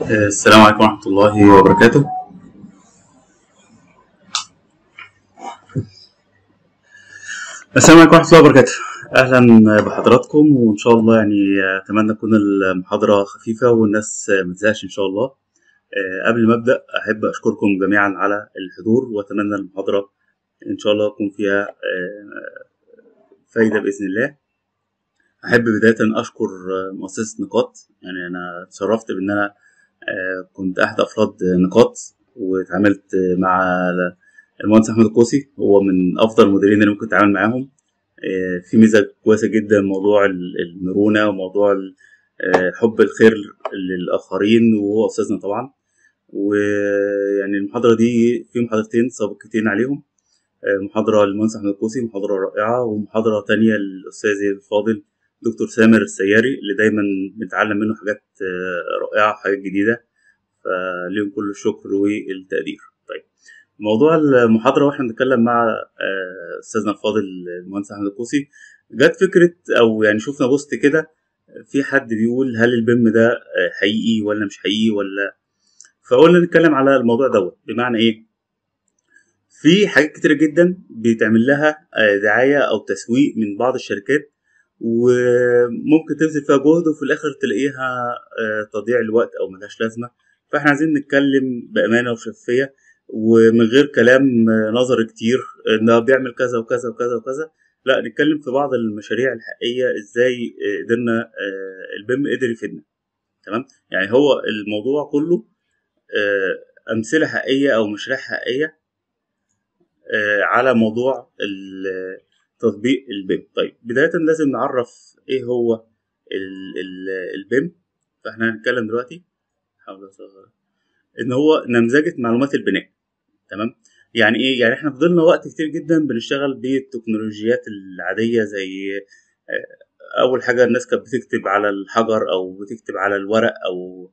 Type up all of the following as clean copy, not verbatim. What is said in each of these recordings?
السلام عليكم ورحمة الله وبركاته. السلام عليكم ورحمة الله وبركاته. أهلا بحضراتكم، وإن شاء الله أتمنى تكون المحاضرة خفيفة والناس متزهقش إن شاء الله. قبل ما أبدأ أحب أشكركم جميعا على الحضور، وأتمنى المحاضرة إن شاء الله يكون فيها فايدة بإذن الله. أحب بداية أشكر مؤسسة نقاط. أنا اتشرفت بإن أنا كنت أحد أفراد نقاط، واتعاملت مع المهندس أحمد القوسي، هو من أفضل المديرين اللي ممكن تتعامل معاهم. في ميزة كويسة جدا، موضوع المرونة وموضوع حب الخير للآخرين، وهو أستاذنا طبعا. ويعني المحاضرة دي في محاضرتين سابقتين عليهم، محاضرة للمهندس أحمد القوسي، محاضرة رائعة، ومحاضرة تانية للأستاذ الفاضل دكتور سامر السياري، اللي دايما بنتعلم منه حاجات رائعة وحاجات جديدة، فليهم كل الشكر والتقدير. طيب، موضوع المحاضرة واحنا بنتكلم مع أستاذنا الفاضل المهندس أحمد القوسي، جت فكرة أو شفنا بوست كده، في حد بيقول هل البيم ده حقيقي ولا مش حقيقي ولا، فقلنا نتكلم على الموضوع دوت. بمعنى إيه؟ في حاجات كتيرة جدا بيتعمل لها دعاية أو تسويق من بعض الشركات، وممكن تبذل فيها جهد وفي الآخر تلاقيها تضييع الوقت أو ملهاش لازمة. فاحنا عايزين نتكلم بأمانة وشفافية، ومن غير كلام نظري كتير إنه بيعمل كذا وكذا وكذا وكذا. لا، نتكلم في بعض المشاريع الحقيقية، إزاي قدرنا البيم قدر يفيدنا. تمام؟ هو الموضوع كله أمثلة حقيقية أو مشاريع حقيقية على موضوع تطبيق البيم. طيب، بداية لازم نعرف ايه هو البيم. فاحنا هنتكلم دلوقتي، حاول اصغر، ان هو نمذجة معلومات البناء. تمام؟ يعني ايه؟ احنا فضلنا وقت كتير جدا بنشتغل بالتكنولوجيات العادية، زي اول حاجة الناس كانت بتكتب على الحجر او بتكتب على الورق، او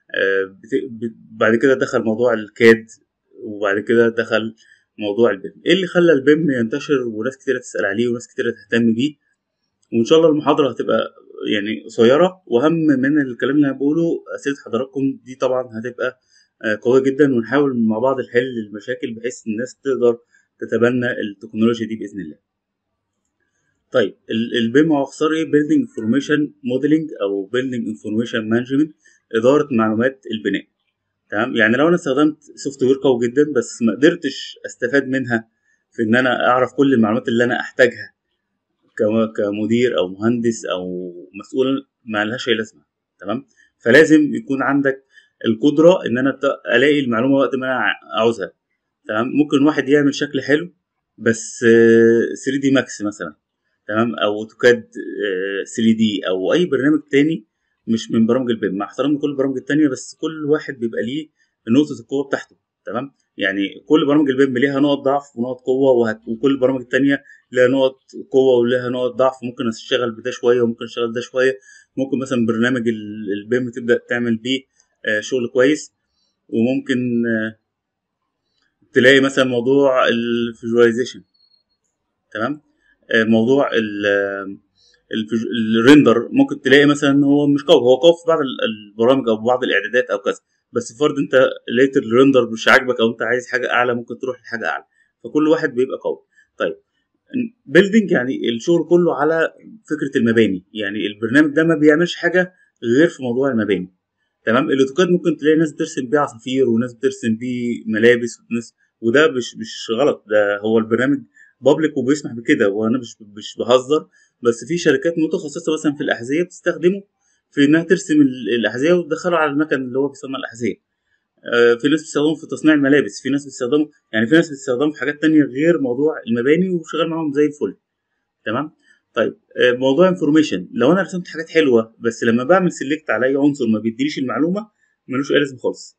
بعد كده دخل موضوع الكاد، وبعد كده دخل موضوع البيم. ايه اللي خلى البيم ينتشر وناس كتيرة تسأل عليه وناس كتيرة تهتم بيه؟ وان شاء الله المحاضرة هتبقى قصيرة، واهم من الكلام اللي انا بقوله اسئلة حضراتكم دي طبعا هتبقى قوية جدا، ونحاول مع بعض نحل المشاكل بحيث الناس تقدر تتبنى التكنولوجيا دي بإذن الله. طيب، البيم هو اختصار ايه؟ Building Information Modeling او Building Information Management، إدارة معلومات البناء. تمام؟ لو انا استخدمت سوفت وير قوي جدا بس ما قدرتش استفاد منها في ان انا اعرف كل المعلومات اللي انا احتاجها كمدير او مهندس او مسؤول، ما لهاش اي لازمه. تمام؟ فلازم يكون عندك القدره ان انا الاقي المعلومه وقت ما انا عاوزها. تمام؟ ممكن واحد يعمل شكل حلو بس 3 دي ماكس مثلا، تمام، او اوتوكاد 3 دي او اي برنامج تاني مش من برامج البيم، مع احترامي كل البرامج التانية، بس كل واحد بيبقى ليه نقطة القوة بتاعته. تمام؟ كل برامج البيم ليها نقط ضعف ونقط قوة، وكل البرامج التانية لها نقط قوة ولها نقط ضعف. ممكن اشتغل بده شوية وممكن اشتغل ده شوية. ممكن مثلا برنامج البيم تبدأ تعمل بيه شغل كويس، وممكن تلاقي مثلا موضوع الفيجواليزيشن. تمام؟ موضوع الريندر ممكن تلاقي مثلا ان هو مش قوي، هو قوي في بعض البرامج او بعض الاعدادات او كذا، بس فرض انت لقيت الريندر مش عاجبك او انت عايز حاجه اعلى ممكن تروح لحاجه اعلى. فكل واحد بيبقى قوي. طيب، بيلدينج الشغل كله على فكره المباني. البرنامج ده ما بيعملش حاجه غير في موضوع المباني. تمام؟ الاوتوكاد ممكن تلاقي ناس بترسم بيه عصافير وناس بترسم بيه ملابس وناس، وده مش غلط، ده هو البرنامج بابليك وبيسمح بكده، وانا مش بهزر. بس في شركات متخصصه مثلا في الاحذيه بتستخدمه في انها ترسم الاحذيه وتدخله على المكن اللي هو بيصنع الاحذيه. في ناس بتستخدمه في تصنيع الملابس، في ناس بتستخدمه في ناس بتستخدمه في حاجات تانية غير موضوع المباني، وشغال معاهم زي الفل. تمام؟ طيب، موضوع انفورميشن، لو انا رسمت حاجات حلوه بس لما بعمل سيلكت على اي عنصر ما بيديليش المعلومه، ملوش اي لازمه خالص.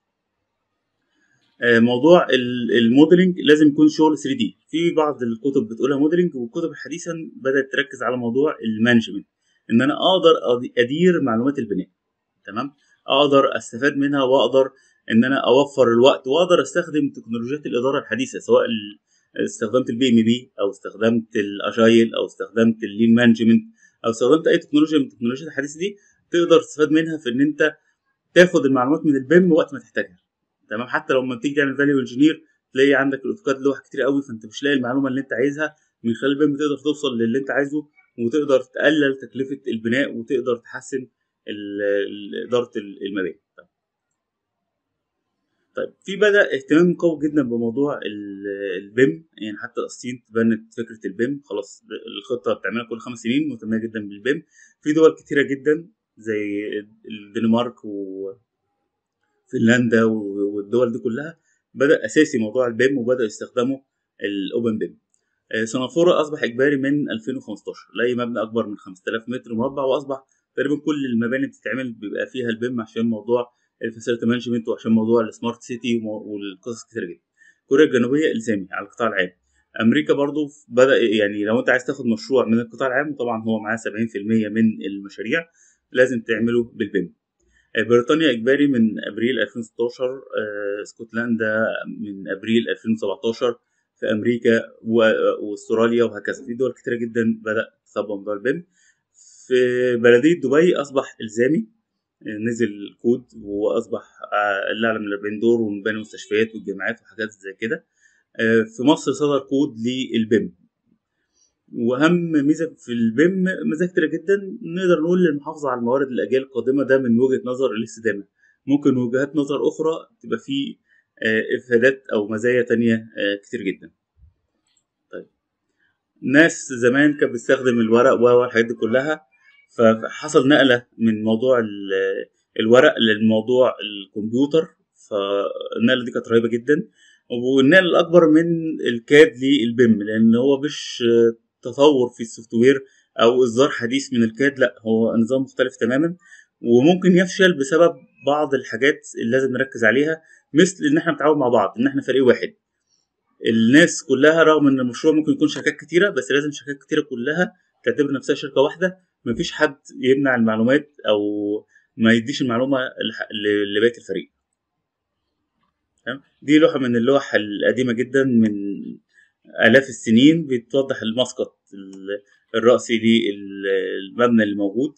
موضوع الموديلنج لازم يكون شغل 3 دي. في بعض الكتب بتقولها موديلنج، والكتب الحديثا بدات تركز على موضوع المانجمنت، ان انا اقدر ادير معلومات البناء. تمام؟ اقدر استفاد منها، واقدر ان انا اوفر الوقت، واقدر استخدم تكنولوجيات الاداره الحديثه، سواء استخدمت البي ام بي او استخدمت الاجايل او استخدمت اللين مانجمنت او استخدمت اي تكنولوجيا من التكنولوجيات الحديثه دي، تقدر تستفاد منها في ان انت تاخد المعلومات من البيم وقت ما تحتاجها. تمام. حتى لو لما تيجي تعمل فاليو انجينير تلاقي عندك الاوتوكاد لوح كتير قوي، فانت مش لاقي المعلومه اللي انت عايزها. من خلال البيم تقدر توصل للي انت عايزه، وتقدر تقلل تكلفه البناء، وتقدر تحسن اداره المباني. طيب في بدأ اهتمام قوي جدا بموضوع البيم، يعني حتى الصين تبنت فكرة البيم خلاص، الخطة بتعملها كل 5 سنين، مهتمة جدا بالبيم. في دول كتيرة جدا زي الدنمارك وفنلندا والدول دي كلها بدأ أساسي موضوع البيم، وبدأ يستخدموا الأوبن بيم. سنغافورة أصبح إجباري من 2015 لأي مبنى أكبر من 5000 متر مربع، وأصبح تقريبا كل المباني بتتعمل بيبقى فيها البيم عشان موضوع الفاسيلتي مانجمنت، وعشان موضوع السمارت سيتي والقصص كتير جدا. كوريا الجنوبية إلزامي على القطاع العام. أمريكا برضو بدأ، يعني لو أنت عايز تاخد مشروع من القطاع العام، وطبعا هو معاه 70% من المشاريع، لازم تعمله بالبيم. بريطانيا إجباري من أبريل 2016، اسكتلندا من أبريل 2017، في أمريكا وأستراليا وهكذا. في دول كتيرة جدا بدأ تطبق موضوع البيم. في بلدية دبي أصبح إلزامي، نزل كود وأصبح اللي أعلى من 40 دور، ومباني المستشفيات والجامعات وحاجات زي كده. في مصر صدر كود للبيم. واهم ميزه في البيم ميزه كتيره جدا، نقدر نقول للمحافظه على الموارد الاجيال القادمه، ده من وجهه نظر الاستدامه. ممكن وجهات نظر اخرى تبقى فيه افادات او مزايا تانية كتير جدا. طيب ناس زمان كانت بتستخدم الورق والحاجات دي كلها، فحصل نقله من موضوع الورق للموضوع الكمبيوتر، فالنقله دي كانت رهيبه جدا. والنقله الاكبر من الكاد للبيم، لان هو مش تطور في السوفت وير او اصدار حديث من الكاد، لا هو نظام مختلف تماما، وممكن يفشل بسبب بعض الحاجات اللي لازم نركز عليها، مثل ان احنا نتعاون مع بعض، ان احنا فريق واحد. الناس كلها رغم ان المشروع ممكن يكون شركات كتيره، بس لازم شركات كتيره كلها تعتبر نفسها شركه واحده. مفيش حد يمنع المعلومات او ما يديش المعلومه لباقي الفريق. دي لوحه من اللوح القديمه جدا من آلاف السنين، بتوضح المسقط الرأسي للمبنى اللي موجود.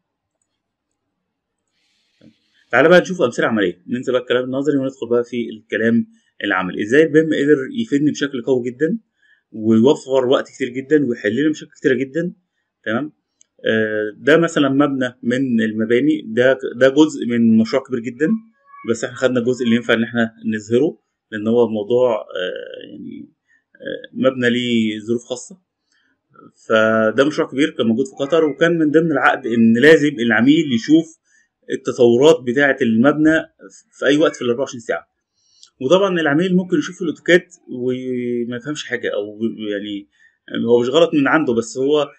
تعالى بقى نشوف أمثلة عملية، ننسى بقى الكلام النظري وندخل بقى في الكلام العملي. ازاي البيم قدر يفيدني بشكل قوي جدا، ويوفر وقت كتير جدا، ويحل لي مشاكل كتيرة جدا. تمام. ده مثلا مبنى من المباني، ده جزء من مشروع كبير جدا، بس احنا خدنا الجزء اللي ينفع ان احنا نظهره، لان هو موضوع يعني مبنى ليه ظروف خاصة. فده مشروع كبير كان موجود في قطر، وكان من ضمن العقد ان لازم العميل يشوف التطورات بتاعه المبنى في اي وقت في ال 24 ساعه. وطبعا العميل ممكن يشوف الاوتوكاد وما يفهمش حاجه، او يعني هو مش غلط من عنده، بس هو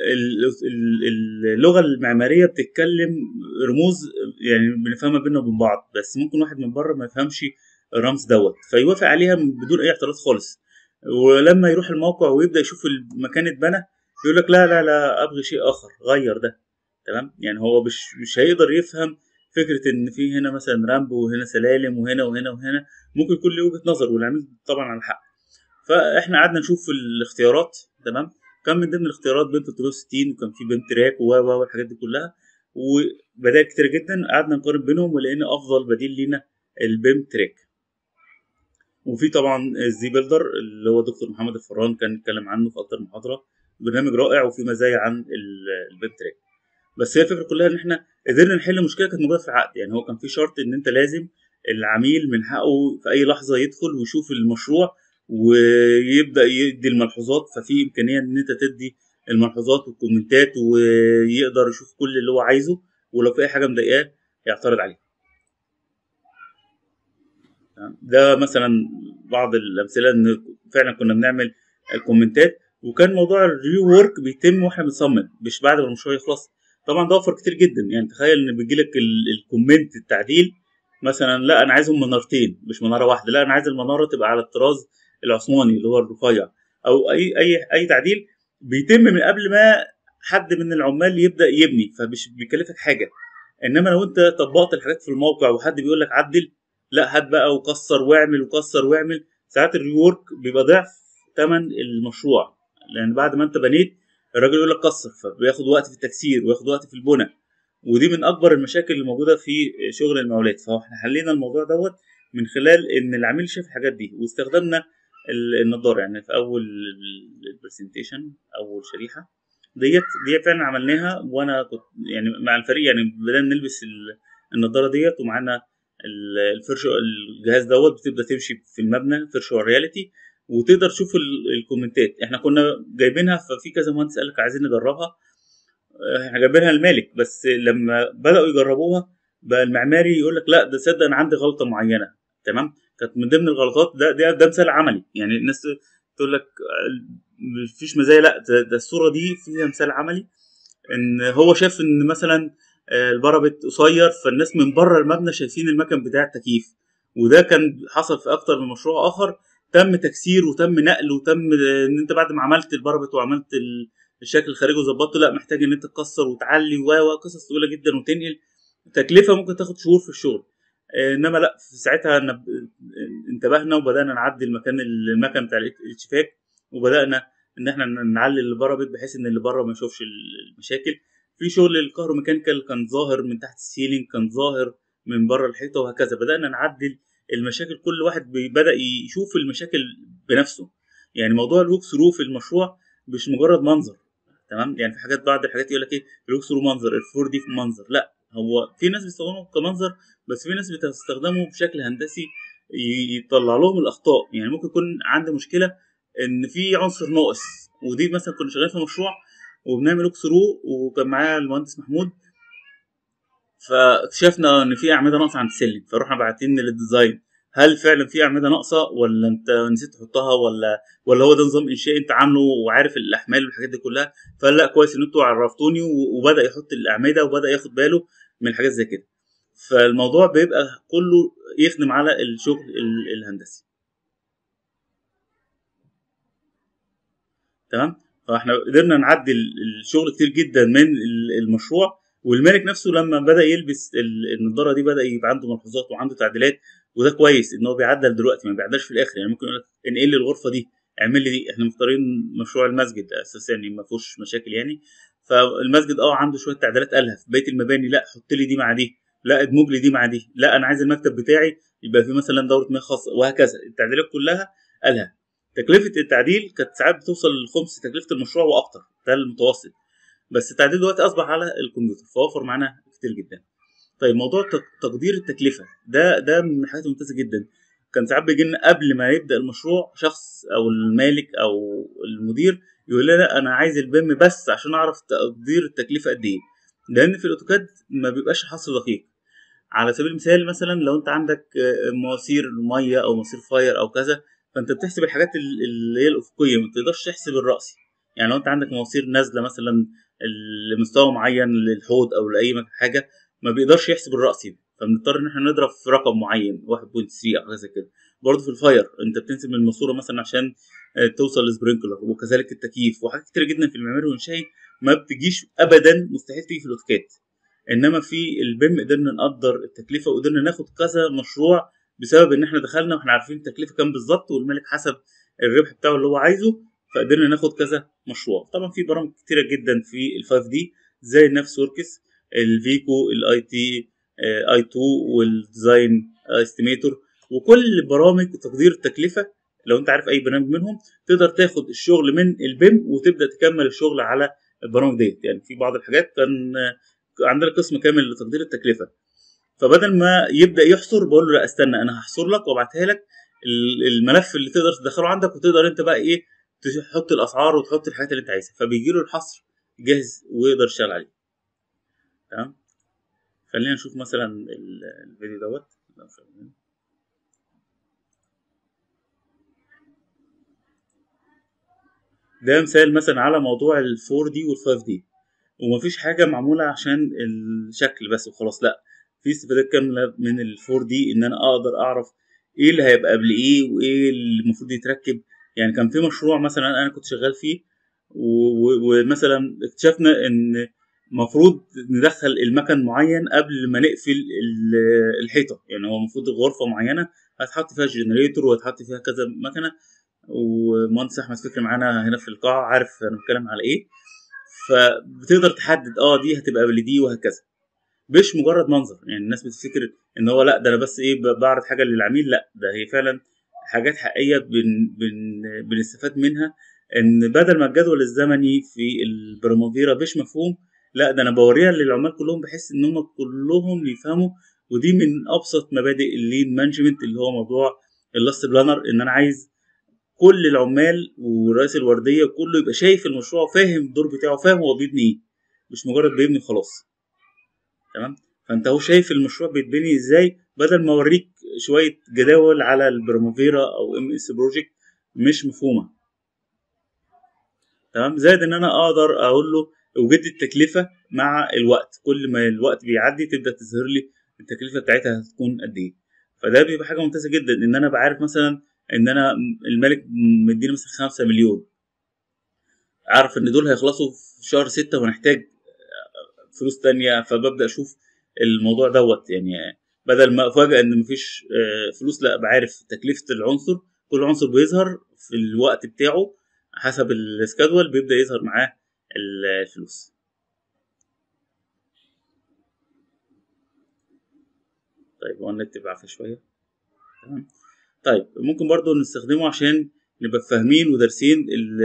اللغه المعماريه بتتكلم رموز يعني بنفهمها بينا وبين بعض، بس ممكن واحد من بره ما يفهمش الرمز دوت فيوافق عليها بدون اي اعتراض خالص. ولما يروح الموقع ويبدا يشوف المكان اتبنى، يقول لك لا لا لا، ابغي شيء اخر، غير ده. تمام. يعني هو مش هيقدر يفهم فكره ان في هنا مثلا رامب، وهنا سلالم، وهنا وهنا وهنا، ممكن يكون له وجهه نظر، والعميل طبعا على حق. فاحنا قعدنا نشوف الاختيارات. تمام. كان من ضمن الاختيارات بين 360، وكان في بين تراك والحاجات دي كلها، وبدائل كتير جدا قعدنا نقارن بينهم، ولقينا افضل بديل لينا البيم تراك. وفي طبعا الزي بيلدر اللي هو دكتور محمد الفران كان اتكلم عنه في اكتر محاضره، برنامج رائع وفي مزايا عن البيم تراك. بس هي الفكره كلها ان احنا قدرنا نحل مشكله كانت موجوده في العقد. يعني هو كان في شرط ان انت لازم العميل من حقه في اي لحظه يدخل ويشوف المشروع ويبدا يدي الملحوظات، ففي امكانيه ان انت تدي الملحوظات والكومنتات، ويقدر يشوف كل اللي هو عايزه، ولو في اي حاجه مضايقاه يعترض عليها. ده مثلا بعض الامثله ان فعلا كنا بنعمل الكومنتات، وكان موضوع الريو وورك بيتم واحنا بنصمم مش بعد ما المشروع يخلص. طبعا ده وفر كتير جدا. يعني تخيل ان بيجي لك الكومنت التعديل مثلا، لا انا عايزهم منارتين مش مناره واحده، لا انا عايز المناره تبقى على الطراز العثماني اللي هو الرفيع، او اي تعديل بيتم من قبل ما حد من العمال يبدا يبني، فمش بيكلفك حاجه. انما لو انت طبقت الحاجات في الموقع وحد بيقول لك عدل، لا هات بقى وكسر واعمل وكسر واعمل. ساعات الريورك بيبقى ضعف ثمن المشروع، لان بعد ما انت بنيت الراجل يقول لك كسر، فبياخد وقت في التكسير وياخد وقت في البناء، ودي من اكبر المشاكل اللي موجوده في شغل المقاولات. فاحنا حلينا الموضوع دوت من خلال ان العميل شاف الحاجات دي، واستخدمنا النضاره. يعني في اول البرزنتيشن، اول شريحه ديت فعلا عملناها، وانا كنت يعني مع الفريق، يعني بدأنا نلبس النضاره ديت، ومعانا الفيرشوال الجهاز دوت بتبدا تمشي في المبنى فيرشوال رياليتي، وتقدر تشوف الكومنتات. احنا كنا جايبينها، ففي كذا مهندس قال لك عايزين نجربها، احنا جايبينها المالك، بس لما بداوا يجربوها بقى المعماري يقول لك لا ده صدق انا عندي غلطه معينه. تمام، كانت من ضمن الغلطات. ده مثال عملي، يعني الناس تقول لك مفيش مزايا، لا ده الصوره دي فيها مثال عملي. ان هو شاف ان مثلا البارابت قصير، فالناس من بره المبنى شايفين المكن بتاع التكييف. وده كان حصل في اكتر من مشروع اخر، تم تكسير وتم نقل وتم ان انت بعد ما عملت البارابت وعملت الشكل الخارجي وظبطته، لا محتاج ان انت تكسر وتعلي وقصص طويله جدا وتنقل، تكلفه ممكن تاخد شهور في الشغل. انما لا، في ساعتها انتبهنا وبدانا نعدل مكان المكن بتاع الاتشفاك، وبدانا ان احنا نعلي اللي بره بحيث ان اللي بره ما يشوفش المشاكل. في شغل الكهروميكانيكال كان ظاهر من تحت السيلينج، كان ظاهر من بره الحيطه، وهكذا بدانا نعدل المشاكل. كل واحد بدا يشوف المشاكل بنفسه. يعني موضوع الوك ثرو في المشروع مش مجرد منظر. تمام، يعني في حاجات، بعض الحاجات يقول لك ايه الوك ثرو منظر، الفور دي في منظر. لا، هو في ناس بيستخدموه كمنظر، بس في ناس بتستخدمه بشكل هندسي يطلع لهم الاخطاء. يعني ممكن يكون عندي مشكله ان في عنصر ناقص، ودي مثلا كنا شغالين في مشروع وبنعمل لوك ثرو، وكان معايا المهندس محمود، فاكتشفنا ان في اعمده ناقصه عند السلم، فروحنا باعتين للديزاين هل فعلا في اعمده ناقصه، ولا انت نسيت تحطها، ولا هو ده نظام انشائي انت عامله وعارف الاحمال والحاجات دي كلها. فقال لا كويس ان انتوا عرفتوني، وبدا يحط الاعمده وبدا ياخد باله من الحاجات زي كده. فالموضوع بيبقى كله يخدم على الشغل الهندسي. تمام، فاحنا قدرنا نعدل الشغل كتير جدا من المشروع. والمالك نفسه لما بدا يلبس النضاره دي بدا يبقى عنده ملحوظات وعنده تعديلات، وده كويس ان هو بيعدل دلوقتي، ما بيعدلش في الاخر. يعني ممكن يقول لك انقل لي الغرفه دي، اعمل لي دي. احنا مختارين مشروع المسجد اساسا، يعني ما فيهوش مشاكل يعني. فالمسجد عنده شويه تعديلات قالها. في بقيه المباني لا، حط لي دي مع دي، لا ادمج لي دي مع دي، لا انا عايز المكتب بتاعي يبقى فيه مثلا دوره مياه خاصه، وهكذا. التعديلات كلها قالها. تكلفة التعديل كانت ساعات بتوصل لخمس تكلفة المشروع وأكتر، ده المتوسط. بس التعديل دلوقتي أصبح على الكمبيوتر، فوفر معانا كتير جدا. طيب موضوع تقدير التكلفة ده من الحاجات الممتازة جدا. كان ساعات بيجي لنا قبل ما يبدأ المشروع شخص أو المالك أو المدير يقول لنا أنا عايز البيم بس عشان أعرف تقدير التكلفة قد إيه، لأن في الأوتوكاد ما بيبقاش حصر دقيق. على سبيل المثال مثلا لو انت عندك مواسير ميه او مواسير فاير او كذا، فانت بتحسب الحاجات اللي هي الافقيه، ما تقدرش تحسب الراسي. يعني لو انت عندك مواسير نازله مثلا لمستوى معين للحوض او لاي حاجه، ما بيقدرش يحسب الراسي، فبنضطر ان احنا نضرب في رقم معين 1.3 او حاجه زي كده. برضه في الفاير انت بتنزل من الماسوره مثلا عشان توصل للسبرينكلر، وكذلك التكييف وحاجات كتير جدا في المعماري والانشائي ما بتجيش ابدا، مستحيل تيجي في الاوتوكاد. انما في البيم قدرنا نقدر التكلفه، وقدرنا ناخد كذا مشروع بسبب ان احنا دخلنا واحنا عارفين التكلفه كام بالظبط، والمالك حسب الربح بتاعه اللي هو عايزه، فقدرنا ناخد كذا مشروع. طبعا في برامج كتيره جدا في ال5 دي زي النفس وركس، الفيكو، الاي تي اي 2، والديزاين استيميتور، وكل برامج تقدير التكلفه. لو انت عارف اي برنامج منهم تقدر تاخد الشغل من البيم وتبدا تكمل الشغل على البرامج ديت. يعني في بعض الحاجات كان عندنا قسم كامل لتقدير التكلفه، فبدل ما يبدا يحصر بقول له لا استنى، انا هحصر لك وابعتها لك الملف اللي تقدر تدخله عندك، وتقدر انت بقى ايه تحط الاسعار وتحط الحاجات اللي انت عايزها، فبيجي له الحصر جاهز ويقدر يشتغل عليه. تمام، خلينا نشوف مثلا الفيديو دوت. ده مثال مثلا على موضوع ال4 دي وال5 دي، ومفيش حاجه معموله عشان الشكل بس وخلاص، لا، في استفادات كامله من الفور دي، ان انا اقدر اعرف ايه اللي هيبقى قبل ايه وايه اللي المفروض يتركب. يعني كان في مشروع مثلا انا كنت شغال فيه، ومثلا اكتشفنا ان المفروض ندخل المكن معين قبل ما نقفل الحيطه. يعني هو المفروض غرفه معينه هتحط فيها جنريتور وهتحط فيها كذا مكنه، ومهندس احمد فكري معانا هنا في القاعه عارف انا بتكلم على ايه. فبتقدر تحدد دي هتبقى قبل دي وهكذا. مش مجرد منظر. يعني الناس بتفتكر ان هو لا ده انا بس ايه بعرض حاجه للعميل، لا ده هي فعلا حاجات حقيقيه بنستفاد منها. ان بدل ما الجدول الزمني في البرمجيرا مش مفهوم، لا ده انا بوريها للعمال كلهم بحيث ان هم كلهم يفهموا. ودي من ابسط مبادئ اللين مانجمنت اللي هو موضوع اللاست بلانر، ان انا عايز كل العمال ورئيس الورديه كله يبقى شايف المشروع وفاهم الدور بتاعه، فاهم هو بيبني ايه، مش مجرد بيبني خلاص. تمام. فانت هو شايف المشروع بيتبني ازاي، بدل ما اوريك شويه جداول على البرموفيرا او ام اس بروجكت مش مفهومه. تمام. زائد ان انا اقدر اقول له اوجد لي التكلفه مع الوقت، كل ما الوقت بيعدي تبدا تظهر لي التكلفه بتاعتها هتكون قد ايه. فده بيبقى حاجه ممتازه جدا، ان انا بعرف مثلا ان انا الملك مديني مثلا 5 مليون، عارف ان دول هيخلصوا في شهر 6 ونحتاج فلوس تانية، فببدأ أشوف الموضوع دوت. يعني بدل ما أفاجأ إن مفيش فلوس، لا بعرف تكلفة العنصر، كل عنصر بيظهر في الوقت بتاعه حسب السكادول، بيبدأ يظهر معاه الفلوس. طيب هو النت بعافية شوية. تمام. طيب ممكن برضو نستخدمه عشان نبقى فاهمين ودارسين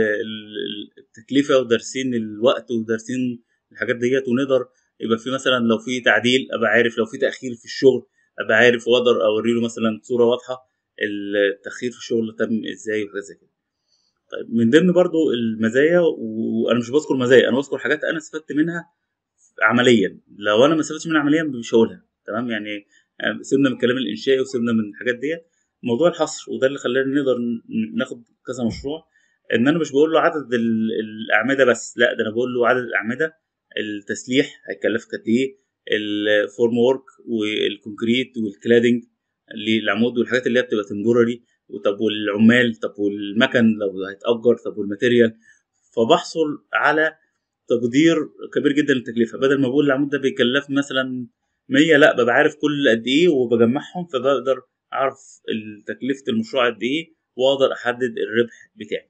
التكلفة ودارسين الوقت ودارسين الحاجات ديت، ونقدر يبقى في مثلا لو في تعديل ابقى عارف، لو في تأخير في الشغل ابقى عارف، واقدر اوري له مثلا صورة واضحة التأخير في الشغل تم ازاي وحاجات زي كده. طيب من ضمن برضو المزايا، وانا مش بذكر مزايا، انا بذكر حاجات انا استفدت منها عمليا، لو انا ما استفدتش منها عمليا مش هقولها. تمام. يعني سيبنا من الكلام الانشائي وسيبنا من الحاجات ديت، موضوع الحصر، وده اللي خلانا نقدر ناخد كذا مشروع. ان انا مش بقول له عدد الاعمده بس، لا ده انا بقول له عدد الاعمده، التسليح هيكلفك قد ايه، الفورم وورك والكونكريت والكلادنج للعمود والحاجات اللي هي بتبقى تمبوراري، طب والعمال، طب والمكن لو هيتأجر، طب والماتيريال. فبحصل على تقدير كبير جدا للتكلفه، بدل ما بقول العمود ده بيكلف مثلا 100، لا ببقى عارف كل قد ايه وبجمعهم، فبقدر اعرف تكلفه المشروع قد ايه واقدر احدد الربح بتاعي.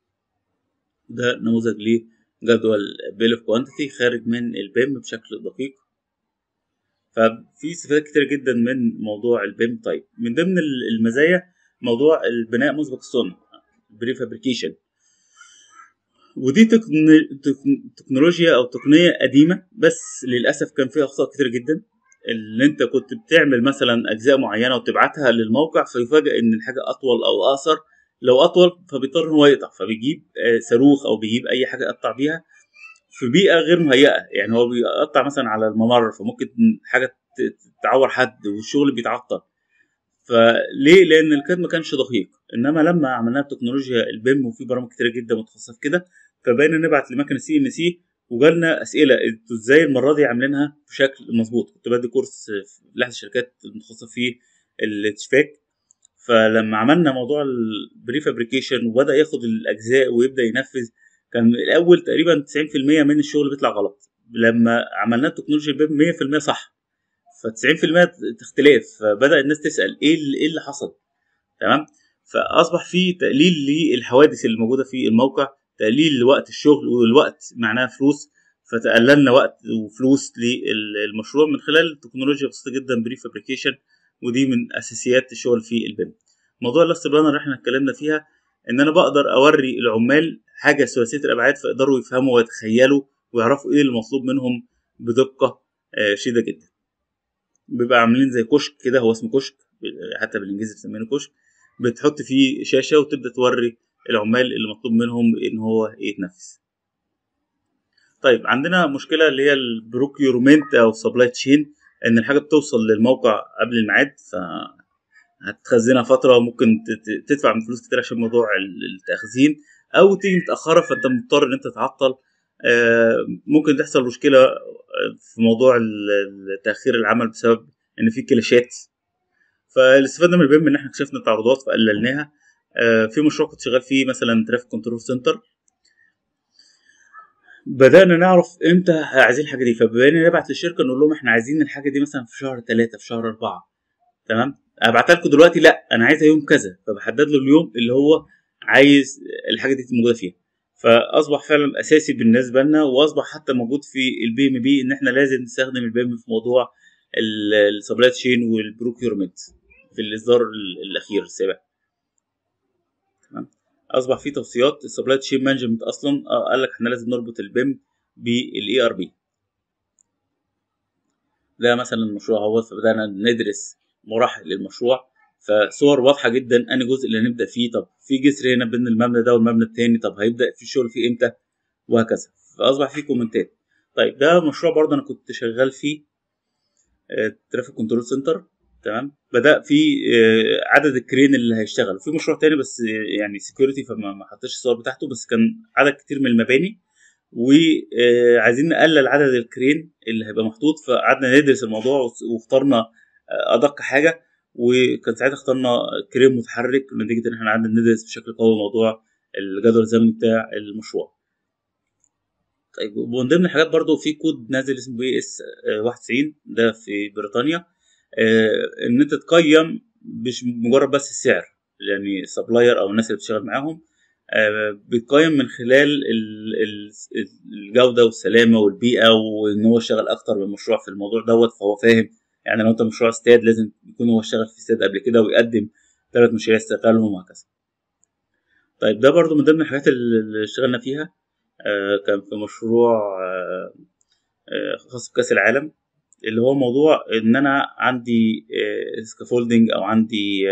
ده نموذج لجدول بيل اوف كوانتيتي خارج من البيم بشكل دقيق. ففي استفادات كتير جدا من موضوع البيم. طيب من ضمن المزايا موضوع البناء مسبق الصنع، بري فابريكيشن. ودي تكنولوجيا او تقنيه قديمه، بس للاسف كان فيها اخطاء كتير جدا. اللي انت كنت بتعمل مثلا اجزاء معينه وتبعتها للموقع، فيفاجئ ان الحاجه اطول او اقصر. لو اطول فبيضطر هو يقطع، فبيجيب صاروخ او بيجيب اي حاجه يقطع بيها في بيئه غير مهيئه. يعني هو بيقطع مثلا على الممر، فممكن حاجه تعور حد والشغل بيتعطل. فليه؟ لان الكاد ما كانش دقيق. انما لما عملناها بتكنولوجيا البيم وفي برامج كتير جدا متخصصه في كده، فبقينا نبعت لمكنه سي ان سي وجالنا اسئله انتوا ازاي المره دي عاملينها بشكل مظبوط. كنت بدي كورس في احدى الشركات المتخصصه في الاتشفاك، فلما عملنا موضوع البري فابريكيشن وبدا ياخد الاجزاء ويبدا ينفذ، كان الاول تقريبا 90% من الشغل بيطلع غلط. لما عملناه بتكنولوجيا البيم 100% صح، ف90% اختلاف. فبدا الناس تسال ايه اللي حصل. تمام. فاصبح في تقليل للحوادث اللي موجوده في الموقع، تقليل لوقت الشغل، والوقت معناها فلوس، فتقللنا وقت وفلوس للمشروع من خلال تكنولوجيا بسيطه جدا بري فابريكيشن. ودي من اساسيات الشغل في البيم. موضوع اللاست بلانر اللي احنا اتكلمنا فيها، ان انا بقدر اوري العمال حاجه ثلاثيه الابعاد، فيقدروا يفهموا ويتخيلوا ويعرفوا ايه المطلوب منهم بدقه شديده جدا. بيبقى عاملين زي كشك كده، هو اسمه كشك حتى بالانجليزي بيسمينه كشك، بتحط فيه شاشه وتبدا توري العمال اللي مطلوب منهم ان هو يتنفذ. طيب عندنا مشكله اللي هي البروكيورمنت او سبلاي تشين، ان الحاجه بتوصل للموقع قبل الميعاد، هتخزنها فتره وممكن تدفع من فلوس كتير عشان موضوع التخزين، او تيجي متاخره فانت مضطر ان انت تعطل. ممكن تحصل مشكله في موضوع تاخير العمل بسبب ان في كلاشات. فالاستفاده من البيم ان احنا اكتشفنا التعرضات فقللناها. في مشروع كنت شغال فيه مثلا ترافيك كنترول سنتر، بدأنا نعرف امتى عايزين الحاجه دي، فبقينا نبعت للشركه نقول لهم احنا عايزين الحاجه دي مثلا في شهر 3 في شهر 4. تمام. ابعتها لكم دلوقتي، لا انا عايزها يوم كذا، فبحدد له اليوم اللي هو عايز الحاجه دي موجوده فيها. فاصبح فعلا اساسي بالنسبه لنا، واصبح حتى موجود في البي ام بي ان احنا لازم نستخدم البي ام في موضوع السبلاي تشين والبروكيورمنت في الاصدار الاخير السابع. تمام. اصبح في توصيات السبلاي تشين مانجمنت اصلا قال لك احنا لازم نربط البيم بالاي ار بي. ده مثلا المشروع هو، فبدانا ندرس مراحل المشروع، فصور واضحه جدا انهي جزء اللي هنبدا فيه، طب في جسر هنا بين المبنى ده والمبنى التاني، طب هيبدا في الشغل فيه امتى، وهكذا. فاصبح فيه كومنتات. طيب ده مشروع برضه انا كنت شغال فيه، ترافيك كنترول سنتر. تمام. بدا في عدد الكرين اللي هيشتغل في مشروع تاني، بس يعني سكيورتي، فما ما حطيتش الصور بتاعته، بس كان عدد كتير من المباني وعايزين نقلل عدد الكرين اللي هيبقى محطوط. فقعدنا ندرس الموضوع واخترنا ادق حاجه، وكان ساعتها اخترنا كرين متحرك نتيجه ان احنا قعدنا ندرس بشكل قوي موضوع الجدول الزمني بتاع المشروع. طيب ومن ضمن الحاجات برضو في كود نازل اسمه بي اس 91 ده في بريطانيا، ان انت تقيم مش مجرد بس السعر، يعني السبلاير او الناس اللي بتشتغل معاهم بيتقيم من خلال الجوده والسلامه والبيئه، وان هو اشتغل اكتر من مشروع في الموضوع دوت، فهو فاهم. يعني لو انت مشروع استاد لازم يكون هو اشتغل في استاد قبل كده ويقدم 3 مشاريع استقالهم وهكذا. طيب ده برضو من ضمن الحاجات اللي اشتغلنا فيها. كان في مشروع خاص بكأس العالم، اللي هو موضوع ان انا عندي سكافولدنج او عندي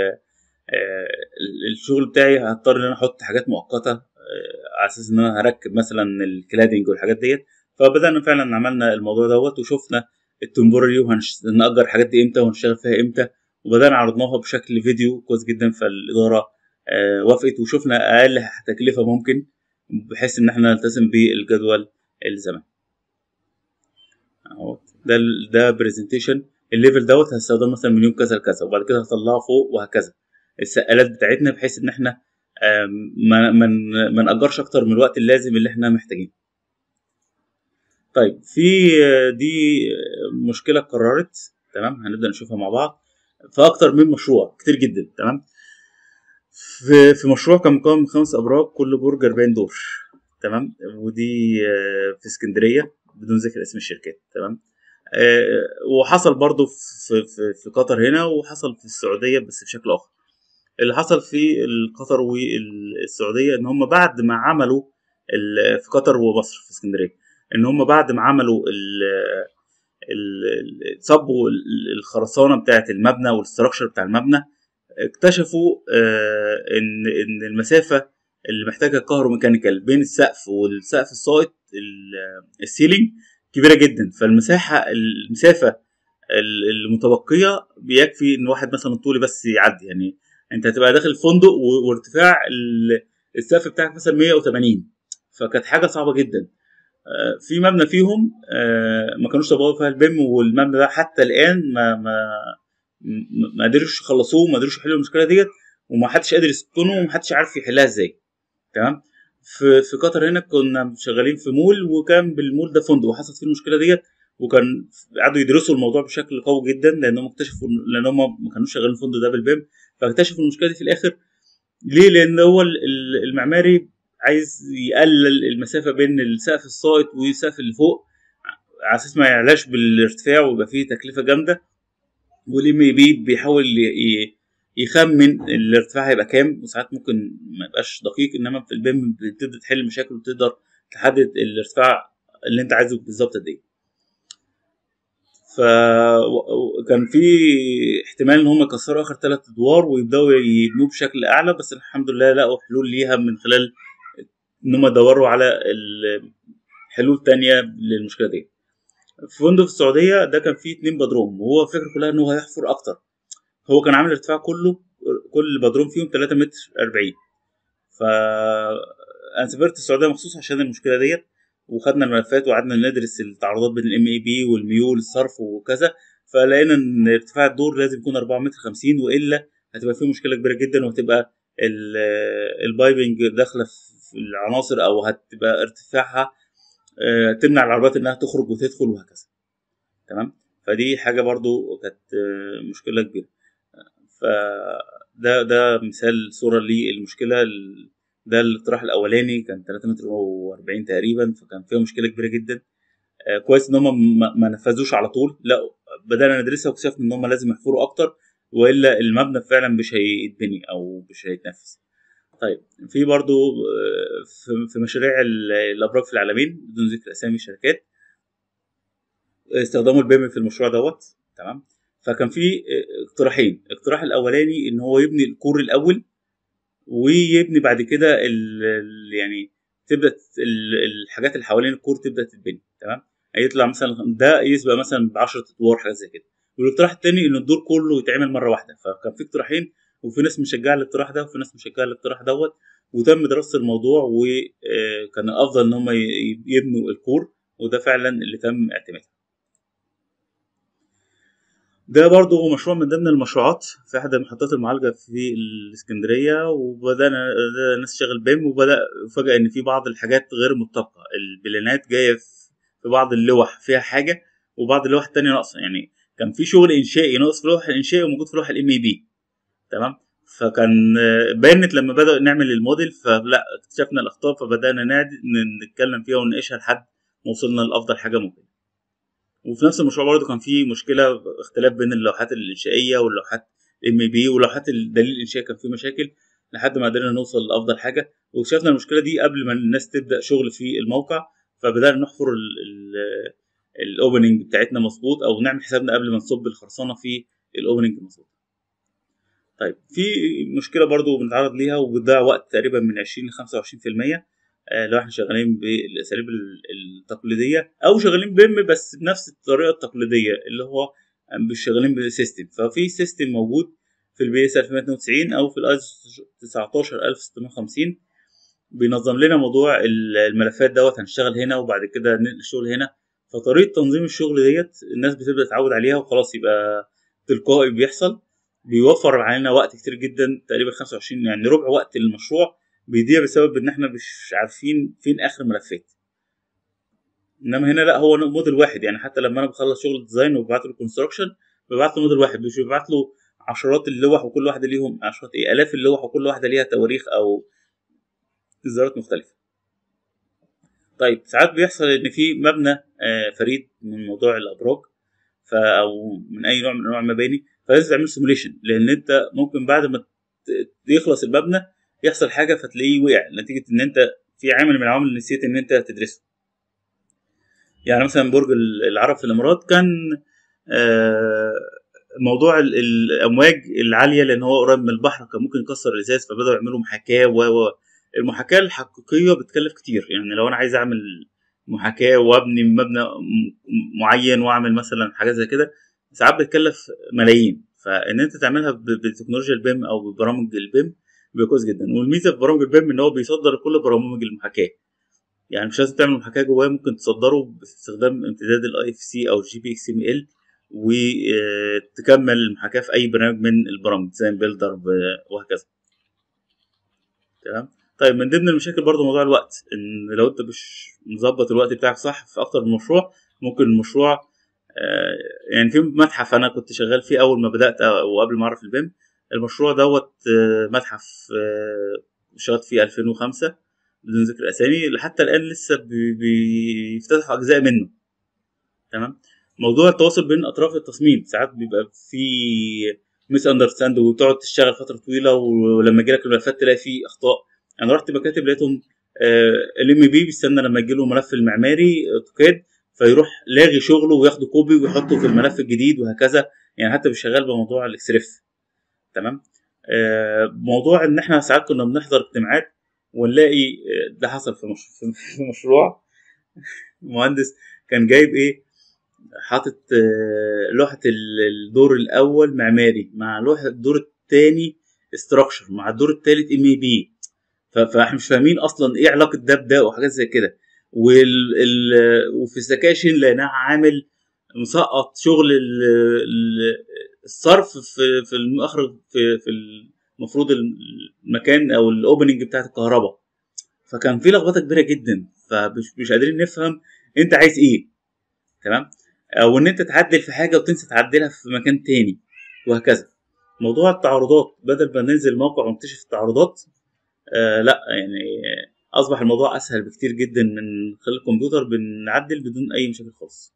الشغل بتاعي هضطر ان انا احط حاجات مؤقته على اساس ان انا هركب مثلا الكلادنج والحاجات ديت. فبدانا فعلا عملنا الموضوع دوت وشفنا التمبورري وهنأجر الحاجات دي امتى وهنشتغل فيها امتى، وبدانا عرضناها بشكل فيديو كويس جدا. فالاداره وافقت، وشفنا اقل تكلفه ممكن بحيث ان احنا نلتزم بالجدول الزمني اهو. ده برزنتيشن الليفل دوت هستخدمه مثلا من يوم كذا لكذا، وبعد كده هطلعه فوق وهكذا السقالات بتاعتنا، بحيث ان احنا ما نأجرش اكتر من الوقت اللازم اللي احنا محتاجينه. طيب في دي مشكله اتكررت. تمام. هنبدا نشوفها مع بعض في اكتر من مشروع كتير جدا. تمام. في مشروع كان مكون من 5 ابراج، كل برج 40 دور. تمام. ودي في اسكندريه بدون ذكر اسم الشركات. تمام. وحصل برضو في قطر هنا، وحصل في السعوديه بس بشكل اخر. اللي حصل في قطر والسعوديه ان هم بعد ما عملوا في قطر ومصر في اسكندريه، ان هم بعد ما عملوا صبوا الخرسانه بتاعه المبنى والاستراكشر بتاع المبنى، اكتشفوا ان المسافه اللي محتاجه كهروميكانيكال بين السقف والسقف الساقط السيلينج كبيره جدا. المسافه المتبقيه بيكفي ان واحد مثلا طولي بس يعدي. يعني انت هتبقى داخل فندق وارتفاع السقف بتاعك مثلا 180، فكانت حاجه صعبه جدا. في مبنى فيهم ما كانوش طبقوا فيها البيم، والمبنى ده حتى الان ما قدروش يخلصوه، ما قدروش يحلوا المشكله ديت، وما حدش قادر يسكنه، وما حدش عارف يحلها ازاي. تمام. في قطر هنا كنا شغالين في مول، وكان بالمول ده فندق وحصلت فيه المشكله ديت، وكان قعدوا يدرسوا الموضوع بشكل قوي جدا، لانهم اكتشفوا لان هم ما كانوش شغالين الفندق ده بالبيم، فاكتشفوا المشكله دي في الاخر. ليه؟ لان هو المعماري عايز يقلل المسافه بين السقف الساقط والسقف اللي فوق على اساس ما يعلاش بالارتفاع ويبقى فيه تكلفه جامده. والام اي بي بيحاول يخمن الارتفاع هيبقى كام، وساعات ممكن ما يبقاش دقيق، انما في البيم بتبدا تحل المشاكل وتقدر تحدد الارتفاع اللي انت عايزه بالظبط قد ايه. فكان في احتمال ان هم يكسروا اخر 3 ادوار ويبداوا يبنوه بشكل اعلى، بس الحمد لله لقوا حلول ليها من خلال ان هم يدوروا على حلول تانية للمشكله دي. في فندق في السعوديه ده كان فيه 2 بدروم، وهو الفكره كلها ان هو هيحفر اكتر. هو كان عامل ارتفاع كل بدروم فيهم 3 متر 40. ف انا سافرت السعوديه مخصوص عشان المشكله ديت، وخدنا الملفات وقعدنا ندرس التعارضات بين الام اي بي والميول الصرف وكذا. فلقينا ان ارتفاع الدور لازم يكون 4 متر 50، والا هتبقى فيه مشكله كبيره جدا، وهتبقى البايبنج داخله في العناصر، او هتبقى ارتفاعها تمنع العربيات انها تخرج وتدخل وهكذا. تمام. فدي حاجه برضو كانت مشكله كبيره. فده مثال صورة للمشكلة ده الاقتراح الاولاني كان 3 متر و40 تقريبا، فكان فيها مشكله كبيره جدا. كويس ان هم ما نفذوش على طول، لا بدانا ندرسها واكتشفنا ان هم لازم يحفروا اكتر، والا المبنى فعلا مش هيتبني او مش هيتنفذ. طيب في برضو في مشاريع الابراج في العالمين بدون ذكر اسامي الشركات، استخدموا البيم في المشروع دوت. تمام. فكان في اقتراحين. الاقتراح الاولاني ان هو يبني الكور الاول، ويبني بعد كده يعني تبدا الحاجات اللي حوالين الكور تبدا تتبني. تمام. هيطلع مثلا ده يسبق مثلا ب 10 ادوار حاجه زي كده. والاقتراح الثاني ان الدور كله يتعمل مره واحده. فكان في اقتراحين، وفي ناس مشجعه الاقتراح ده وفي ناس مشجعه الاقتراح دوت. وتم دراسه الموضوع، وكان الافضل ان هم يبنوا الكور، وده فعلا اللي تم اعتماده. ده برضه مشروع من ضمن المشروعات في احدى محطات المعالجه في الاسكندريه، وبدانا الناس تشتغل بيم، وبدا فجاه ان في بعض الحاجات غير متطابقه. البلانات جايه في بعض اللوح فيها حاجه، وبعض اللوح التانية ناقصه. يعني كان في شغل انشائي ناقص في لوح الانشائي وموجود في لوح الام اي بي. تمام. فكان بانت لما بدا نعمل الموديل، فلا اكتشفنا الاخطاء، فبدانا نتكلم فيها ونناقشها لحد ما وصلنا لافضل حاجه ممكن. وفي نفس المشروع برضه كان في مشكله، اختلاف بين اللوحات الانشائيه واللوحات ام بي، ولوحات الدليل الانشائي كان في مشاكل، لحد ما قدرنا نوصل لافضل حاجه. واكتشفنا المشكله دي قبل ما الناس تبدا شغل في الموقع، فبدانا نحفر الاوبننج بتاعتنا مظبوط، او نعمل حسابنا قبل ما نصب الخرسانه في الاوبننج مظبوط. طيب في مشكله برضو بنتعرض ليها وبتضيع وقت تقريبا من 20 ل 25%، لو احنا شغالين بالاساليب التقليديه، او شغالين بيم بس بنفس الطريقه التقليديه اللي هو مش شغالين بسيستم. ففي سيستم موجود في البي اس 1192 او في الايزو 19650 بينظم لنا موضوع الملفات دوت. هنشتغل هنا وبعد كده ننقل الشغل هنا. فطريقه تنظيم الشغل ديت الناس بتبدا تتعود عليها وخلاص، يبقى تلقائي بيحصل. بيوفر علينا وقت كتير جدا، تقريبا 25 يعني ربع وقت المشروع بيضيع بسبب ان احنا مش عارفين فين اخر ملفات. انما هنا لا، هو موديل واحد. يعني حتى لما انا بخلص شغل ديزاين وببعت له كونستراكشن، ببعت له موديل واحد، مش ببعت له عشرات اللوح وكل واحده ليهم عشرات الاف اللوح وكل واحده ليها تواريخ او اصدارات مختلفه. طيب ساعات بيحصل ان في مبنى فريد من موضوع الابراج، او من اي نوع من انواع المباني، فلازم تعمل سيموليشن، لان انت ممكن بعد ما يخلص المبنى يحصل حاجه فتلاقيه وقع نتيجه ان انت في عامل من العوامل اللي نسيت ان انت تدرسه. يعني مثلا برج العرب في الامارات كان آه، موضوع الامواج العاليه، لان هو قريب من البحر كان ممكن يكسر الازاز، فبداوا يعملوا محاكاه المحاكاه الحقيقيه بتكلف كتير. يعني لو انا عايز اعمل محاكاه وابني مبنى معين واعمل مثلا حاجات زي كده، ساعات بتكلف ملايين. فان انت تعملها بتكنولوجيا البيم او ببرامج البيم بيبقى كويس جدا. والميزه في برامج البيم ان هو بيصدر كل برامج المحاكاه. يعني مش لازم تعمل محاكاه جواه، ممكن تصدره باستخدام امتداد الاي اف سي او الجي بي اكس ام ال، وتكمل المحاكاه في اي برنامج من البرامج زي بيلدر وهكذا. تمام. طيب من ضمن المشاكل برضو موضوع الوقت، ان لو انت مش مظبط الوقت بتاعك صح في اكتر من مشروع، ممكن المشروع يعني في متحف انا كنت شغال فيه اول ما بدات وقبل ما اعرف البيم. المشروع دوت متحف شغال فيه 2005 بدون ذكر اسامي، حتى الان لسه بيفتتحوا اجزاء منه. تمام. موضوع التواصل بين اطراف التصميم ساعات بيبقى في ميس اندرستاند، وتقعد تشتغل فتره طويله، ولما يجي لك الملفات تلاقي فيه اخطاء. انا رحت مكاتب لقيتهم الام بي بيستنى لما يجي له ملف المعماري اوتوكاد، فيروح لاغي شغله وياخده كوبي ويحطه في الملف الجديد وهكذا. يعني حتى مش شغال بموضوع الاكسريف. تمام. موضوع ان احنا ساعات كنا بنحضر اجتماعات ونلاقي ده حصل في مشروع مهندس كان جايب ايه، حاطط لوحة الدور الأول معماري مع لوحة الدور الثاني استراكشر مع الدور الثالث ام اي بي. فاحنا مش فاهمين اصلا ايه علاقة ده بده وحاجات زي كده. وفي السكاشن لقيناه عامل مسقط شغل الصرف في المخرج في المفروض المكان او الاوبننج بتاعت الكهرباء. فكان في لخبطه كبيره جدا، فمش قادرين نفهم انت عايز ايه. تمام. او ان انت تعدل في حاجه وتنسى تعدلها في مكان تاني وهكذا. موضوع التعارضات، بدل ما ننزل موقع ونكتشف التعارضات، لا يعني اصبح الموضوع اسهل بكتير جدا، من خلال الكمبيوتر بنعدل بدون اي مشاكل خالص.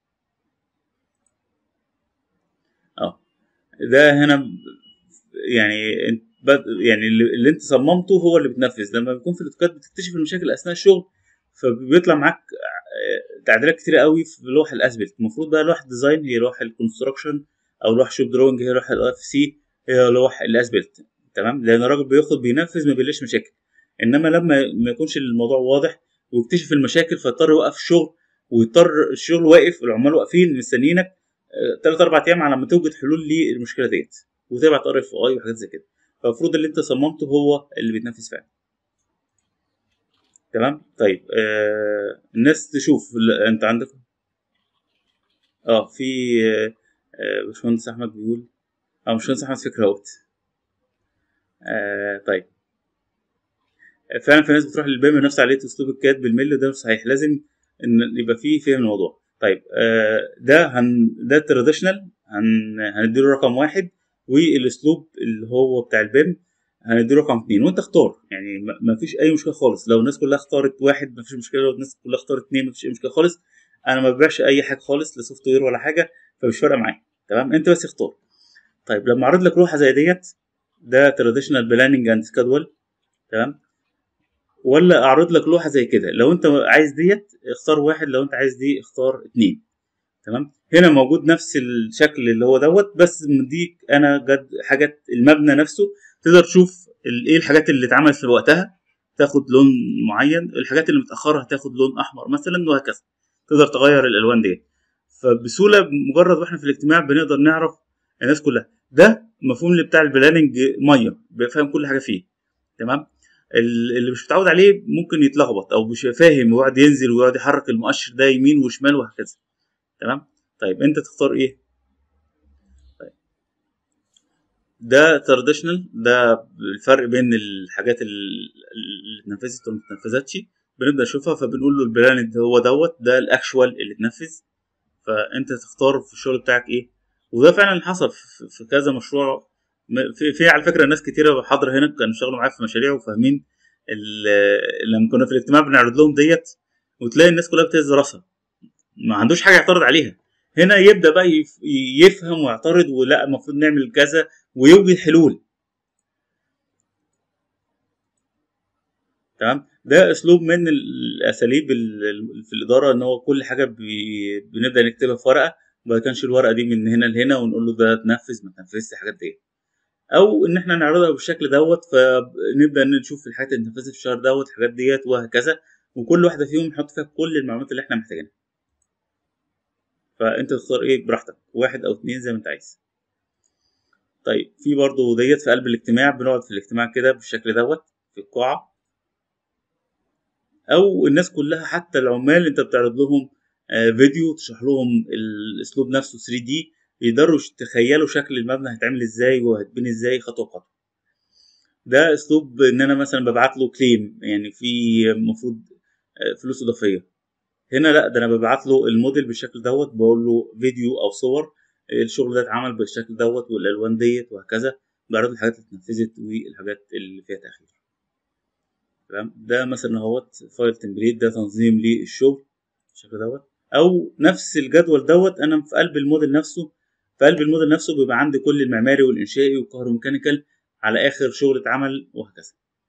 اه ده هنا يعني يعني اللي انت صممته هو اللي بتنفذ. لما بيكون في الاوتوكاد بتكتشف المشاكل اثناء الشغل، فبيطلع معاك تعديلات كتيره قوي في لوح الاسبلت. المفروض بقى لوح ديزاين هي لوح الكونستراكشن، او لوح شوب دروينج هي لوح الاف سي، هي لوح الاسبلت. تمام، لان الراجل بياخد بينفذ ما بيلاقيش مشاكل. انما لما ما يكونش الموضوع واضح ويكتشف المشاكل فيضطر يوقف الشغل، ويضطر الشغل واقف، العمال واقفين مستنيينك 3 4 ايام على ما توجد حلول للمشكله ديت، وتبعت ار اف اي وحاجات زي كده. فالمفروض اللي انت صممته هو اللي بيتنفذ فعلا. تمام. طيب الناس تشوف انت عندك. في باشمهندس احمد بيقول، او باشمهندس احمد فكره اوت. طيب فعلا في ناس بتروح للبيم نفس عمليه اسلوب الكاد بالملي، وده مش صحيح. لازم ان يبقى فيه فهم الموضوع. طيب ده التراديشنال هنديله رقم واحد، والاسلوب اللي هو بتاع البيم هنديله رقم اتنين، وانت اختار. يعني ما فيش اي مشكله خالص لو الناس كلها اختارت واحد، ما فيش مشكله لو الناس كلها اختارت اتنين، ما فيش اي مشكله خالص. انا ما ببيعش اي حاجه خالص، لا سوفت وير ولا حاجه، فمش فارقه معايا. تمام، انت بس اختار. طيب لما اعرض لك لوحه زي ديت، ده تراديشنال بلاننج اند سكادول. تمام، ولا اعرض لك لوحه زي كده؟ لو انت عايز ديت اختار واحد، لو انت عايز دي اختار اتنين. تمام، هنا موجود نفس الشكل اللي هو دوت، بس مديك انا جد حاجات المبنى نفسه. تقدر تشوف ايه الحاجات اللي اتعملت في وقتها تاخد لون معين، الحاجات اللي متاخره هتاخد لون احمر مثلا، وهكذا. تقدر تغير الالوان دي فبسهوله. مجرد واحنا في الاجتماع بنقدر نعرف الناس كلها. ده المفهوم اللي بتاع البلاننج ميه، بيفهم كل حاجه فيه. تمام، اللي مش متعود عليه ممكن يتلخبط، او مش فاهم ويقعد ينزل ويقعد يحرك المؤشر ده يمين وشمال وهكذا. تمام. طيب انت تختار ايه؟ طيب ده تراديشنال، ده الفرق بين الحاجات اللي اتنفذت وما اتنفذتش. بنبدا نشوفها فبنقول له البلان هو دوت، ده الاكشوال اللي اتنفذ. فانت تختار في الشغل بتاعك ايه. وده فعلا حصل في كذا مشروع. في على فكره ناس كتيره حاضره هنا كانوا بيشتغلوا معايا في مشاريع وفاهمين لما كنا في الاجتماع بنعرض لهم ديت، وتلاقي الناس كلها بتهز راسها، ما عندوش حاجه يعترض عليها. هنا يبدا بقى يفهم ويعترض، ولا المفروض نعمل كذا، ويوجد حلول. تمام، ده اسلوب من الاساليب في الاداره، ان هو كل حاجه بنبدا نكتبها في ورقه، وما كانش الورقه دي من هنا لهنا ونقول له ده تنفذ ما تنفذش الحاجات دي، او ان احنا نعرضها بالشكل دوت. فنبدا نشوف الحاجات اللي اتنفذت في الشهر دوت، الحاجات ديت وهكذا، وكل واحده فيهم نحط فيها كل المعلومات اللي احنا محتاجينها. فانت تختار ايه براحتك، واحد او اتنين زي ما انت عايز. طيب في برضه ديت في قلب الاجتماع، بنقعد في الاجتماع كده بالشكل دوت في القاعة، أو الناس كلها حتى العمال أنت بتعرض لهم فيديو تشرح لهم الأسلوب نفسه 3D، يقدروا يتخيلوا شكل المبنى هيتعمل ازاي وهتبني ازاي خطوة بخطوة. ده أسلوب إن أنا مثلا ببعت له كليم، يعني في المفروض فلوس إضافية. هنا لا، ده أنا ببعت له الموديل بالشكل دوت، بقول له فيديو أو صور الشغل ده اتعمل بالشكل دوت والألوان ديت وهكذا. بعرض الحاجات اللي اتنفذت والحاجات اللي فيها تأخير. تمام، ده مثلا اهوت فايل تمبليت، ده تنظيم للشغل بالشكل دوت. او نفس الجدول دوت انا في قلب الموديل نفسه. في قلب الموديل نفسه بيبقى عندي كل المعماري والانشائي والكهروميكانيكال على اخر شغل اتعمل وهكذا.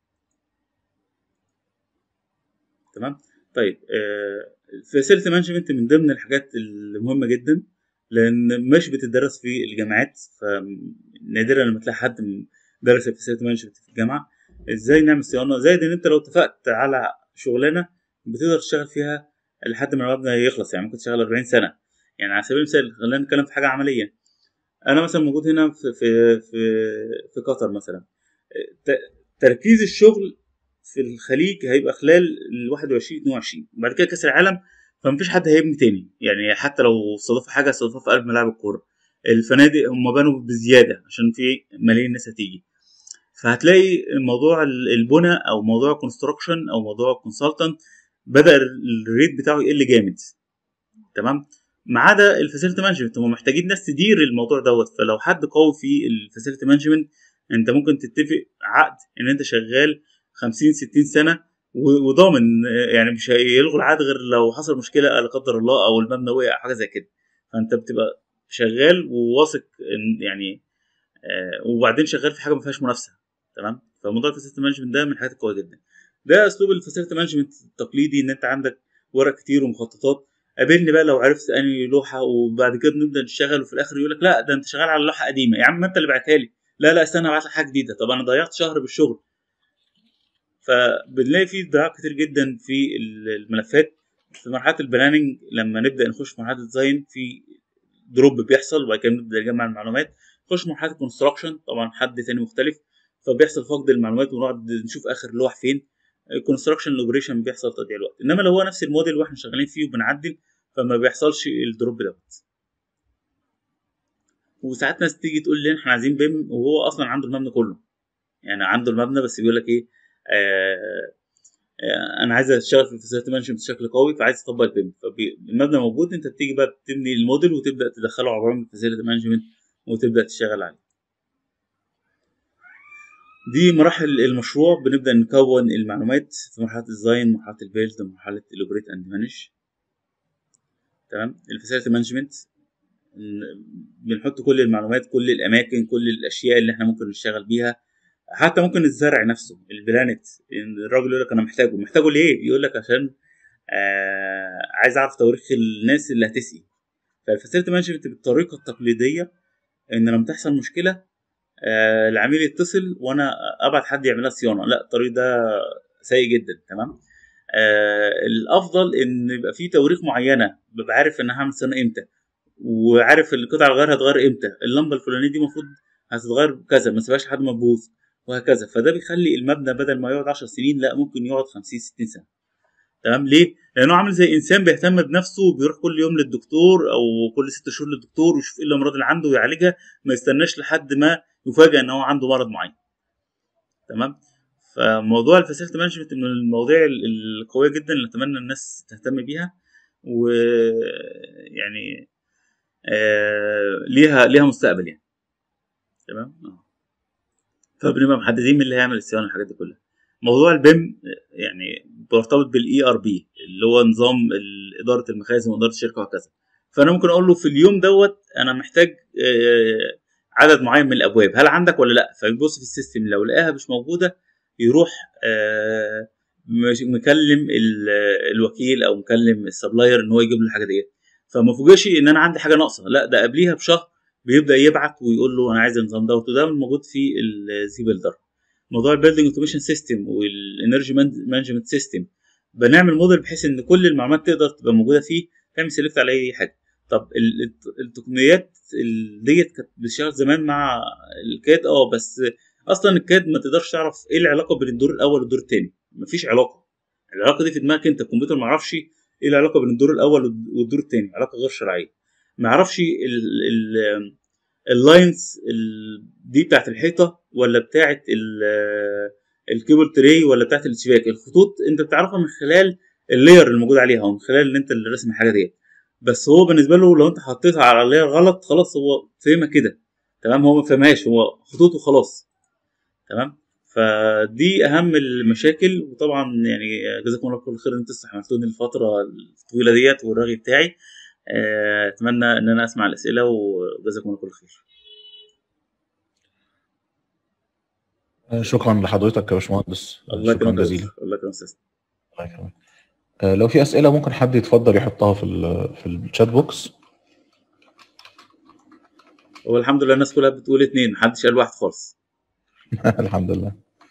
تمام. طيب الفاسيلتي مانجمنت من ضمن الحاجات المهمه جدا، لان مش بتدرس في الجامعات، فنادرا لما تلاقي حد درس الفاسيلتي مانجمنت في الجامعه. ازاي نعمل صيانه، زائد ان انت لو اتفقت على شغلانه بتقدر تشتغل فيها لحد ما المبنى يخلص. يعني ممكن تشتغل 40 سنه. يعني على سبيل المثال خلينا نتكلم في حاجه عمليه. انا مثلا موجود هنا في قطر مثلا. تركيز الشغل في الخليج هيبقى خلال ال 21 22، وبعد كده كاس العالم. فمفيش حد هيبني تاني، يعني حتى لو استضافوا حاجه استضافوا في قلب ملاعب الكوره. الفنادق هم بنوا بزياده عشان في ملايين الناس هتيجي. فهتلاقي موضوع البنى او موضوع الكونستراكشن او موضوع الكونسلتنت بدا الريت بتاعه يقل جامد. تمام، ما عدا الفاسيلتي مانجمنت هم محتاجين ناس تدير الموضوع دوت. فلو حد قوي في الفاسيلتي مانجمنت انت ممكن تتفق عقد ان انت شغال 50 60 سنه، وضامن يعني مش هيلغوا العقد غير لو حصل مشكله لا قدر الله او المبنى وقع او حاجه زي كده. فانت بتبقى شغال وواثق ان يعني وبعدين شغال في حاجه ما فيهاش منافسه. تمام. فموضوع الفاسيلتي مانجمنت ده من الحاجات القويه جدا. ده اسلوب الفاسيلتي مانجمنت التقليدي، ان انت عندك ورق كتير ومخططات. قابلني بقى لو عرفت انهي لوحه وبعد كده نبدا نشتغل، وفي الاخر يقول لك لا ده انت شغال على لوحه قديمه. يا عم ما انت اللي بعتها لي. لا لا استنى ابعت لك حاجه جديده. طب انا ضيعت شهر بالشغل. فبنلاقي في ضياع كتير جدا في الملفات. في مرحله البلاننج لما نبدا نخش في مرحله الديزاين في دروب بيحصل، وبعد كده نبدا نجمع المعلومات. نخش مرحله الكونستراكشن طبعا حد تاني مختلف، فبيحصل فقد المعلومات ونقعد نشوف اخر لوح فين. الكونستراكشن الاوبريشن بيحصل تضييع الوقت. انما لو هو نفس الموديل واحنا شغالين فيه وبنعدل فما بيحصلش الدروب دوت. وساعات ناس تيجي تقول لي احنا عايزين بيم وهو اصلا عنده المبنى كله. يعني عنده المبنى بس بيقول لك ايه، انا عايز اشتغل في الفاسيلتي مانجمنت بشكل قوي فعايز اطبق البيم. فالمبنى موجود، انت بتيجي بقى بتبني الموديل وتبدا تدخله على برامج الفاسيلتي مانجمنت وتبدا تشتغل عليه. دي مراحل المشروع. بنبدا نكون المعلومات في مرحله الديزاين، مرحله البيلد، مرحله الاوبريت اند مانج. تمام. الفاسيلتي مانجمنت بنحط كل المعلومات، كل الاماكن، كل الاشياء اللي احنا ممكن نشتغل بيها. حتى ممكن الزرع نفسه، البلانت. الراجل يقول لك انا محتاجه ليه؟ يقول لك عشان عايز اعرف تواريخ الناس اللي هتسقي. فالفاسيلتي مانجمنت بالطريقه التقليديه ان لما تحصل مشكله العميل يتصل وانا ابعت حد يعمل لها صيانه. لا، الطريق ده سيء جدا. تمام. الافضل ان يبقى في تواريخ معينه، ببقى عارف ان هعمل صيانه امتى، وعارف القطع الغيار هتغير امتى. اللمبه الفلانيه دي المفروض هتتغير كذا، ما سيبهاش لحد ما تبوظ وهكذا. فده بيخلي المبنى بدل ما يقعد 10 سنين لا ممكن يقعد 50 60 سنه. تمام. ليه؟ لانه عامل زي انسان بيهتم بنفسه وبيروح كل يوم للدكتور او كل 6 شهور للدكتور ويشوف ايه الامراض اللي عنده ويعالجها. ما يستناش لحد ما يفاجئ ان هو عنده مرض معين. تمام. فموضوع الفاسيلتي مانجمنت من المواضيع القويه جدا اللي اتمنى الناس تهتم بيها. ويعني ليها مستقبل يعني. تمام. فبنبقى محددين مين اللي هيعمل الصيانه والحاجات دي كلها. موضوع البيم يعني مرتبط بالاي ار بي اللي هو نظام اداره المخازن واداره الشركه وهكذا. فانا ممكن اقول له في اليوم دوت انا محتاج عدد معين من الابواب، هل عندك ولا لا؟ فيبص في السيستم لو لقاها مش موجوده يروح مكلم الوكيل او مكلم السبلاير ان هو يجيب له الحاجه ديت. فما فوجئش ان انا عندي حاجه ناقصه، لا ده قبليها بشهر بيبدا يبعت ويقول له انا عايز النظام دوت. وده موجود في الزي بيلدر. موضوع البيلدنج اوتوميشن سيستم والانرجي مانجمنت سيستم، بنعمل موديل بحيث ان كل المعلومات تقدر تبقى موجوده فيه، تعمل سيلكت على اي حاجه. طب التقنيات ديت كانت بتشتغل زمان مع الكاد بس اصلا الكاد ما تقدرش تعرف ايه العلاقه بين الدور الاول والدور الثاني. مفيش علاقه. العلاقه دي في دماغك انت، الكمبيوتر ما يعرفش ايه العلاقه بين الدور الاول والدور الثاني. علاقه غير شرعيه. ما يعرفش اللاينز دي بتاعت الحيطه ولا بتاعت الكيبل تري ولا بتاعت الشباك. الخطوط انت بتعرفها من خلال اللاير الموجود عليها ومن خلال ان انت اللي راسم الحاجه ديت. بس هو بالنسبه له لو انت حطيتها على اللاير غلط خلاص هو فهمها كده. تمام. هو ما فهمهاش، هو خطوط وخلاص. تمام. فدي اهم المشاكل. وطبعا يعني جزاكم الله كل خير ان انتوا استحملتوني الفتره الطويله ديت والرغي بتاعي. اتمنى ان انا اسمع الاسئله وجزاكم الله كل خير. شكرا لحضرتك يا باشمهندس، الله شكرا يكرمك يا جزيلا. دكتور. الله يكرمك يا استاذ. الله يكرمك. لو في اسئله ممكن حد يتفضل يحطها في الشات بوكس. هو الحمد لله الناس كلها بتقول 2، محدش قال 1 خالص. الحمد لله.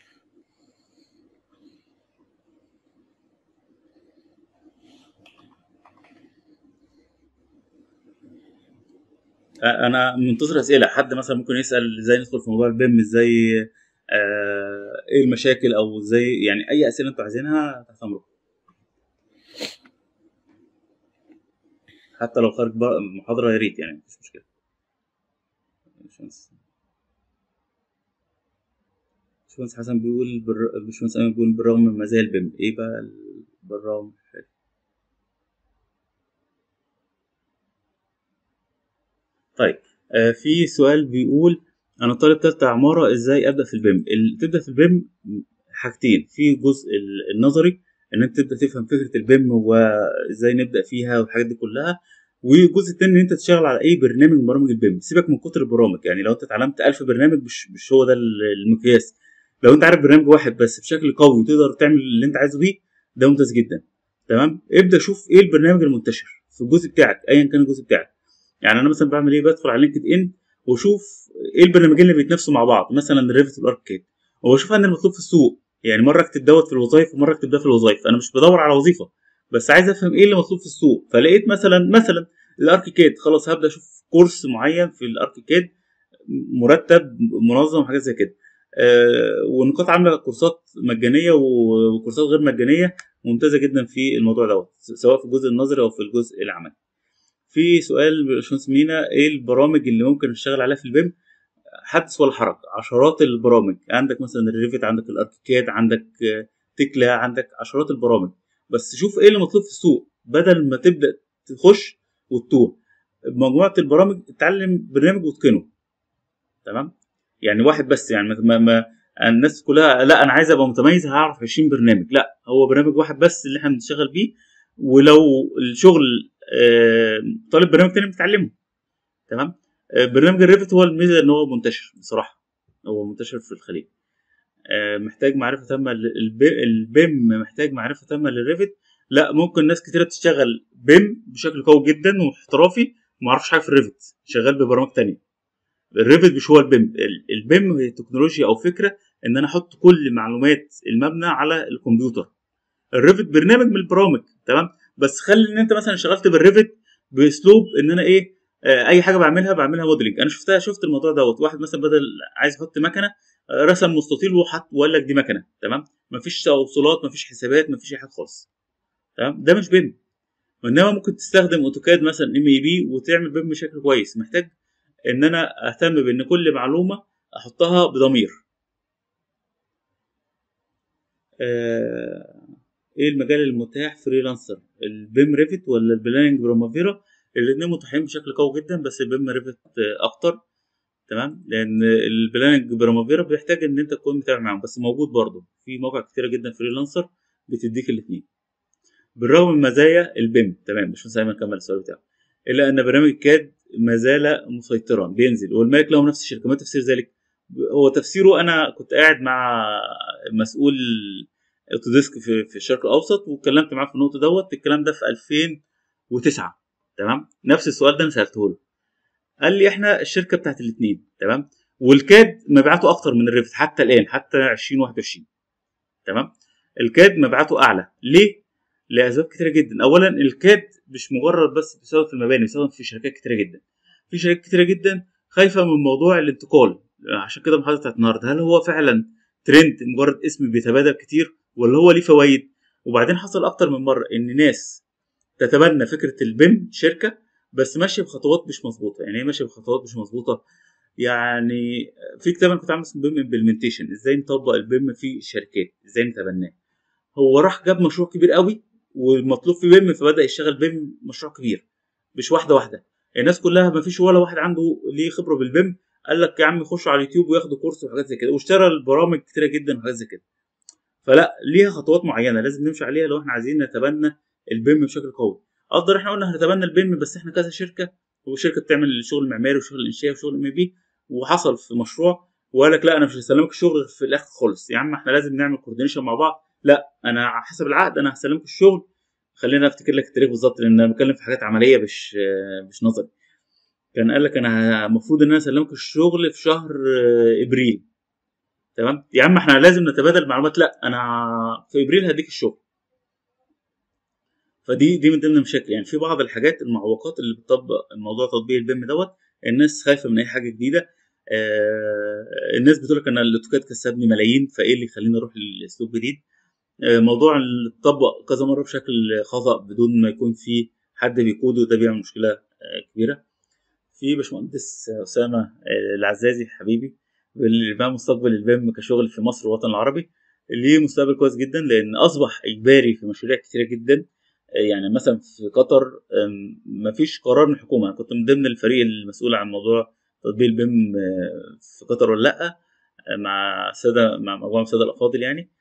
انا منتظر اسئله. حد مثلا ممكن يسال ازاي ندخل في موضوع البيم، ازاي ايه المشاكل، او ازاي يعني اي اسئله انتوا عايزينها تحت امركم. حتى لو خارج محاضره يا ريت يعني مفيش مشكله. باشمهندس حسن بيقول باشمهندس امين بيقول بالرغم من مزايا البيم ايه بقى بالرغم. طيب في سؤال بيقول انا طالب تالتة عمارة ازاي ابدا في البيم؟ تبدا في البيم حاجتين، في جزء النظري ان انت تبدا تفهم فكره البيم وازاي نبدا فيها والحاجات دي كلها، والجزء التاني ان انت تشتغل على اي برنامج من برامج البيم. سيبك من كتر البرامج، يعني لو انت اتعلمت 1000 برنامج مش هو ده المقياس. لو انت عارف برنامج واحد بس بشكل قوي وتقدر تعمل اللي انت عايزه بيه، ده ممتاز جدا. تمام، ابدا شوف ايه البرنامج المنتشر في الجزء بتاعك ايا كان الجزء بتاعك. يعني انا مثلا بعمل ايه، بدخل على لينكد ان واشوف ايه البرنامجين اللي بيتنافسوا مع بعض، مثلا الريفت والاركيد، واشوف ان المطلوب في السوق. يعني مره اكتب دوت في الوظائف ومره اكتب ده في الوظائف، انا مش بدور على وظيفه بس عايز افهم ايه اللي مطلوب في السوق. فلقيت مثلا الاركيكاد، خلاص هبدا اشوف كورس معين في الاركيكاد مرتب منظم وحاجات زي كده. ونقاط عامله كورسات مجانيه وكورسات غير مجانيه ممتازه جدا في الموضوع دوت، سواء في الجزء النظري او في الجزء العملي. في سؤال باشمهندس مينا، ايه البرامج اللي ممكن نشتغل عليها في البيم؟ حدث ولا حرج، عشرات البرامج. عندك مثلا الريفت، عندك الاركيكاد، عندك تكلا، عندك عشرات البرامج. بس شوف ايه اللي مطلوب في السوق بدل ما تبدا تخش وتتوه. بمجموعه البرامج اتعلم برنامج واتقنه. تمام، يعني واحد بس، يعني الناس كلها لا انا عايز ابقى متميز هعرف 20 برنامج، لا هو برنامج واحد بس اللي احنا بنشتغل بيه. ولو الشغل طالب برنامج تاني بتتعلمه. تمام. برنامج الريفت هو الميزه ان هو منتشر بصراحه، هو منتشر في الخليج. محتاج معرفه تامه البيم محتاج معرفه تامه للريفت؟ لا، ممكن ناس كتيره تشتغل بيم بشكل قوي جدا واحترافي وما يعرفش حاجه في الريفت، شغال ببرامج تانية. الريفت مش هو البيم. البيم هي تكنولوجيا او فكره ان انا احط كل معلومات المبنى على الكمبيوتر. الريفت برنامج من البرامج. تمام، بس خلي ان انت مثلا اشتغلت بالريفت باسلوب ان انا ايه، اي حاجه بعملها موديلنج. انا شفت الموضوع دوت، واحد مثلا بدل عايز يحط مكنه، رسم مستطيل وحط وقال لك دي مكنه. تمام، مفيش توصيلات، مفيش حسابات، مفيش اي حاجه خالص. تمام، ده مش بيم. وانما ممكن تستخدم اوتوكاد مثلا MEP وتعمل بيم بشكل كويس. محتاج ان انا اهتم بان كل معلومه احطها بضمير. آه، ايه المجال المتاح فريلانسر، البيم ريفت ولا البلاننج برامافيرا؟ الاثنين متاحين بشكل قوي جدا، بس البيم ريفت اكتر. تمام، لان البلاننج برامافيرا بيحتاج ان انت تكون متابع معاهم، بس موجود برضه في مواقع كتيره جدا فريلانسر بتديك الاثنين. بالرغم من مزايا البيم، تمام مش مساهم نكمل السؤال بتاعه، الا ان برنامج كاد ما زال مسيطرا بينزل والمالك له نفس الشركه. ما تفسير ذلك؟ هو تفسيره، انا كنت قاعد مع مسؤول اوتوديسك في الشرق الاوسط واتكلمت معاه في النقطه دوت. الكلام ده في 2009. تمام، نفس السؤال ده انا سالته له، قال لي احنا الشركه بتاعت الاثنين. تمام، والكاد مبيعاته اكتر من الريفت حتى الان، حتى 2021. تمام، الكاد مبيعاته اعلى ليه؟ لاسباب كتيره جدا. اولا الكاد مش مجرد بس بيستخدم في المباني، بيستخدم في شركات كتيره جدا. في شركات كتيره جدا خايفه من موضوع الانتقال. عشان كده المحاضره بتاعت النهارده، هل هو فعلا ترند مجرد اسم بيتبادل كتير ولا هو ليه فوائد؟ وبعدين حصل اكتر من مره ان ناس تتبنى فكره البيم شركه بس ماشيه بخطوات مش مظبوطه. يعني ايه ماشيه بخطوات مش مظبوطه؟ يعني في كتاب انا كنت عامل اسمه بيم امبلمنتيشن، ازاي نطبق البيم في الشركات، ازاي نتبناه. هو راح جاب مشروع كبير قوي والمطلوب فيه بيم، فبدا يشتغل بيم مشروع كبير، مش واحده واحده. الناس كلها ما فيش ولا واحد عنده ليه خبره بالبيم قال لك يا عم يخشوا على اليوتيوب وياخدوا كورس وحاجات زي كده، واشترى البرامج كتيره جدا وحاجات زي كده. فلا، ليها خطوات معينه لازم نمشي عليها لو احنا عايزين نتبنى البيم بشكل قوي. اقدر احنا قلنا هنتبنى البيم بس احنا كذا شركه، وشركه بتعمل شغل معماري وشغل انشائي وشغل MEP، وحصل في مشروع وقال لك لا انا مش هسلمك الشغل في الاخر خالص، يا عم احنا لازم نعمل كوردينيشن مع بعض. لا، انا حسب العقد انا هسلمك الشغل. خلينا افتكر لك التاريخ بالظبط لان انا بتكلم في حاجات عمليه مش نظري. كان قال لك انا المفروض ان انا اسلمك الشغل في شهر ابريل. تمام يا عم احنا لازم نتبادل معلومات، لا انا في ابريل هديك الشغل. فدي من ضمن المشاكل. يعني في بعض الحاجات المعوقات اللي بتطبق موضوع تطبيق البيم دوت. الناس خايفه من اي حاجه جديده. الناس بتقول لك انا الاوتوكاد كسبني ملايين، فايه اللي يخليني اروح لاسلوب جديد؟ موضوع اللي اتطبق كذا مره بشكل خطا بدون ما يكون في حد بيكوده، ده بيعمل مشكله كبيره. في باشمهندس اسامه العزازي حبيبي اللي بقى مستقبل البيم كشغل في مصر والوطن العربي، ليه مستقبل كويس جدا لان اصبح اجباري في مشاريع كتيره جدا. يعني مثلا في قطر مفيش قرار من الحكومه. انا كنت من ضمن الفريق المسؤول عن موضوع تطبيق البيم في قطر ولا لا، مع مجموعه من الساده الافاضل يعني.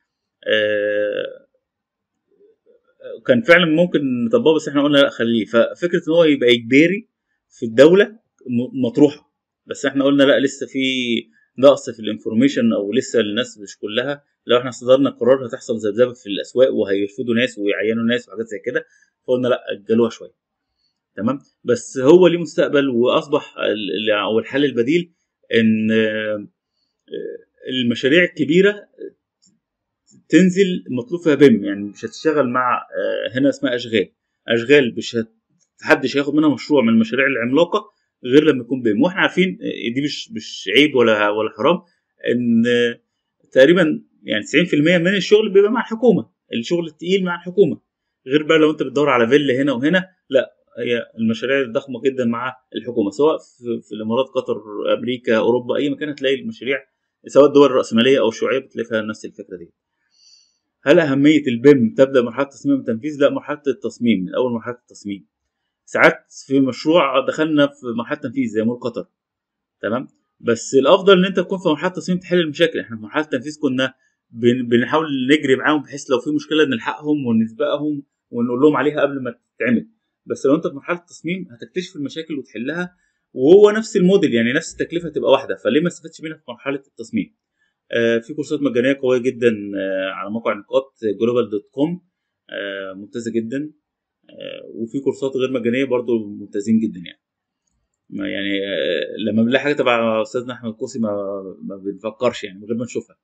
آه، كان فعلا ممكن نطبقه، بس احنا قلنا لا خليه. ففكره ان هو يبقى اجباري في الدوله مطروحه، بس احنا قلنا لا، لسه في نقص في الانفورميشن، او لسه الناس مش كلها. لو احنا صدرنا قرار هتحصل ذبذبه في الاسواق وهيرفضوا ناس ويعينوا ناس وحاجات زي كده، فقلنا لا اجلوها شويه. تمام. بس هو ليه مستقبل، واصبح او الحل البديل ان المشاريع الكبيره تنزل مطلوب فيها بيم. يعني مش هتشتغل مع هنا اسمها اشغال مش محدش هياخد منها مشروع من المشاريع العملاقه غير لما يكون بيم. واحنا عارفين دي مش عيب ولا حرام، ان تقريبا يعني 90% من الشغل بيبقى مع الحكومه، الشغل التقيل مع الحكومه. غير بقى لو انت بتدور على فيلا هنا وهنا، لا، هي المشاريع الضخمه جدا مع الحكومه، سواء في الامارات، قطر، امريكا، اوروبا، اي مكان هتلاقي المشاريع، سواء الدول الراسماليه او الشيوعيه، بتلاقي فيها نفس الفكره دي. هل أهمية البيم تبدأ مرحلة التصميم والتنفيذ؟ لا، مرحلة التصميم، من أول مرحلة التصميم. ساعات في مشروع دخلنا في مرحلة تنفيذ زي مول قطر، تمام، بس الأفضل إن أنت تكون في مرحلة التصميم تحل المشاكل. إحنا في مرحلة التنفيذ كنا بنحاول نجري معاهم، بحيث لو في مشكلة نلحقهم ونسبقهم ونقول لهم عليها قبل ما تتعمل. بس لو أنت في مرحلة التصميم هتكتشف المشاكل وتحلها، وهو نفس الموديل، يعني نفس التكلفة تبقى واحدة، فليه ما استفدتش منها في مرحلة التصميم؟ في كورسات مجانيه قويه جدا على موقع نقاط global.com، ممتازه جدا. وفي كورسات غير مجانيه برضو ممتازين جدا يعني. يعني لما بنلاقي حاجه تبع استاذنا احمد كوسي ما بنفكرش يعني من غير ما نشوفها.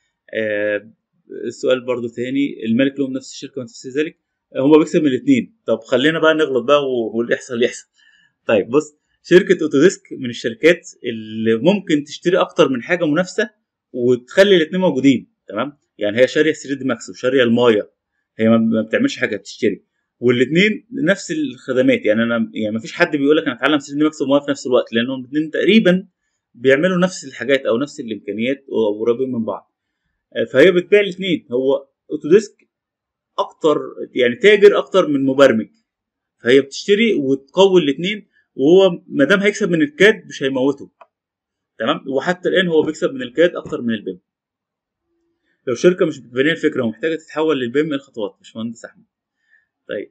السؤال برضو تاني، المالك لهم نفس الشركه ونفس ذلك؟ هما بيكسب من الاثنين. طب خلينا بقى نغلط بقى واللي يحصل يحصل. طيب بص، شركه اوتوديسك من الشركات اللي ممكن تشتري اكتر من حاجه منافسه وتخلي الاثنين موجودين. تمام، يعني هي شاريه 3 دي ماكس وشاريه المايا، هي ما بتعملش حاجه، بتشتري، والاثنين نفس الخدمات. يعني انا يعني ما فيش حد بيقول لك انا اتعلم 3 دي ماكس ومايا في نفس الوقت، لانهم الاثنين تقريبا بيعملوا نفس الحاجات او نفس الامكانيات وقريبين من بعض. فهي بتبيع الاثنين. هو اوتوديسك اكتر يعني تاجر اكتر من مبرمج، فهي بتشتري وتقوي الاثنين، وهو ما دام هيكسب من الكاد مش هيموته. تمام، وحتى الان هو بيكسب من الكاد اكتر من البيم. لو شركه مش بتبني الفكره ومحتاجه تتحول للبيم، الخطوات مش مهندس احمد. طيب،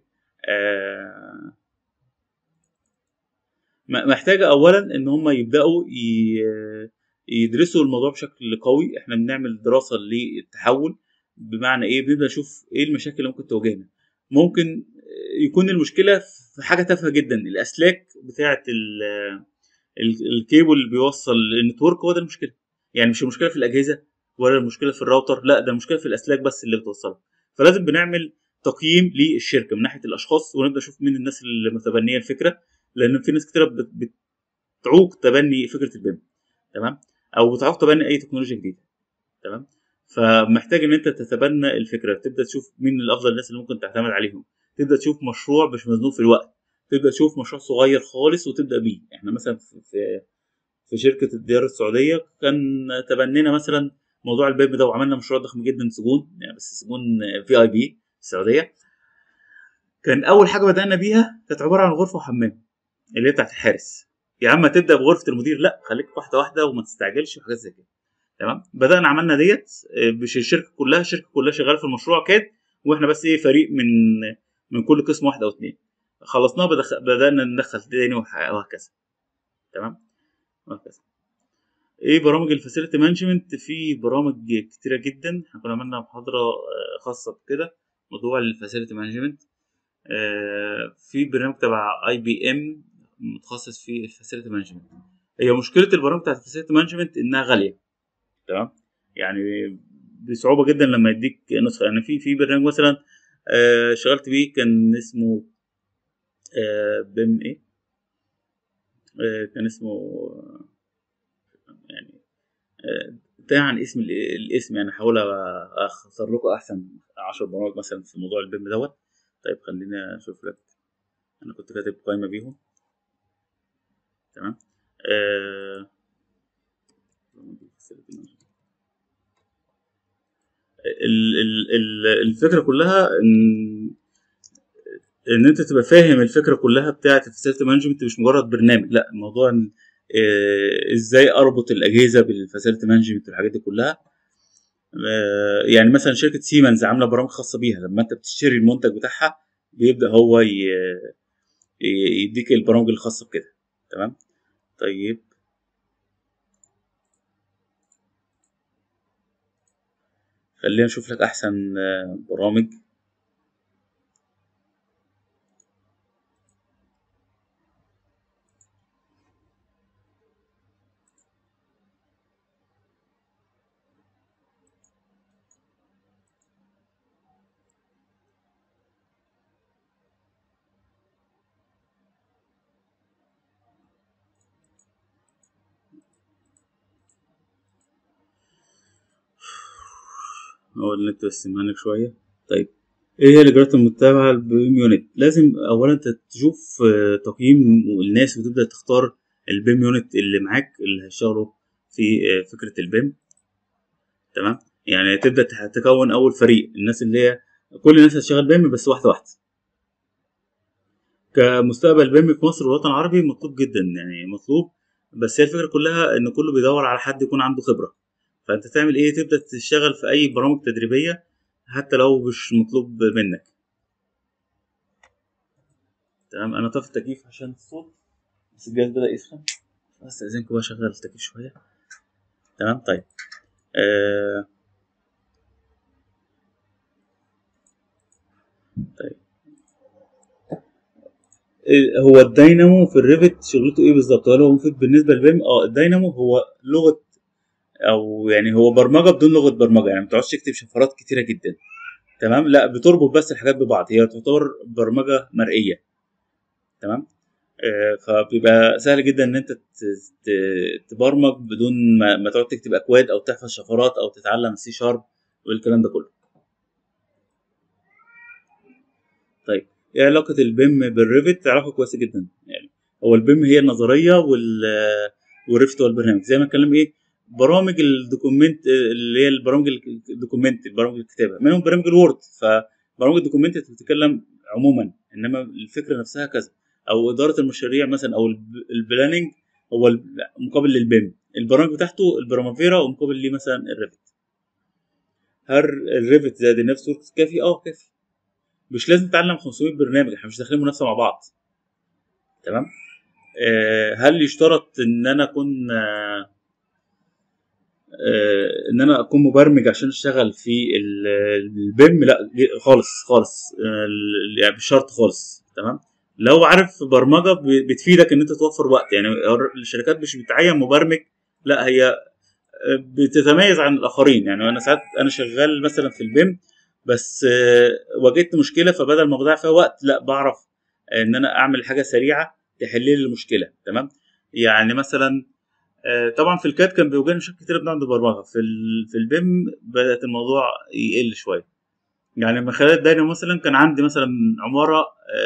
محتاجه اولا ان هم يبداوا يدرسوا الموضوع بشكل قوي. احنا بنعمل دراسه للتحول، بمعنى ايه؟ بنبدا نشوف ايه المشاكل اللي ممكن تواجهنا. ممكن يكون المشكله في حاجه تافهه جدا، الاسلاك بتاعه الكيبل اللي بيوصل النتورك، هو ده المشكله. يعني مش المشكله في الاجهزه ولا المشكله في الراوتر، لا، ده المشكله في الاسلاك بس اللي بتوصلها. فلازم بنعمل تقييم للشركه من ناحيه الاشخاص، ونبدا نشوف مين الناس اللي متبنيه الفكره، لان في ناس كتير بتعوق تبني فكره البيم، تمام، او بتعوق تبني اي تكنولوجيا جديده. تمام، فمحتاج ان انت تتبنى الفكره، تبدا تشوف مين الافضل الناس اللي ممكن تعتمد عليهم، تبدا تشوف مشروع مش مزنوق في الوقت، تبدا تشوف مشروع صغير خالص وتبدا بيه. احنا مثلا في شركه الديار السعوديه كان تبنينا مثلا موضوع البيب ده، وعملنا مشروع ضخم جدا، سجون يعني، بس سجون VIP السعوديه. كان اول حاجه بدانا بيها كانت عباره عن غرفه وحمام اللي هي بتاعت الحارس. يا عم تبدا بغرفه المدير؟ لا، خليك واحده واحده وما تستعجلش وحاجات زي كده. تمام، بدانا عملنا ديت. مش الشركه كلها شغاله في المشروع كاد، واحنا بس ايه، فريق من كل قسم، واحد او اتنين. خلصناه، بدانا ندخل تاني وهكذا. تمام، وهكذا. ايه برامج الفاسيلتي مانجمنت؟ في برامج كتيره جدا. احنا كنا عملنا محاضره خاصه بكده، موضوع الفاسيلتي مانجمنت. في برنامج تبع IBM متخصص في الفاسيلتي مانجمنت. هي مشكله البرامج بتاعت الفاسيلتي مانجمنت انها غاليه. تمام، يعني بصعوبه جدا لما يديك نسخه. يعني في برنامج مثلا شغلت بيه كان اسمه بيم ايه، كان اسمه يعني تاه عن اسم الاسم. يعني احاول اختصر لكم احسن 10 برامج مثلا في موضوع البيم دوت. طيب خليني اشوف لك، انا كنت كاتب قائمه بيهم. تمام، الفكره كلها ان انت تبقى فاهم الفكره كلها بتاعه الفاسيلتي مانجمنت، مش مجرد برنامج. لا، الموضوع ازاي اربط الاجهزه بالفاسيلتي مانجمنت والحاجات دي كلها. يعني مثلا شركه سيمنز عامله برامج خاصه بيها، لما انت بتشتري المنتج بتاعها بيبدا هو يديك البرامج الخاصه بكده. تمام. طيب خلينا نشوف لك احسن برامج. هو النت بس معاك شويه. طيب ايه هي الاجراءات المتبعه للبيم يونت؟ لازم اولا انت تشوف تقييم الناس وتبدا تختار البيم يونت اللي معاك اللي هيشتغلوا في فكره البيم. تمام. يعني تبدا تكون اول فريق الناس اللي هي كل الناس هتشتغل بيم بس واحده واحده. كمستقبل بيم في مصر والوطن العربي مطلوب جدا، يعني مطلوب، بس هي الفكره كلها ان كله بيدور على حد يكون عنده خبره. فانت تعمل ايه؟ تبدا تشتغل في اي برامج تدريبيه حتى لو مش مطلوب منك. تمام. انا طفي التكييف عشان الصوت، بس الجهاز بدا يسخن، استاذنكم بقى اشغل التكييف شويه. تمام. طيب آه طيب هو الداينامو في الريفت شغلته ايه بالظبط؟ هل هو مفيد بالنسبه للبيم؟ الداينامو هو لغه، او يعني هو برمجه بدون لغه برمجه، يعني ما بتقعدش تكتب شفرات كتيره جدا. تمام. لا، بتربط بس الحاجات ببعض، هي تعتبر برمجه مرئيه. تمام. فبيبقى سهل جدا ان انت تبرمج بدون ما تقعد تكتب اكواد او تحفظ شفرات او تتعلم سي شارب والكلام ده كله. طيب ايه علاقه البيم بالريفت؟ علاقه كويسه جدا. يعني هو البيم هي النظريه والريفت هو البرنامج. زي ما اتكلم ايه، برامج الدوكيمنت اللي هي البرامج الدوكيمنت، برامج الكتابه منهم برامج الوورد. فبرامج الدوكيمنت بتتكلم عموما، انما الفكره نفسها كذا. او اداره المشاريع مثلا، او البلاننج هو مقابل للبيم. البرامج بتاعته البرامافيرا ومقابل ليه مثلا الريفت. هل الريفت زائد النفس وركس كافي؟ كافي. مش لازم تتعلم 500 برنامج، احنا مش داخلين منافسه مع بعض. تمام. هل يشترط ان انا اكون ان انا اكون مبرمج عشان اشتغل في البيم؟ لا خالص خالص، يعني مش شرط خالص. تمام. لو عارف برمجه بتفيدك ان انت توفر وقت. يعني الشركات مش بتعين مبرمج، لا هي بتتميز عن الاخرين. يعني انا ساعات انا شغال مثلا في البيم، بس واجهت مشكله، فبدل ما بضيع فيها وقت لا بعرف ان انا اعمل حاجه سريعه تحل لي المشكله. تمام. يعني مثلا طبعا في الكاد كان بيواجهني مشاكل كتير بنقعد نبرمجها. في البيم بدات الموضوع يقل شويه. يعني من خلال الداينامو مثلا كان عندي مثلا عماره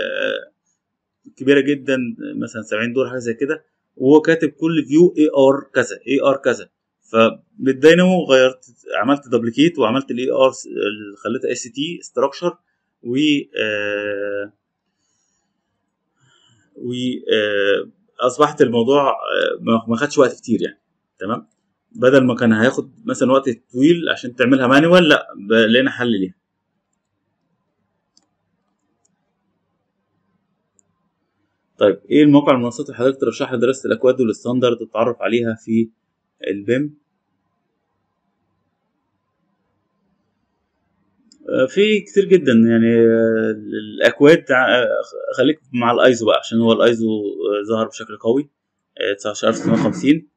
كبيره جدا، مثلا 70 دور حاجه زي كده، وهو كاتب كل فيو اي ار كذا اي ار كذا. فبالداينامو غيرت، عملت دبليكيت وعملت الاي ار، خليتها اس تي ستراكشر، و و اصبحت الموضوع ما خدش وقت كتير يعني. تمام. بدل ما كان هياخد مثلا وقت طويل عشان تعملها مانوال، لا لقينا حل ليها. طيب ايه المواقع المنصات اللي حضرتك ترشح لدراسه الاكواد والستاندرد تتعرف عليها في البيم؟ في كتير جدا يعني. الاكواد خليك مع الايزو بقى، عشان هو الايزو ظهر بشكل قوي 19650.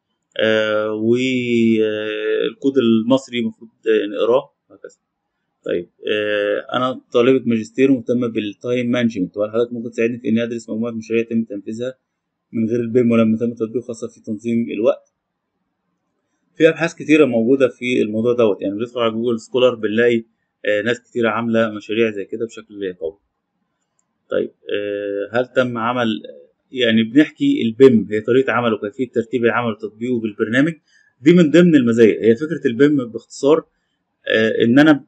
والكود المصري المفروض نقراه وهكذا. طيب انا طالبه ماجستير ومهتمه بالتايم مانجمنت، وهل حضرتك ممكن تساعدني في اني ادرس مجموعه مشاريع يتم تنفيذها من غير البيم ولما تم تطبيق، خاصه في تنظيم الوقت؟ في ابحاث كتيره موجوده في الموضوع دوت. يعني بندخل على جوجل سكولر بنلاقي ناس كتيره عامله مشاريع زي كده بشكل قوي. طيب هل تم عمل، يعني بنحكي البيم هي طريقه عمله وكيفيه ترتيب العمل وتطبيقه بالبرنامج. دي من ضمن المزايا. هي فكره البيم باختصار ان انا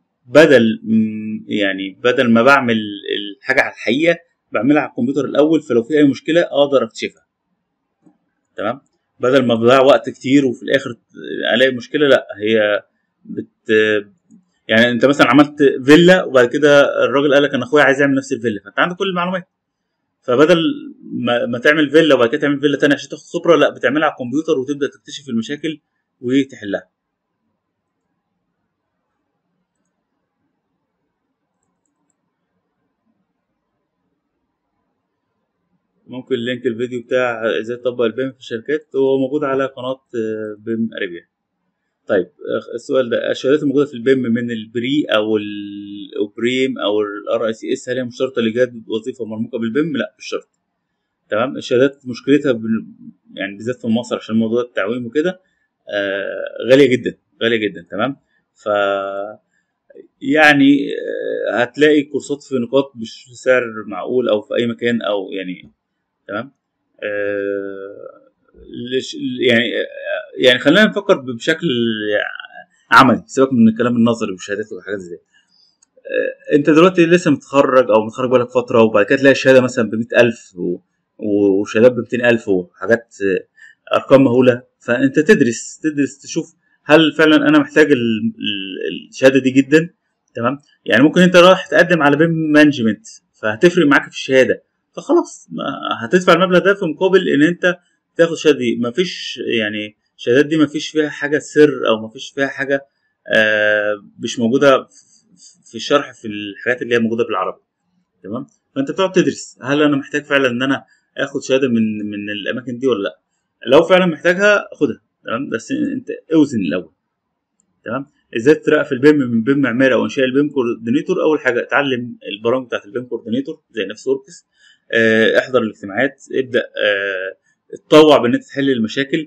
بدل ما بعمل الحاجه على الحقيقه بعملها على الكمبيوتر الاول، فلو في اي مشكله اقدر اكتشفها. تمام. بدل ما بضيع وقت كتير وفي الاخر الاقي مشكله، لا هي يعني انت مثلا عملت فيلا وبعد كده الراجل قال لك انا اخويا عايز يعمل نفس الفيلا، فانت عندك كل المعلومات. فبدل ما تعمل فيلا وبعد كده تعمل فيلا تانية عشان تاخد خبره، لا بتعملها على الكمبيوتر وتبدا تكتشف المشاكل وتحلها. ممكن لينك الفيديو بتاع ازاي تطبق البيم في الشركات هو موجود على قناه بيم اريبيا. طيب السؤال ده، الشهادات الموجوده في البيم من البري او الاوبريم او الار اي سي اس هل هي مشترطه لايجاد وظيفه مرموقه بالبيم؟ لا مش شرط. تمام. الشهادات مشكلتها يعني بالذات في مصر عشان موضوع التعويم وكده غاليه جدا غاليه جدا. تمام. ف يعني هتلاقي كورسات في نقاط بسعر معقول او في اي مكان او يعني. تمام. يعني يعني خلينا نفكر بشكل عملي، سيبك من الكلام النظري والشهادات والحاجات زي دي. انت دلوقتي لسه متخرج او متخرج بقالك فتره وبعد كده تلاقي شهاده مثلا ب 100,000 وشهادات ب 200,000 وحاجات ارقام مهوله، فانت تدرس تشوف هل فعلا انا محتاج الشهاده دي جدا. تمام. يعني ممكن انت رايح تقدم على بيم مانجمنت فهتفرق معاك في الشهاده، فخلاص هتدفع المبلغ ده في مقابل ان انت تاخد الشهاده دي. مفيش يعني الشهادات دي مفيش فيها حاجه سر او مفيش فيها حاجه مش موجوده في الشرح في الحاجات اللي هي موجوده بالعربي. تمام. فانت تقعد تدرس هل انا محتاج فعلا ان انا اخد شهاده من الاماكن دي ولا لا. لو فعلا محتاجها خدها. تمام. بس انت اوزن الاول. تمام. ازاي ترقى في البيم من بيم معماري او انشاء البيم كوردينيتور؟ اول حاجه اتعلم البرامج بتاعت البيم كوردينيتور زي نفس وركس. احضر الاجتماعات، ابدا اتطوع بان انت تحل المشاكل.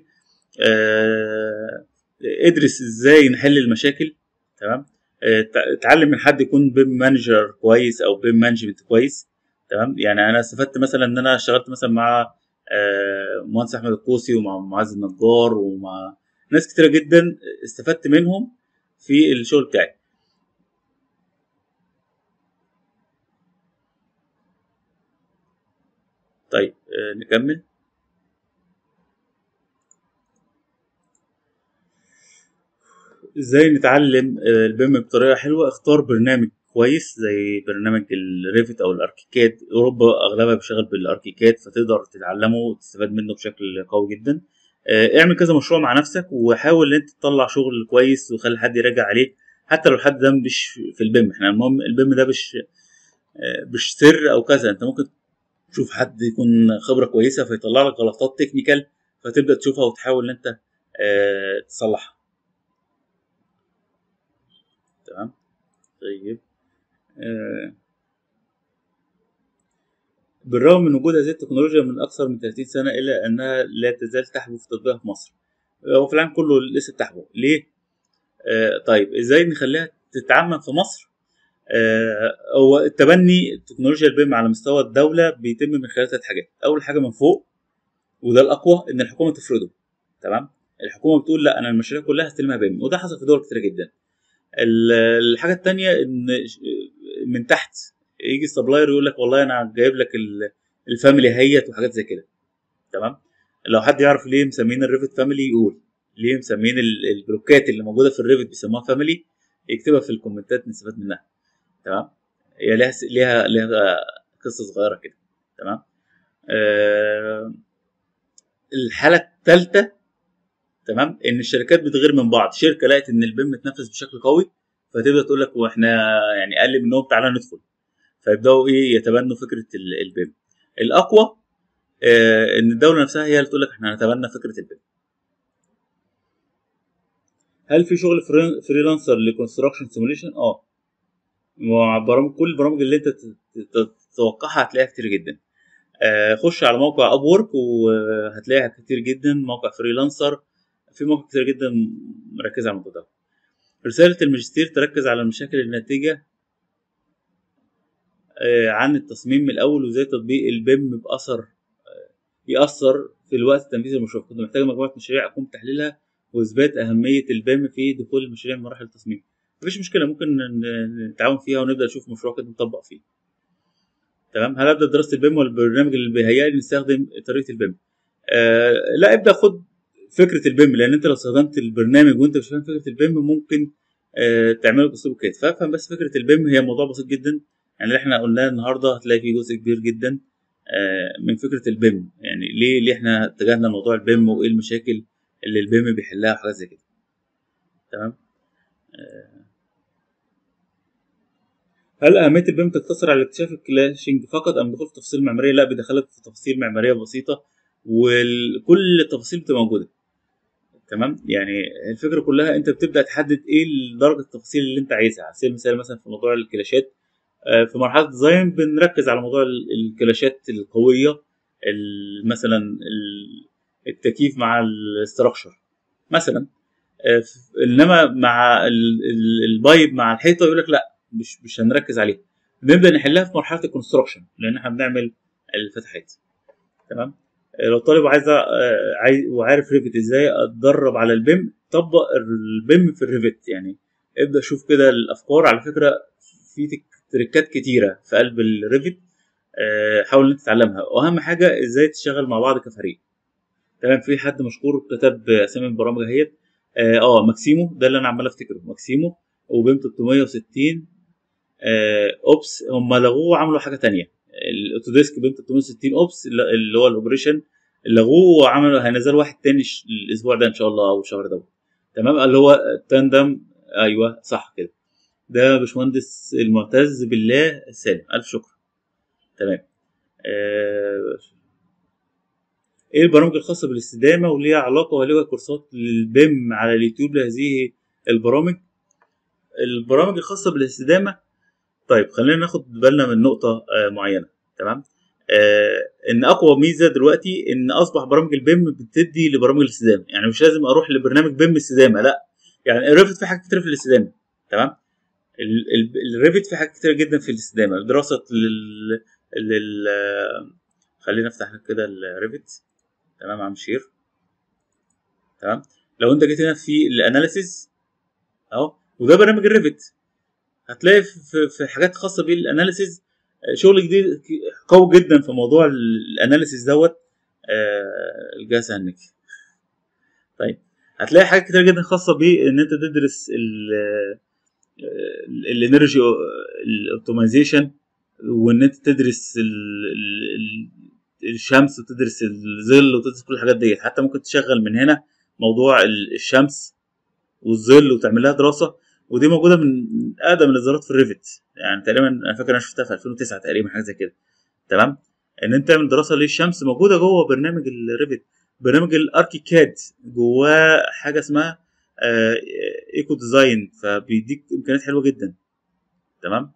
ادرس ازاي نحل المشاكل. تمام. اتعلم من حد يكون بيم مانجر كويس او بيم مانجمنت كويس. تمام. يعني انا استفدت مثلا ان انا اشتغلت مثلا مع مهندس احمد القوسي ومع معاذ النجار ومع ناس كتيره جدا استفدت منهم في الشغل بتاعي. طيب نكمل. ازاي نتعلم البيم بطريقه حلوه؟ اختار برنامج كويس زي برنامج الريفت او الاركيكاد. اوروبا اغلبها بيشتغل بالاركيكاد فتقدر تتعلمه وتستفاد منه بشكل قوي جدا. اعمل كذا مشروع مع نفسك وحاول ان انت تطلع شغل كويس وخلي حد يراجع عليه حتى لو الحد ده مش في البيم. احنا المهم البيم ده مش سر او كذا. انت ممكن تشوف حد يكون خبره كويسه فيطلع لك غلطات تكنيكال فتبدا تشوفها وتحاول ان انت تصلحها. تمام. طيب بالرغم من وجود هذه التكنولوجيا من أكثر من 30 سنة إلا أنها لا تزال تحبو في تطبيقها في مصر وفي العالم كله لسه بتحبو. ليه؟ طيب إزاي نخليها تتعمم في مصر؟ هو التبني التكنولوجيا البيم على مستوى الدولة بيتم من خلال 3 حاجات. أول حاجة من فوق وده الأقوى إن الحكومة تفرضه. تمام؟ الحكومة بتقول لا أنا المشاريع كلها هستلمها بيم وده حصل في دول كتيرة جدا. الحاجة التانية إن من تحت يجي السبلاير يقول لك والله انا جايب لك الفاميلي هيت وحاجات زي كده. تمام. لو حد يعرف ليه مسمين الريفت فاميلي يقول، ليه مسمين البلوكات اللي موجوده في الريفت بيسموها فاميلي يكتبها في الكومنتات نستفاد منها. تمام. هي ليها قصه صغيره كده. تمام. الحاله الثالثه تمام ان الشركات بتغير من بعض. شركه لقت ان البيم متنفذ بشكل قوي فتبدا تقول لك واحنا يعني اقل منهم تعالى ندخل، فيبداوا يتبنوا فكره البيم. الاقوى ان الدوله نفسها هي اللي تقول لك احنا هنتبنى فكره البيم. هل في شغل فريلانسر لكونستراكشن سيموليشن؟ برامج كل البرامج اللي انت تتوقعها هتلاقيها كتير جدا. خش على موقع اب وورك وهتلاقيها كتير جدا. موقع فريلانسر في مواقع كتير جدا مركزه على الموضوع ده. رساله الماجستير تركز على المشاكل الناتجه عن التصميم من الاول وازاي تطبيق البيم باثر يأثر في الوقت تنفيذ المشروع. كنت محتاج مجموعة مشاريع أقوم بتحليلها وإثبات أهمية البيم في دخول المشاريع مراحل التصميم. مفيش مشكلة ممكن نتعاون فيها ونبدأ نشوف مشروع كده نطبق فيه. تمام. هل أبدأ دراسة البيم ولا البرنامج اللي بيهيأ لي نستخدم طريقة البيم؟ لا ابدأ خد فكرة البيم لأن أنت لو استخدمت البرنامج وأنت مش فاهم فكرة البيم ممكن تعمله باسلوب كده. فافهم بس فكره البيم هي موضوع بسيط جدا، يعني اللي احنا قلناه النهارده هتلاقي فيه جزء كبير جدا من فكره البيم، يعني ليه احنا اتجهنا لموضوع البيم وايه المشاكل اللي البيم بيحلها وحاجات زي كده. تمام. هل أهمية البيم تقتصر على اكتشاف الكلاشنج فقط أم دخول في تفاصيل معمارية؟ لا، بيدخلك في تفاصيل معمارية بسيطة، وكل التفاصيل بتبقى موجودة. تمام. يعني الفكرة كلها أنت بتبدأ تحدد إيه درجة التفاصيل اللي أنت عايزها. على سبيل المثال مثلا في موضوع الكلاشات، في مرحلة الديزاين بنركز على موضوع الكلاشات القوية، مثلا التكييف مع الاستراكشر مثلا. انما مع البايب مع الحيطه يقول لك لا، مش هنركز عليها. نبدا نحلها في مرحله الكونستراكشن لان احنا بنعمل الفتحات. تمام. لو طالب عايز وعارف ريفت ازاي اتدرب على البيم، طبق البيم في الريفت. يعني ابدا شوف كده الافكار. على فكره في تريكات كتيره في قلب الريفت، حاول ان انت تتعلمها، واهم حاجه ازاي تشتغل مع بعض كفريق. تمام. في حد مشهور كتب اسامي البرامج اهيت، ماكسيمو ده اللي انا عمال افتكره، ماكسيمو وبيم 360. اوبس هم لغوه وعملوا حاجه تانية، الاوتوديسك بيم 360 اوبس اللي هو الاوبريشن لغوه وعملوا هينزلوا واحد تاني الاسبوع ده ان شاء الله او الشهر ده. تمام. اللي هو تاندم. ايوه صح كده. ده باشمهندس المعتز بالله سالم، الف شكر. تمام. آه، ايه البرامج الخاصه بالاستدامه وليها علاقه وليها كورسات للبيم على اليوتيوب لهذه البرامج؟ البرامج الخاصه بالاستدامه، طيب خلينا ناخد بالنا من نقطه معينه. تمام. ان اقوى ميزه دلوقتي ان اصبح برامج البيم بتدي لبرامج الاستدامه، يعني مش لازم اروح لبرنامج بيم استدامه، لا. يعني الريفت في حاجات كتير في الاستدامه. تمام. الريفت في حاجات كتير جدا في الاستدامه، دراسه لل خلينا افتح لك كده الريفت. تمام. عم شير. تمام. لو انت جيت هنا في الاناليسيز اهو، وده برنامج الريفت، هتلاقي في حاجات خاصه بالاناليسيز شغل جديد قوي جدا في موضوع الاناليسيز دوت. الجهاز هنك. طيب هتلاقي حاجات كتير جدا خاصه بان انت تدرس الانرجي الاوبتمايزيشن، وان انت تدرس الشمس وتدرس الظل وتدرس كل الحاجات ديت. حتى ممكن تشغل من هنا موضوع الشمس والظل وتعمل لها دراسه، ودي موجوده من اقدم الاصدارات في الريفت. يعني تقريبا انا فاكر انا شفتها في 2009 تقريبا، حاجه زي كده. تمام. ان انت تعمل دراسه للشمس موجوده جوه برنامج الريفت. برنامج الاركيكاد جواه حاجه اسمها ايكو ديزاين، فبيديك امكانيات حلوه جدا. تمام.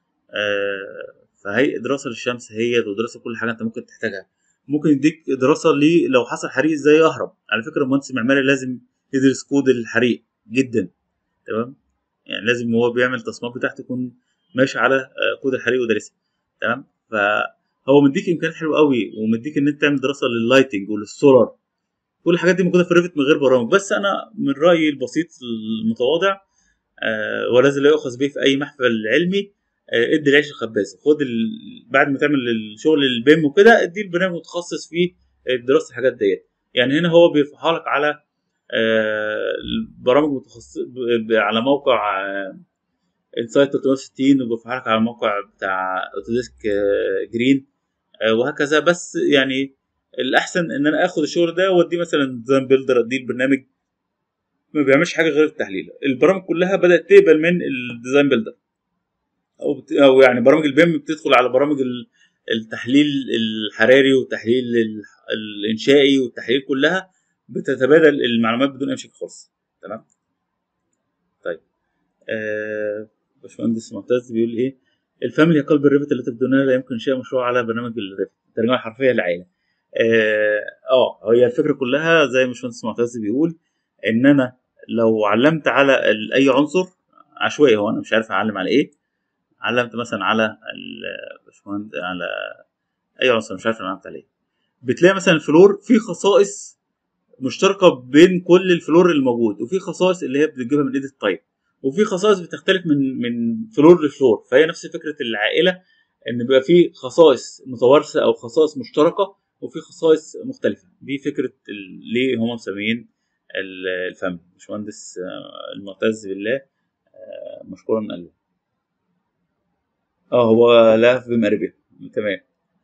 فهي دراسه للشمس هي ودراسه كل حاجه انت ممكن تحتاجها. ممكن يديك دراسه لو حصل حريق ازاي يهرب. على فكره المهندس المعماري لازم يدرس كود الحريق جدا. تمام. يعني لازم وهو بيعمل التصميمات بتاعته يكون ماشي على كود الحريق ودارسها. تمام. فهو مديك امكانيات حلوه قوي، ومديك ان انت تعمل دراسه لللايتنج وللسولار. كل الحاجات دي موجوده في الريفت من غير برامج. بس انا من رايي البسيط المتواضع، والذي لا يؤخذ به في اي محفل علمي، ادي العيش الخباز. خد بعد ما تعمل الشغل البيم وكده، ادي البرنامج متخصص في دراسه الحاجات ديت. يعني هنا هو بيرفعها لك على البرامج متخصصه على موقع انسايت 360، وبرفعها لك على الموقع بتاع اوتوديسك جرين، وهكذا. بس يعني الاحسن ان انا اخد الشغل ده واديه مثلا ديزاين بيلدر، اديه البرنامج ما بيعملش حاجه غير التحليل. البرامج كلها بدات تقبل من الديزاين بيلدر، او يعني برامج البيم بتدخل على برامج التحليل الحراري والتحليل الانشائي والتحليل، كلها بتتبادل المعلومات بدون اي مشاكل خالص. تمام. طيب باشمهندس معتز بيقول ايه؟ الفاميلي قلب الريفت التي بدونها لا يمكن انشاء مشروع على برنامج الريفت. الترجمه الحرفيه للعائله. هي الفكره كلها زي ما باشمهندس معتز بيقول، ان انا لو علمت على اي عنصر عشوائي، هو انا مش عارف اعلم على ايه، علمت مثلا على باشمهندس على اي عنصر مش عارف انا علمت عليه، بتلاقي مثلا الفلور فيه خصائص مشتركه بين كل الفلور الموجود، وفي خصائص اللي هي بتجيبها من ايديت تايب، وفي خصائص بتختلف من فلور لفلور. فهي نفس فكره العائله، ان بيبقى في خصائص متوارثه او خصائص مشتركه، وفي خصائص مختلفه. دي فكره ليه هم مسميين الفاميلي. باشمهندس المعتز بالله مشكورا قلبي. هو لا في بيم اريبيا. تمام.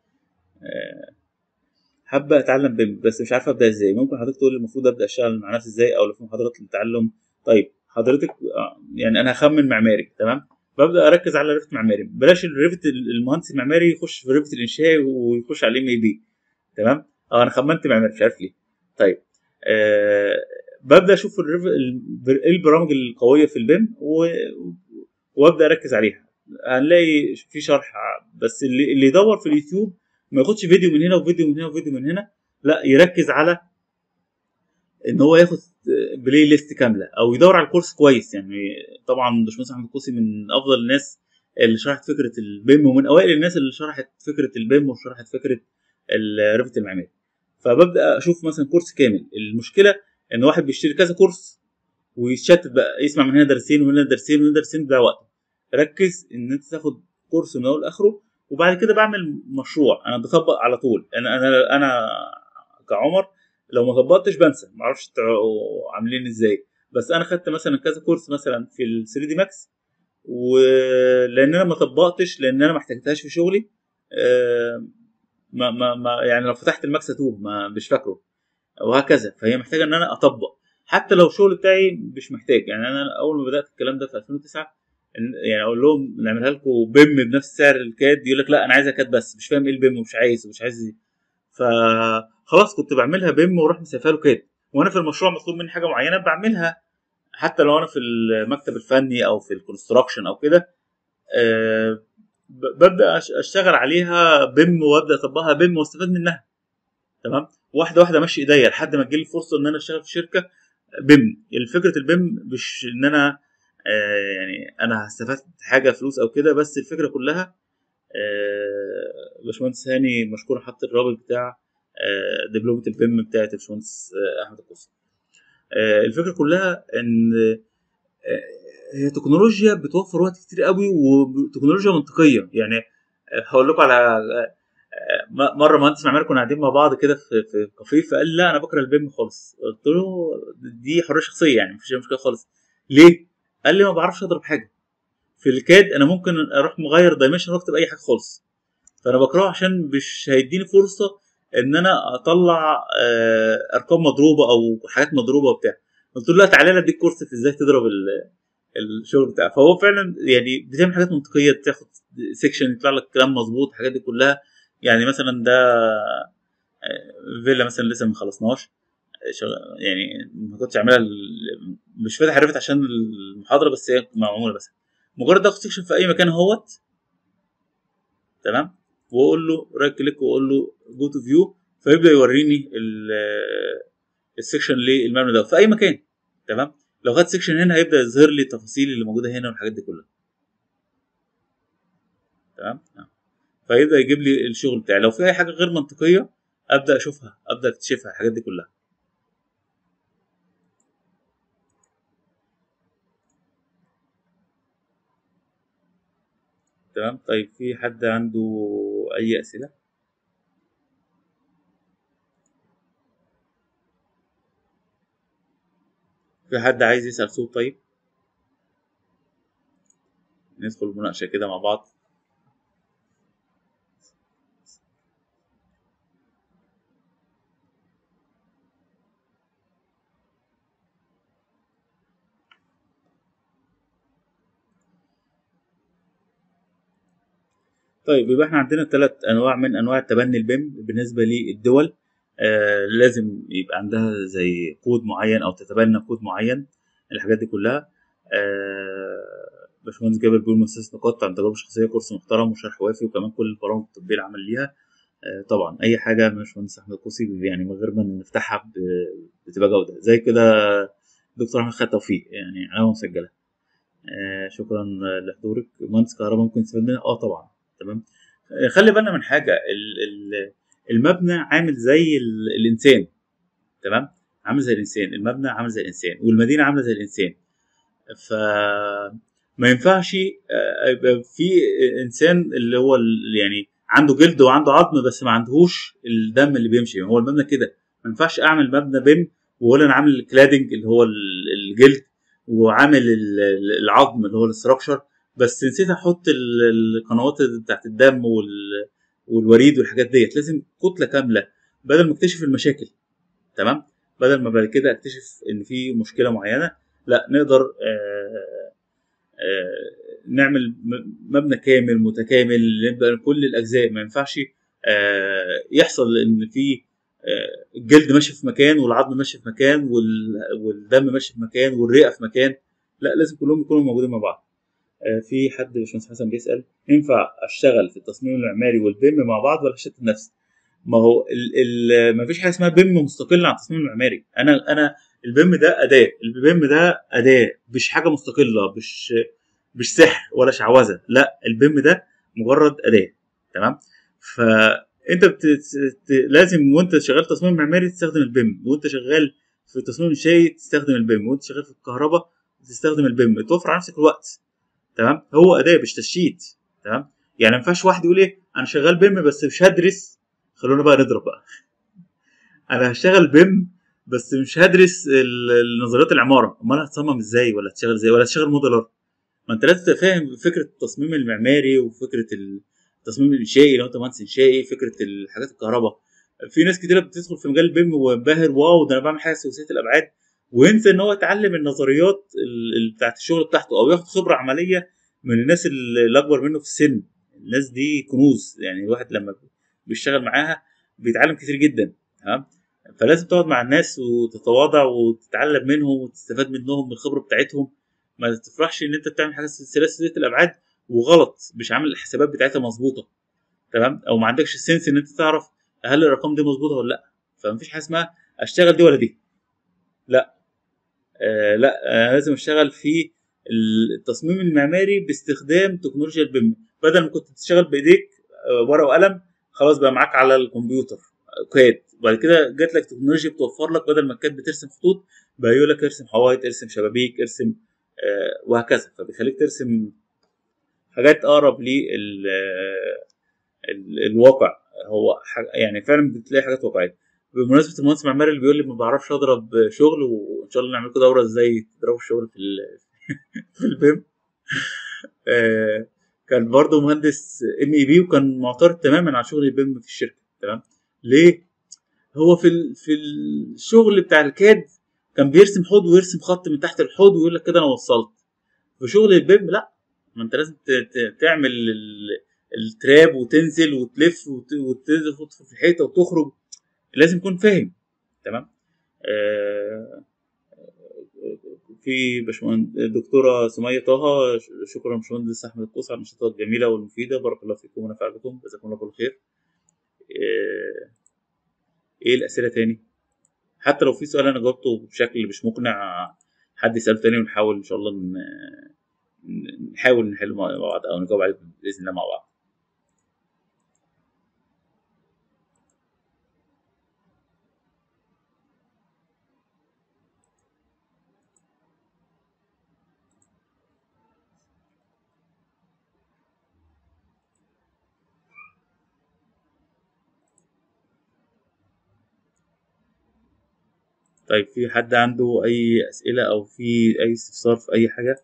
حابة اتعلم بيم بس مش عارفة ابدا ازاي. ممكن حضرتك تقول لي المفروض ابدا اشتغل مع نفسي ازاي، او لو في محاضرات للتعلم؟ طيب حضرتك يعني انا هخمن معماري، تمام، ببدا اركز على ريفت معماري. بلاش الريفت المهندس المعماري يخش في ريفت الانشائي ويخش على ام اي بي. تمام. انا خمنت معماري مش عارف ليه. طيب ببدا اشوف ايه البرامج القويه في البيم وابدا اركز عليها. هنلاقي في شرح، بس اللي يدور في اليوتيوب ما ياخدش فيديو من هنا وفيديو من هنا وفيديو من هنا، لا يركز على ان هو ياخد بلاي ليست كامله او يدور على الكورس كويس. يعني طبعا باشمهندس احمد كوسي من افضل الناس اللي شرحت فكره البيم، ومن اوائل الناس اللي شرحت فكره البيم وشرحت فكره الريفت المعماري. فببدا اشوف مثلا كورس كامل. المشكله ان واحد بيشتري كذا كورس ويتشتت بقى، يسمع من هنا درسين ومن هنا درسين ومن هنا درسين، ده وقت. ركز ان انت تاخد كورس من اول لاخره. وبعد كده بعمل مشروع، انا بطبق على طول. انا كعمر لو ما طبقتش بنسى، ما اعرفش عاملين ازاي. بس انا خدت مثلا كذا كورس مثلا في ال 3 دي ماكس، ولان انا ما طبقتش، لان انا ما احتاجتهاش في شغلي. ما يعني لو فتحت الماكس اتوه ما مش فاكره، وهكذا. فهي محتاجه ان انا اطبق حتى لو الشغل بتاعي مش محتاج. يعني انا اول ما بدات الكلام ده في 2009، يعني اقول لهم نعملها لكم بيم بنفس سعر الكاد، يقول لك لا انا عايزها كاد بس، مش فاهم ايه البيم ومش عايز. فخلاص كنت بعملها بيم واروح مسافه له كاد. وانا في المشروع مطلوب مني حاجه معينه بعملها، حتى لو انا في المكتب الفني او في الكونستراكشن او كده. ببدا اشتغل عليها بيم وابدا اطبقها بيم واستفاد منها. تمام. واحده واحده ماشي ايديا لحد ما تجيلي فرصه ان انا اشتغل في شركه بيم. الفكره البيم مش ان انا يعني انا استفدت حاجه فلوس او كده، بس الفكره كلها باشمهندس هاني مشكور حط الرابط بتاع دبلومه البيم بتاعت الباشمهندس احمد القصي. الفكره كلها ان هي تكنولوجيا بتوفر وقت كتير قوي، وتكنولوجيا منطقيه. يعني هقول لكم على مره مهندس معماري كنا قاعدين مع بعض كده في كافيه، فقال لي لا انا بكره البيم خالص. قلت له دي حريه شخصيه، يعني مفيش مشكله خالص. ليه؟ قال لي ما بعرفش اضرب حاجه. في الكاد انا ممكن اروح مغير دايمنشن واكتب اي حاجه خالص، فانا بكرهه عشان مش هيديني فرصه ان انا اطلع ارقام مضروبه او حاجات مضروبه وبتاع. قلت له لا تعالى اديك كورس في ازاي تضرب الشغل بتاعه. فهو فعلا يعني بتعمل حاجات منطقيه، تاخد سيكشن يطلع لك كلام مظبوط، الحاجات دي كلها. يعني مثلا ده فيلا مثلا لسه ما خلصناش، يعني ما كنتش اعملها مش فاتح عرفت عشان المحاضره، بس هي معموله. بس مجرد اخد سيكشن في اي مكان اهوت، تمام، واقول له رايت كليك واقول له جو تو فيو، فيبدا يوريني السيكشن للمبنى ده في اي مكان. تمام. لو خدت سيكشن هنا هيبدا يظهر لي التفاصيل اللي موجوده هنا والحاجات دي كلها. تمام. فيبدا يجيب لي الشغل بتاعي. لو في اي حاجه غير منطقيه ابدا اشوفها، ابدا اكتشفها، الحاجات دي كلها. تمام. طيب في حد عنده اي اسئله؟ في حد عايز يسال صوت؟ طيب ندخل المناقشه كده مع بعض. طيب يبقى احنا عندنا 3 انواع من انواع التبني البيم بالنسبه للدول. لازم يبقى عندها زي كود معين او تتبنى كود معين، الحاجات دي كلها. باشمهندس جابر بيقول مؤسسة نقاط عن تجربة شخصية، كورس محترم وشرح وافي، وكمان كل البرامج التطبيقية اللي عمل ليها. طبعا أي حاجة من باشمهندس أحمد قوسي يعني من غير ما نفتحها بتبقى جودة زي كده. دكتور أحمد خالد توفيق يعني علامة مسجلة. شكرا لحضورك. مهندس كهرباء ممكن يستفاد منها؟ طبعا. تمام. خلي بالنا من حاجة، المبنى عامل زي الإنسان. تمام. عامل زي الإنسان، المبنى عامل زي الإنسان، والمدينة عاملة زي الإنسان. فما ينفعش يبقى في انسان اللي هو يعني عنده جلد وعنده عظم بس ما عندهوش الدم اللي بيمشي. هو المبنى كده. ما ينفعش اعمل مبنى بيم واقول انا عامل كلادنج اللي هو الجلد وعامل العظم اللي هو الاستراكشر، بس نسيت احط القنوات بتاعت الدم والوريد والحاجات ديت. لازم كتله كامله بدل ما اكتشف المشاكل. تمام. بدل ما بعد كده اكتشف ان في مشكله معينه، لا نقدر نعمل مبنى كامل متكامل، نبدا كل الاجزاء. ما ينفعش يحصل ان في الجلد ماشي في مكان والعظم ماشي في مكان والدم ماشي في مكان والرئه في مكان. لا، لازم كلهم يكونوا موجودين مع بعض. في حد باشمهندس حسن بيسال: ينفع اشتغل في التصميم المعماري والبيم مع بعض ولا اشتت نفسي؟ ما هو ما فيش حاجه اسمها بيم مستقل عن التصميم المعماري. انا البيم ده اداه، البيم ده اداه مش حاجه مستقله، مش سحر ولا شعوذه. لا، البيم ده مجرد اداه. تمام. فانت لازم وانت شغال تصميم معماري تستخدم البيم، وانت شغال في التصميم الانشائي تستخدم البيم، وانت شغال في الكهرباء تستخدم البيم. توفر على نفسك الوقت. تمام. هو اداه مش تشتيت. تمام. يعني ما ينفعش واحد يقول ايه: انا شغال بيم بس مش هدرس. خلونا بقى نضرب بقى. انا هشتغل بيم بس مش هدرس نظريات العماره. امال هتصمم ازاي، ولا هتشتغل ازاي، ولا هتشتغل موديلر؟ ما انت لازم تبقى فاهم فكره التصميم المعماري وفكره التصميم الانشائي. لو انت مهندس انشائي، فكره الحاجات الكهرباء. في ناس كتير بتدخل في مجال البيم وينبهر: واو، ده انا بعمل حاجه ثلاثيه الابعاد، وينسى ان هو يتعلم النظريات بتاعت الشغل بتاعته، او ياخد خبره عمليه من الناس اللي اكبر منه في السن. الناس دي كنوز، يعني الواحد لما بيشتغل معاها بيتعلم كتير جدا. تمام. فلازم تقعد مع الناس وتتواضع وتتعلم منهم وتستفاد منهم من الخبره بتاعتهم. ما تفرحش ان انت بتعمل حاجه ثلاثيه الابعاد وغلط، مش عامل الحسابات بتاعتها مظبوطه. تمام. او ما عندكش السنس ان انت تعرف هل الارقام دي مظبوطه ولا لا. فمفيش حاجه اسمها اشتغل دي ولا دي. لا. لا، لازم اشتغل في التصميم المعماري باستخدام تكنولوجيا البيم. بدل ما كنت تشتغل بايديك ورقه وقلم، خلاص بقى معاك على الكمبيوتر كاد. وبعد كده جات لك تكنولوجيا بتوفر لك بدل ما كانت بترسم خطوط، بقى يقول لك ارسم حوايط، ارسم شبابيك، ارسم وهكذا. فبيخليك ترسم حاجات اقرب للواقع. هو يعني فعلا بتلاقي حاجات واقعيه. بمناسبه المهندس المعماري اللي بيقول لي ما بعرفش اضرب شغل، وان شاء الله نعمل كده دوره ازاي تضربوا الشغل في البيم. آه، كان برضه مهندس MEP وكان معترض تماما على شغل البيم في الشركه. تمام. ليه؟ هو في الشغل بتاع الكاد كان بيرسم حوض ويرسم خط من تحت الحوض ويقول لك كده انا وصلت. في شغل البيم لا، ما انت لازم تعمل التراب وتنزل وتلف وتدخل في الحيطه وتخرج. لازم تكون فاهم. تمام. آه، في دكتوره سميه طه: شكرا باشمهندس احمد القوس على النشاطات الجميله والمفيده، بارك الله فيكم ونفع بكم، جزاكم الله كل خير. ايه الاسئله تاني؟ حتى لو في سؤال انا جاوبته بشكل مش مقنع، حد يسأله تاني ونحاول ان شاء الله نحاول نحل مع بعض او نجاوب عليه باذن الله مع بعض. طيب، في حد عنده اي اسئله او في اي استفسار في اي حاجه؟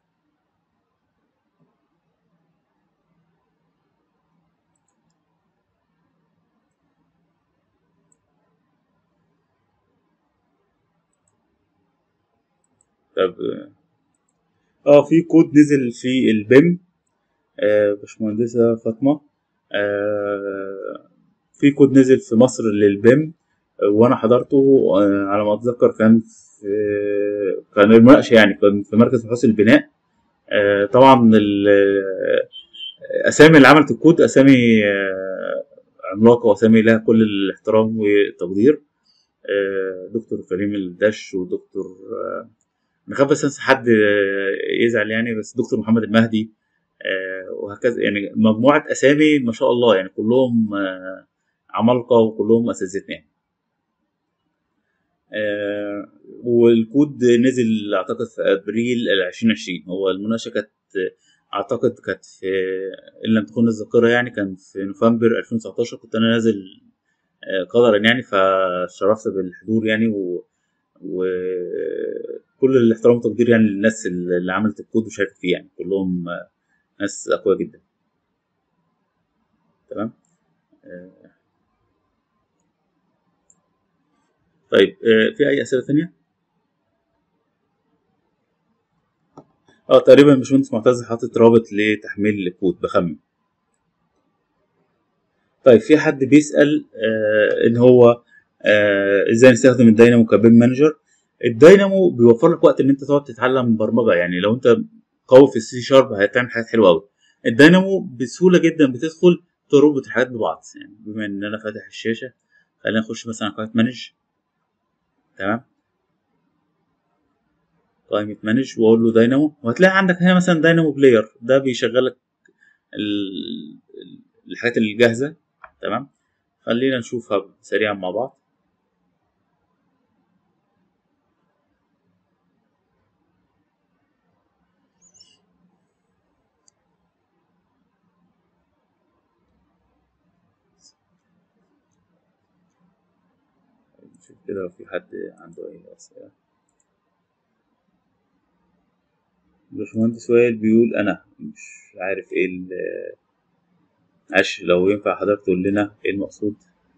طب في كود نزل في البيم. باشمهندسه فاطمه، في كود نزل في مصر للبيم، وانا حضرته. على ما اتذكر كان المناقشه، يعني كان في مركز بحوث البناء. طبعا اسامي اللي عملت الكود اسامي عملاقه، واسامي لها كل الاحترام والتقدير. دكتور كريم الدش، ودكتور نخاف بس انسى حد يزعل يعني، بس دكتور محمد المهدي، وهكذا. يعني مجموعه اسامي ما شاء الله، يعني كلهم عمالقه وكلهم اساتذتنا يعني. والكود نزل اعتقد في ابريل 2020. هو المناقشه كانت اعتقد كانت في، ان لم تكن الذاكره يعني، كان في نوفمبر 2019. كنت انا نازل قدرا يعني، فشرفت بالحضور يعني و كل الاحترام والتقدير يعني للناس اللي عملت الكود وشاركت فيه، يعني كلهم ناس اقوياء جدا. تمام. طيب في اي اسئله ثانيه؟ تقريبا باشمهندس معتز حاطط رابط لتحميل الكود، بخمن. طيب في حد بيسأل ان هو ازاي نستخدم الداينامو كبيم مانجر. الداينامو بيوفر لك وقت ان انت تقعد تتعلم برمجه، يعني لو انت قوي في السي شارب هتعمل حاجات حلوه قوي. الداينامو بسهوله جدا بتدخل تربط الحاجات ببعض. يعني بما ان انا فاتح الشاشه، خلينا نخش مثلا على قائمه مانج. تمام. قائمه مانج واقول له داينامو، وهتلاقي عندك هنا مثلا داينامو بلاير، ده بيشغل لك الحاجات الجاهزه. تمام. خلينا نشوفها سريعا مع بعض. نشوف كده لو في حد عنده اي اسئله. باشمهندس وائل بيقول انا مش عارف ايه معلش لو ينفع حضرتك تقول لنا ايه المقصود.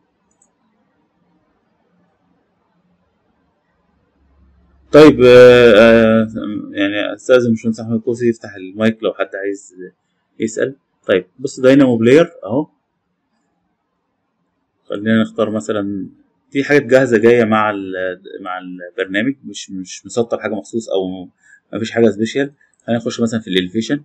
طيب يعني استاذن باشمهندس احمد كوسي يفتح المايك لو حد عايز يسال. طيب بص، داينامو بلاير اهو. خلينا نختار مثلا، في حاجات جاهزه جايه مع البرنامج، مش مسطر حاجه مخصوص او ما فيش حاجه سبيشال. خلينا نخش مثلا في الاليفيشن.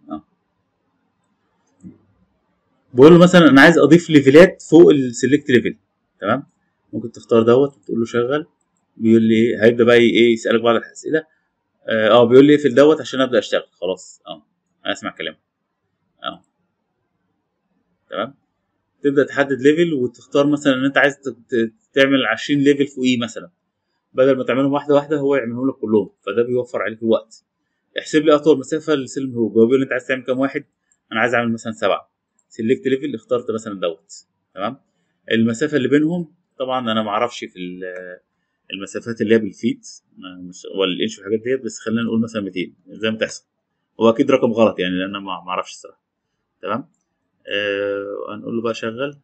بقول له مثلا انا عايز اضيف ليفلات فوق السلكت ليفل. تمام. ممكن تختار دوت وتقول له شغل. بيقول لي ايه، هيبدا بقى ايه يسالك بعض الاسئله. بيقول لي اقفل دوت عشان ابدا اشتغل. خلاص انا اسمع كلامه. اه تمام. تبدا تحدد ليفل وتختار مثلا ان انت عايز تعمل 20 ليفل فوقيه مثلا، بدل ما تعملهم واحده واحده هو يعملهم لك كلهم، فده بيوفر عليك الوقت. احسب لي اطول مسافه لسلم هروب. هو بيقول لي انت عايز تعمل كام واحد؟ انا عايز اعمل مثلا 7. سلكت ليفل، اخترت مثلا دوت. تمام. المسافه اللي بينهم طبعا انا ما اعرفش في المسافات اللي هي بالفيت ولا الانش والحاجات ديت، بس خلينا نقول مثلا 200 زي ما تحصل. هو اكيد رقم غلط يعني لان انا ما اعرفش الصراحه. تمام. هنقول له بقى شغل.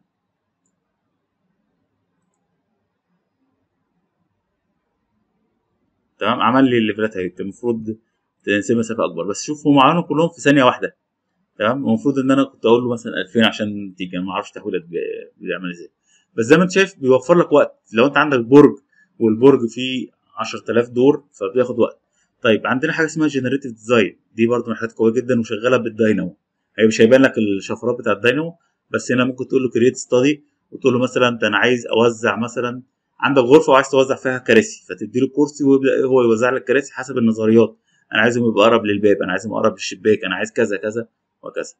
تمام. عمل لي الليفلات اهي. المفروض تنسيب مسافه اكبر، بس شوف هم عملوا كلهم في ثانيه واحده. تمام. المفروض ان انا كنت اقول له مثلا 2000 عشان تيجي، انا ما اعرفش تحويلات بيعمل ازاي. بس زي ما انت شايف بيوفر لك وقت لو انت عندك برج والبرج فيه 10000 دور فبياخد وقت. طيب عندنا حاجه اسمها جنريتيف ديزاين، دي برضو من الحاجات قويه جدا وشغاله بالداينامو. هي مش هيبان لك الشفرات بتاع الداينامو، بس هنا ممكن تقول له كرييت ستادي وتقول له مثلا ده انا عايز اوزع مثلا، عندك غرفه وعايز توزع فيها كراسي، فتدي له كرسي ويبدا هو يوزع لك كراسي حسب النظريات. انا عايزهم يبقى اقرب للباب، انا عايزهم اقرب للشباك، انا عايز كذا كذا وكذا.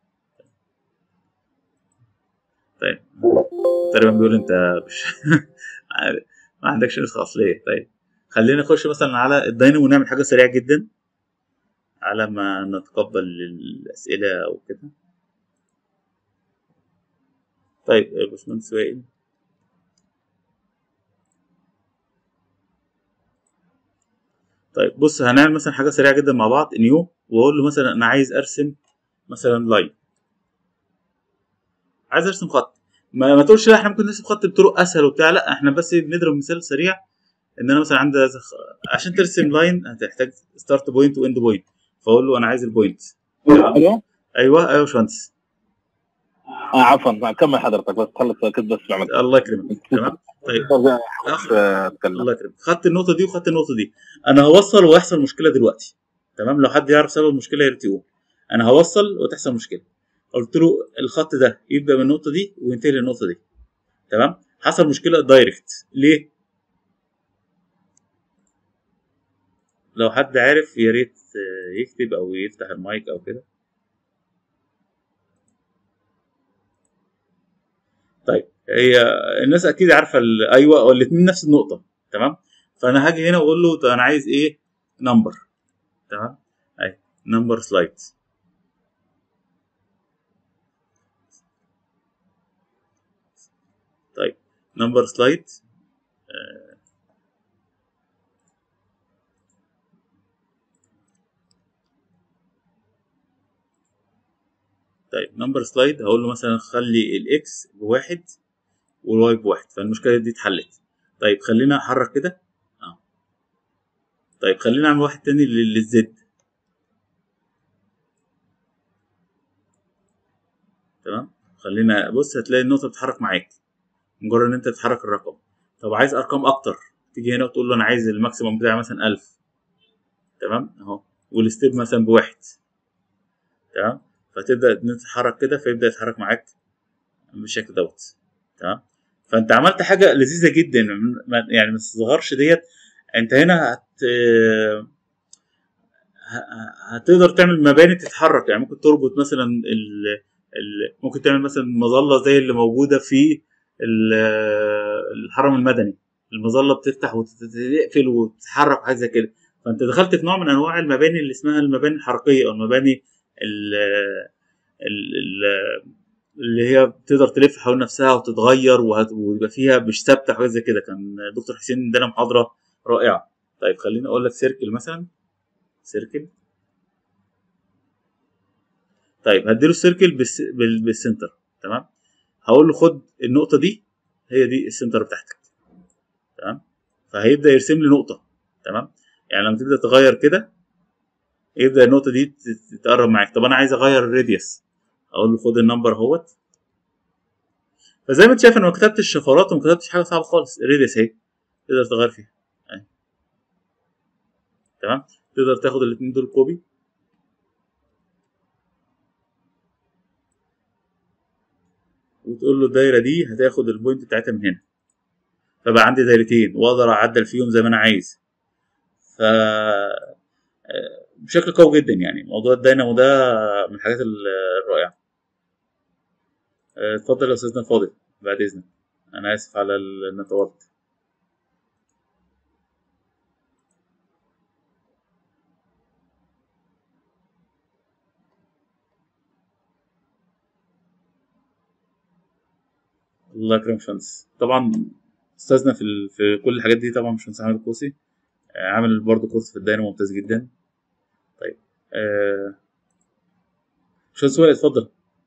طيب تقريبا بيقول انت مش ما عندكش نسخه اصليه. طيب خلينا نخش مثلا على الداينامو ونعمل حاجه سريعه جدا على ما نتقبل الاسئله او كده. طيب يا باشمهندس وائل. طيب بص، هنعمل مثلا حاجه سريعه جدا مع بعض نيو، واقول له مثلا انا عايز ارسم مثلا لاين، عايز ارسم خط. ما تقولش لا احنا ممكن نرسم خط بطرق اسهل وبتاع، لا احنا بس بنضرب مثال سريع. ان انا مثلا عندي عشان ترسم لاين هتحتاج ستارت بوينت واند بوينت، فاقول له انا عايز البوينت. تمام. الو. ايوه يا باشمهندس. عفوا كمل حضرتك بس خلص كنت بسمع منك. الله يكرمك. تمام. طيب اتكلم. الله يكرمك، خدت النقطه دي وخدت النقطه دي. انا هوصل ويحصل مشكله دلوقتي. تمام. لو حد يعرف سبب المشكله يا ريت يقول. انا هوصل وتحصل مشكله. قلت له الخط ده يبدا من النقطه دي وينتهي للنقطه دي. تمام. حصل مشكله دايركت ليه؟ لو حد عارف يا ريت يكتب او يفتح المايك او كده. طيب هي الناس اكيد عارفه ايوه الاثنين نفس النقطه. تمام. فانا هاجي هنا واقول له طب انا عايز ايه؟ نمبر. تمام. اي نمبر سلايد. طيب نمبر سلايد. طيب نمبر سلايد هقول له مثلا خلي الاكس بواحد والواي بواحد، فالمشكله دي اتحلت. طيب خلينا احرك كده. طيب خلينا نعمل واحد تاني للزد. تمام، خلينا بص هتلاقي النقطه بتتحرك معاك مجرد ان انت تتحرك الرقم. طب عايز ارقام اكتر، تيجي هنا وتقول له انا عايز الماكسيمم بتاعي مثلا 1000. تمام اهو، والستيب مثلا بواحد. تمام، فتبدا ان انت تتحرك كده فيبدا يتحرك معاك بالشكل دوت. تمام، فانت عملت حاجه لذيذه جدا، يعني ما تستصغرش ديت. انت هنا هتقدر تعمل مباني تتحرك، يعني ممكن تربط مثلا ممكن تعمل مثلا مظله زي اللي موجوده في الحرم المدني، المظله بتفتح وتقفل وتتحرك حاجه زي كده. فانت دخلت في نوع من انواع المباني اللي اسمها المباني الحركيه، او المباني اللي هي بتقدر تلف حول نفسها وتتغير ويبقى فيها مش ثابته، حاجه زي كده. كان دكتور حسين ادانا محاضره رائعه. طيب خليني اقول لك سيركل مثلا، سيركل. طيب هديله السيركل بالسنتر. تمام، هقول له خد النقطه دي، هي دي السنتر بتاعتك. تمام، فهيبدا يرسم لي نقطه. تمام، يعني لما تبدا تغير كده يبدا النقطه دي تقرب معاك. طب انا عايز اغير الراديوس، اقول له خد النمبر اهوت. فزي ما انت شايف انا ما كتبتش شفرات وما كتبتش حاجه صعبه خالص، الراديوس اهي تقدر تغير فيها. تمام، تقدر تاخد الاثنين دول كوبي وتقول له الدايره دي هتاخد البوينت بتاعتها من هنا، فبقى عندي دايرتين واقدر اعدل فيهم زي ما انا عايز. ف بشكل قوي جدا، يعني موضوع الدينامو ده من الحاجات الرائعه. اتفضل يا استاذنا فاضل بعد اذنك، انا اسف على ان طولت. الله يكرمك شمس. طبعا استاذنا في كل الحاجات دي طبعا مش عامل الكوسي، عامل برضه كورس في الدينامو ممتاز جدا. طيب شمس وائل اتفضل.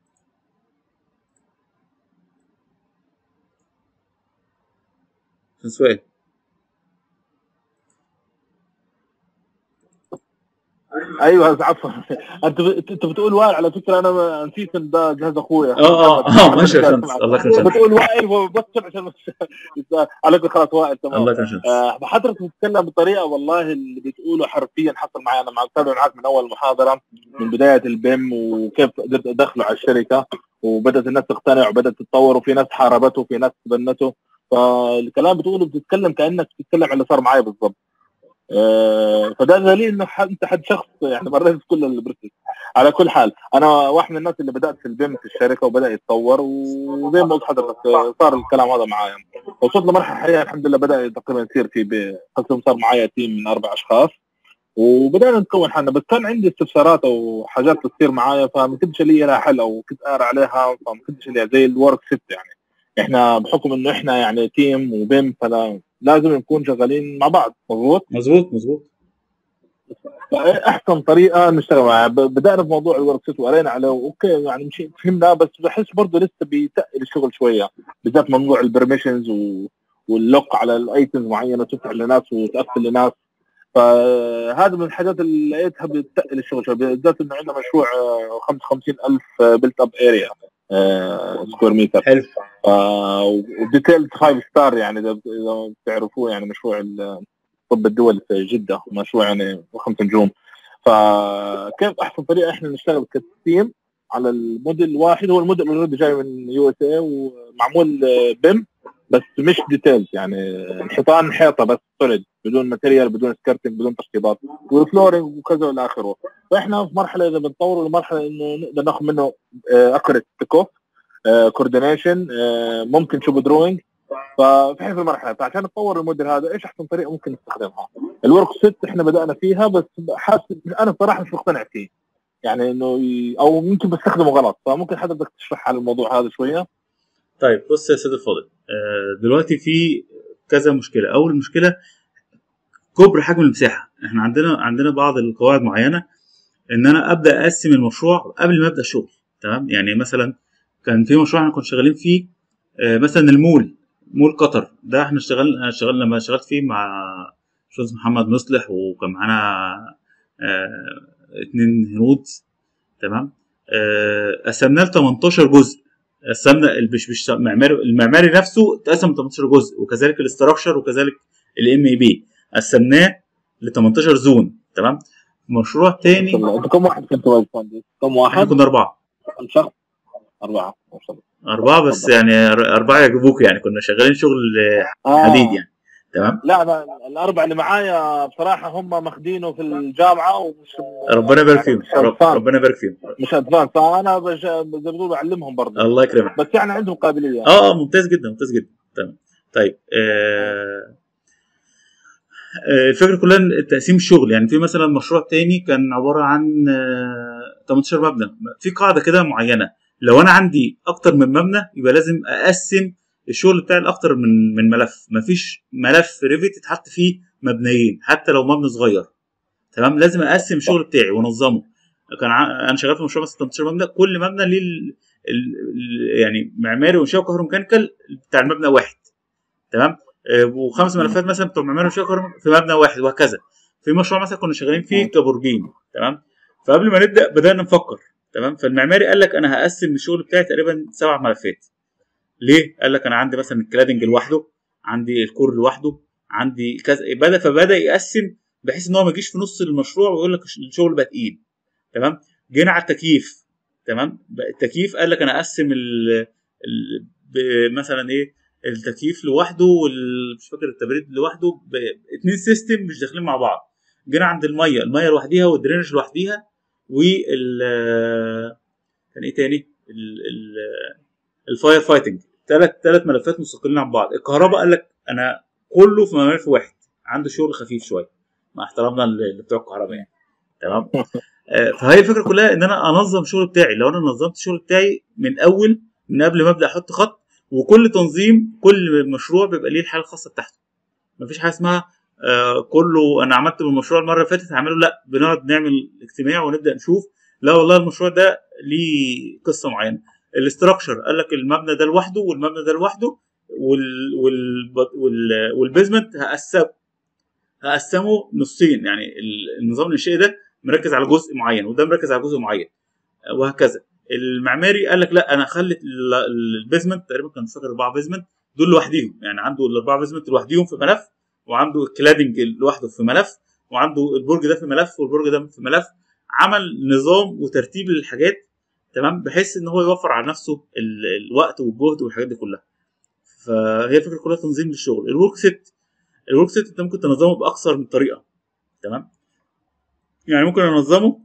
شمس وائل. ايوه عفوا. انت بتقول وائل، على فكره انا نسيت ان ده جهاز اخويا. ماشي يا شمس، الله يكرمك. بتقول وائل وبكتب عشان عليك خلاص وائل تمام. الله يكرمك. حضرتك بتتكلم بطريقه والله اللي بتقوله حرفيا حصل معي. انا متابع معاك من اول المحاضره، من بدايه البيم وكيف قدرت ادخله على الشركه، وبدات الناس تقتنع وبدات تتطور، وفي ناس حاربته وفي ناس تبنته. فالكلام بتقوله بتتكلم كانك بتتكلم على اللي صار معي بالضبط. فده دليل انه انت حد شخص يعني مريت كل البروسيس. على كل حال انا واحد من الناس اللي بدات في البيم في الشركه وبدا يتطور، وزي ما قلت حضرتك صار الكلام هذا معايا. وصلت لمرحله حاليا الحمد لله بدا تقريبا يصير في قسم، صار معايا تيم من 4 اشخاص وبدانا نكون حالنا. بس كان عندي استفسارات او حاجات تصير معايا فما كنتش لي لها حل، او كنت اقرا عليها فما كنتش لي زي الورك سيت. يعني احنا بحكم انه احنا يعني تيم وبيم فلا لازم نكون شغالين مع بعض. مظبوط. احسن طريقه نشتغل معها بدانا بموضوع الورك سيت وقرينا عليه اوكي يعني مشي فهمنا، بس بحس برضه لسه بيتقل الشغل شويه، بالذات موضوع البرميشنز واللوك على الايتمز معينه تفتح لناس وتقفل لناس. فهذا من الحاجات اللي لقيتها بتقل الشغل شويه، بالذات انه عندنا مشروع 55,000 بيلت اب اريا سكوير متر. حلو. وديتيلد 5 ستار، يعني اذا بتعرفوه يعني مشروع طب الدول في جدة، مشروع يعني 5 نجوم. فكيف أحسن طريقة إحنا نشتغل كتيم على الموديل واحد؟ هو الموديل اوريدي جاي من يو اس اي ومعمول بيم بس مش ديتيلز، يعني الحيطان حيطة بس سوليد بدون ماتيريال بدون سكرتنج بدون تشطيبات والفلورنج وكذا والى اخره. فإحنا في مرحلة إذا بنطور لمرحلة إنه نقدر ناخذ منه أكوريت تيك كوردينيشن، ممكن شوب دروينج. ففي هذه المرحله فعشان نطور الموديل هذا ايش احسن طريقه ممكن نستخدمها؟ الورك سيت احنا بدانا فيها بس حاسس انا بصراحه مش مقتنع فيه، يعني انه او ممكن بستخدمه غلط. فممكن حضرتك تشرح على الموضوع هذا شويه؟ طيب بص يا سيدي الفاضل، دلوقتي في كذا مشكله. اول مشكله كبر حجم المساحه. احنا عندنا بعض القواعد معينه ان انا ابدا اقسم المشروع قبل ما ابدا الشغل. تمام. يعني مثلا كان في مشروع احنا كنا شغالين فيه، مثلا مول قطر ده، احنا اشتغلنا لما اشتغلت فيه مع استاذ محمد مصلح، وكان معانا 2 هنود. تمام. قسمناه ل 18 جزء. قسمنا مش المعماري نفسه اتقسم ل 18 جزء، وكذلك الاستراكشر، وكذلك الام اي بي قسمناه ل 18 زون. تمام. مشروع تاني. انتوا كم واحد كنتوا يا باشمهندس؟ كم احنا واحد؟ كنا 4. كم شخص؟ 4 ما شاء الله. 4 بس، يعني 4 يجيبوك، يعني كنا شغالين شغل حديد يعني. تمام. لا أنا ال4 اللي معايا بصراحة هم ماخدينه في الجامعة ومش ربنا يبارك فيهم. ربنا يبارك فيهم. مش أدفان، فأنا زي ما بيقولوا بعلمهم برضه. الله يكرمك. بس يعني عندهم قابلية. ممتاز جدا، ممتاز جدا. تمام. طيب الفكرة كلها تقسيم الشغل. يعني في مثلا مشروع تاني كان عبارة عن 18 مبنى. في قاعدة كده معينة، لو أنا عندي أكتر من مبنى يبقى لازم أقسم الشغل بتاعي لأكتر من ملف. مفيش ملف ريفيت يتحط فيه مبنيين حتى لو مبنى صغير. تمام. لازم أقسم الشغل بتاعي وأنظمه. أنا شغال في مشروع مثلا 18 مبنى، كل مبنى ليه يعني معماري وإنشاء وكهروميكانيكال بتاع المبنى واحد. تمام. و5 ملفات مثلا بتوع معماري وإنشاء في مبنى واحد، وهكذا. في مشروع مثلا كنا شغالين فيه كبرجين. تمام. فقبل ما نبدا بدانا نفكر. تمام. فالمعماري قال لك انا هقسم الشغل بتاعي تقريبا 7 ملفات. ليه؟ قال لك انا عندي مثلا الكلادنج لوحده، عندي الكور لوحده، عندي كذا. فبدا يقسم بحيث ان هو ما يجيش في نص المشروع ويقول لك الشغل بقى تقيل. تمام. جينا على التكييف. تمام. التكييف قال لك انا اقسم مثلا ايه، التكييف لوحده مش فاكر التبريد لوحده، 2 سيستم مش داخلين مع بعض. جينا عند الميه لوحديها، والدرينج لوحديها، كان ايه تاني، الفاير فايتنج. 3 ملفات مستقلين عن بعض. الكهرباء قال لك انا كله في ملف واحد، عنده شغل خفيف شويه مع احترامنا بتوع الكهرباء يعني. تمام. فهي الفكره كلها ان انا انظم الشغل بتاعي. لو انا نظمت الشغل بتاعي من قبل ما ابدا احط خط، وكل تنظيم كل مشروع بيبقى ليه الحاله الخاصه بتاعته. مفيش حاجه اسمها كله انا عملت بالمشروع المره اللي فاتت هعمله. لا، بنقعد نعمل اجتماع ونبدا نشوف، لا والله المشروع ده ليه قصه معينه. الاستراكشر قال لك المبنى ده لوحده، والمبنى ده لوحده، والبيزمنت هقسمه نصين. يعني النظام الانشائي ده مركز على جزء معين، وده مركز على جزء معين، وهكذا. المعماري قال لك لا، انا خليت البيزمنت تقريبا كان فاكر 4 بيزمنت دول لوحديهم. يعني عنده ال4 بيزمنت لوحديهم في ملف، وعنده الكلادنج لوحده في ملف، وعنده البرج ده في ملف، والبرج ده في ملف. عمل نظام وترتيب للحاجات. تمام. بحيث ان هو يوفر على نفسه الوقت والجهد والحاجات دي كلها. فهي الفكره كلها تنظيم للشغل. الورك سيت انت ممكن تنظمه باكثر من طريقه. تمام. يعني ممكن انظمه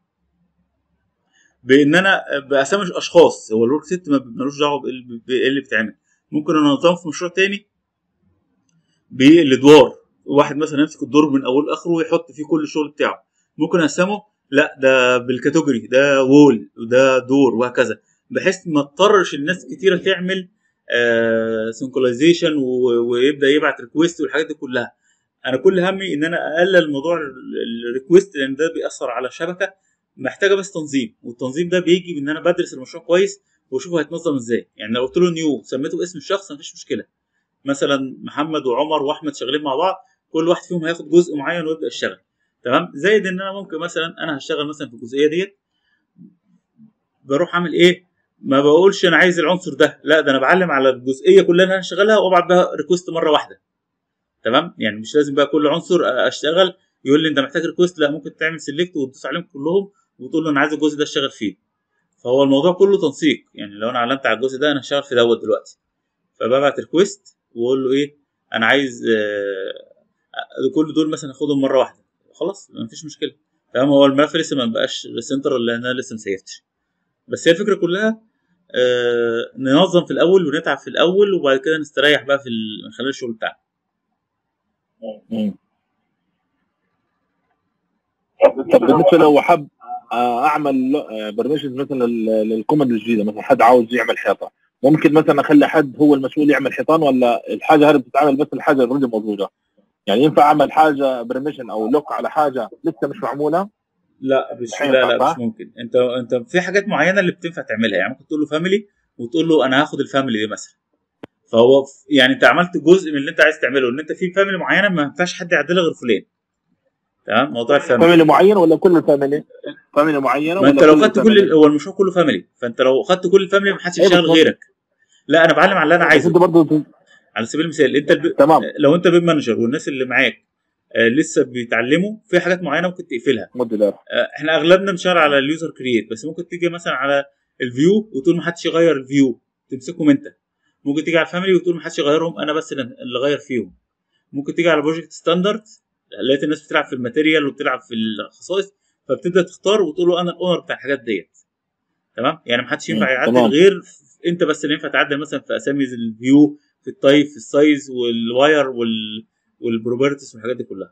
بان انا باسامي اشخاص. هو الورك سيت ملوش دعوه بايه اللي بيتعمل. ممكن انظمه في مشروع تاني بالادوار. واحد مثلا يمسك الدور من اوله لاخره ويحط فيه كل الشغل بتاعه. ممكن اقسمه لا ده بالكاتيجوري، ده وول وده دور، وهكذا. بحيث ما تضطرش الناس كتيره تعمل سنكولايزيشن ويبدا يبعت ريكويست والحاجات دي كلها. انا كل همي ان انا اقلل موضوع الريكويست، لان ده بيأثر على الشبكه. محتاجه بس تنظيم، والتنظيم ده بيجي بان انا بدرس المشروع كويس واشوفه هيتنظم ازاي. يعني لو قلت له نيو سميته باسم الشخص مفيش مشكله. مثلا محمد وعمر واحمد شغالين مع بعض، كل واحد فيهم هياخد جزء معين ويبدا يشتغل. تمام. زائد ان انا ممكن مثلا انا هشتغل مثلا في الجزئيه ديت، بروح اعمل ايه، ما بقولش انا عايز العنصر ده، لا ده انا بعلم على الجزئيه كلها اللي انا هشتغلها وابعت بها ريكوست مره واحده. تمام. يعني مش لازم بقى كل عنصر اشتغل يقول لي انت محتاج ريكوست. لا، ممكن تعمل سيلكت وتدوس عليهم كلهم وتقول له انا عايز الجزء ده اشتغل فيه. فهو الموضوع كله تنسيق. يعني لو انا علمت على الجزء ده انا هشتغل في دوت دلوقتي، فببعت ريكوست واقول له ايه، انا عايز كل دول مثلا اخدهم مره واحده، خلاص مفيش مشكله. تمام. هو الملف لسه ما بقاش سنتر لان انا لسه ما سيفتش. بس هي الفكره كلها ننظم في الاول ونتعب في الاول، وبعد كده نستريح بقى من خلال الشغل بتاعنا. طب بالنسبه لو حب اعمل برنامج مثلا للكومند الجديده، مثلا حد عاوز يعمل حيطه، ممكن مثلا اخلي حد هو المسؤول يعمل حيطان، ولا الحاجه هذه بتتعمل بس الحاجه اوريدي موجوده؟ يعني ينفع اعمل حاجه برميشن او لوك على حاجه لسه مش معموله؟ لا مش الحين لا ينفع لا مش صح؟ ممكن. انت في حاجات معينه اللي بتنفع تعملها، يعني ممكن تقول له فاميلي وتقول له انا هاخد الفاميلي دي مثلا، فهو يعني انت عملت جزء من اللي انت عايز تعمله، ان انت في فاميلي معينه ما ينفعش حد يعدلها غير فلان. تمام، موضوع الفاميلي. فاميلي معين ولا كل الفاميلي؟ فاميلي معينه ما انت ولا لو كل خدت الفاميلي؟ هو المشروع كله فاميلي، فانت لو خدت كل الفاميلي ما حدش اي بس يشتغل غيرك. لا انا بعلم على اللي انا بس عايزه. انت برضه على سبيل المثال انت تمام لو انت بيم مانجر والناس اللي معاك لسه بيتعلموا في حاجات معينه ممكن تقفلها. موديلر. احنا اغلبنا بنشتغل على اليوزر كرييت، بس ممكن تيجي مثلا على الفيو وتقول ما حدش يغير الفيو، تمسكهم انت. ممكن تيجي على الفاميلي وتقول ما حدش يغيرهم، انا بس اللي غير فيهم. ممكن تيجي على بروجكت ستاندرد، لقيت الناس بتلعب في الماتيريال وبتلعب في الخصائص، فبتبدا تختار وتقول له انا الاونر بتاع الحاجات ديت. تمام، يعني ما حدش ينفع يعدل تمام. غير انت بس اللي ينفع تعدل، مثلا في اسامي الفيو، في التايب، في السايز والواير والبروبرتيز والحاجات دي كلها.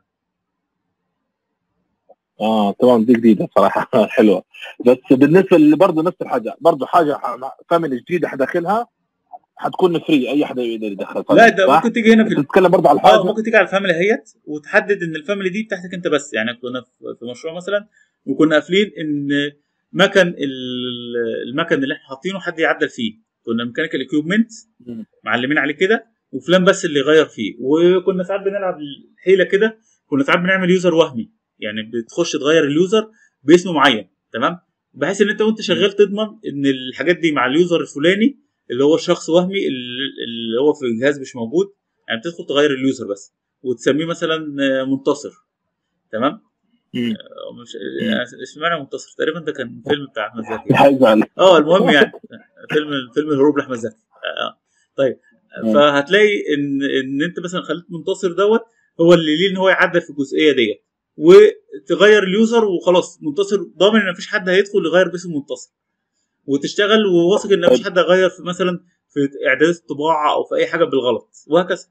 تمام، دي جديده صراحه حلوه. بس بالنسبه اللي برضه نفس الحاجه، برضه حاجه فاميلي جديده حداخلها حتكون فري، اي حد يقدر يدخل لا فاميلي ده صح؟ ممكن تيجي هنا انت تتكلم برضه على الحاجه. ممكن تيجي على الفاميلي اهيت وتحدد ان الفاميلي دي بتاعتك انت بس. يعني كنا في مشروع مثلا وكنا قافلين ان مكن المكن اللي احنا حاطينه حد يعدل فيه، كنا ميكانيكال اكيوبمنت معلمين عليه كده، وفلان بس اللي يغير فيه. وكنا ساعات بنلعب حيله كده، كنا ساعات بنعمل يوزر وهمي، يعني بتخش تغير اليوزر باسم معين. تمام، بحيث ان انت وانت شغال تضمن ان الحاجات دي مع اليوزر الفلاني اللي هو شخص وهمي اللي هو في الجهاز مش موجود. يعني بتدخل تغير اليوزر بس وتسميه مثلا منتصر. تمام، مش اشمعنى منتصر؟ تقريبا ده كان فيلم بتاع احمد زكي. حيزعل. المهم يعني فيلم الهروب لاحمد زكي. طيب، فهتلاقي ان انت مثلا خليت منتصر دوت هو اللي ليه ان هو يعدل في الجزئيه ديت، وتغير اليوزر وخلاص. منتصر ضامن ان مفيش حد هيدخل يغير باسم منتصر، وتشتغل وواثق ان مفيش حد هيغير في مثلا في اعدادات الطباعه او في اي حاجه بالغلط، وهكذا.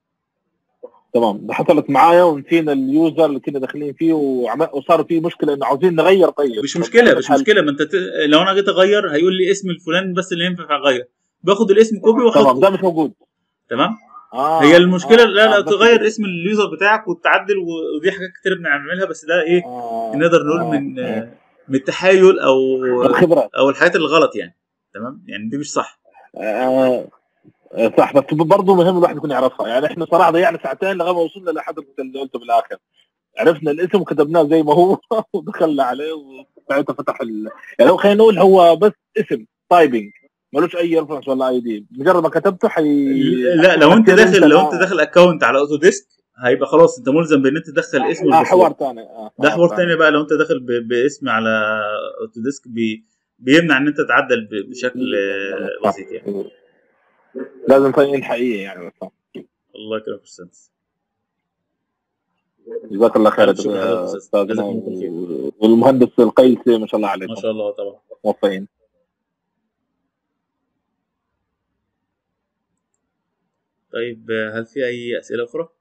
تمام، ده حصلت معايا ونسينا اليوزر اللي كنا داخلين فيه وصار فيه مشكله انه عاوزين نغير. طيب مش مشكله ما انت لو انا جيت اغير هيقول لي اسم الفلان بس اللي ينفع اغير، باخد الاسم كوبي واحطه. تمام، ده مش موجود. تمام. هي المشكله لا تغير اسم اليوزر بتاعك وتعدل، ودي حاجات كتير بنعملها، بس ده ايه نقدر نقول من التحايل او الحاجات الغلط يعني. تمام، يعني دي مش صح. صح، بس برضه مهم الواحد يكون يعرفها. يعني احنا صراحه ضيعنا ساعتين لغايه ما وصلنا لحد اللي قلته بالاخر، عرفنا الاسم وكتبناه زي ما هو ودخلنا عليه وساعتها فتح يعني هو خلينا نقول هو بس اسم تايبنج ملوش اي ريفرنس ولا اي دي، مجرد ما كتبته لا لو انت داخل اكونت على اوتوديسك هيبقى خلاص انت ملزم بان انت تدخل اسم والباسورد. حوار ثاني. ده حوار ثاني بقى. لو انت داخل باسم على اوتوديسك بيمنع ان انت تعدل بشكل بسيط يعني. لازم تكون حقيقي يعني. الله يكرمك استاذ، جزاك الله خير استاذنا. والمهندس القيسي ما شاء الله عليكم. ما شاء الله طبعا موفقين. طيب، هل في اي اسئله اخرى؟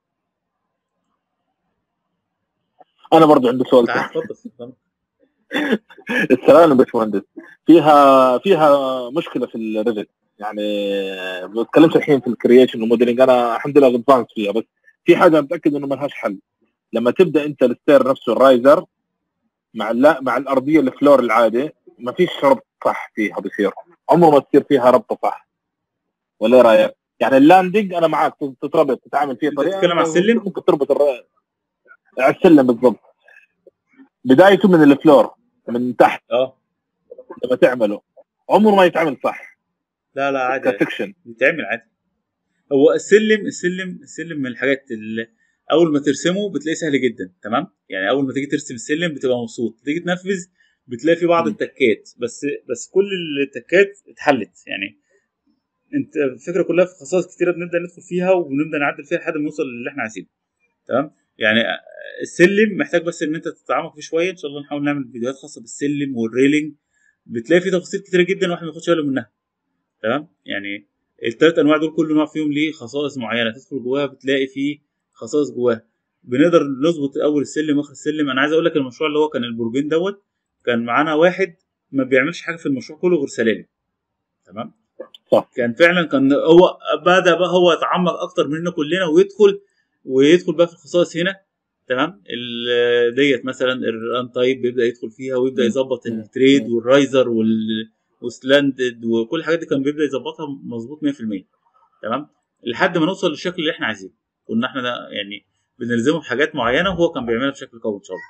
انا برضو عندي سؤال. تفضل. السلام يا باشمهندس، فيها مشكله في الريفت، يعني ما بتكلمش الحين في الكرييشن والموديلنج، انا الحمد لله ادفانس فيها، بس في حاجه متاكد انه ما لهاش حل. لما تبدا انت الستير نفسه الرايزر مع الارضيه الفلور العادي ما فيش ربط صح فيها، بيصير عمره ما تصير فيها ربطه صح، ولا ايه رايك؟ يعني اللاندنج انا معاك تتربط تتعامل فيه طريقه، تتكلم على السلم، ممكن تربط على السلم بالضبط، بدايته من الفلور من تحت لما تعمله عمره ما يتعمل صح. لا عادي كسكشن يتعمل عادي. هو السلم من الحاجات اللي اول ما ترسمه بتلاقيه سهل جدا. تمام، يعني اول ما تيجي ترسم السلم بتبقى مبسوط، تيجي تنفذ بتلاقي في بعض التكات، بس كل التكات اتحلت. يعني انت الفكره كلها في خصائص كتيره بنبدا ندخل فيها وبنبدا نعدل فيها لحد ما نوصل للي احنا عايزينه. تمام، يعني السلم محتاج بس ان انت تتعمق فيه شويه. ان شاء الله نحاول نعمل فيديوهات خاصه بالسلم والريلينج، بتلاقي فيه تفاصيل كتيره جدا الواحد ما ياخدش باله منها. تمام، يعني الثلاث انواع دول كل نوع فيهم ليه خصائص معينه، تدخل جواها بتلاقي فيه خصائص جواها. بنقدر نظبط اول السلم واخر السلم. انا عايز اقول لك المشروع اللي هو كان البرجين دوت كان معانا واحد ما بيعملش حاجه في المشروع كله غير سلالم. تمام، كان فعلا هو بدا بقى هو يتعمق اكتر مننا كلنا ويدخل بقى في الخصائص هنا. تمام. ديت مثلا الران تايب بيبدا يدخل فيها ويبدا يظبط التريد والرايزر والسلاندد وكل الحاجات دي كان بيبدا يظبطها مظبوط 100%. تمام. لحد ما نوصل للشكل اللي احنا عايزينه. كنا احنا يعني بنلزمه بحاجات معينه وهو كان بيعملها بشكل قوي ان شاء الله.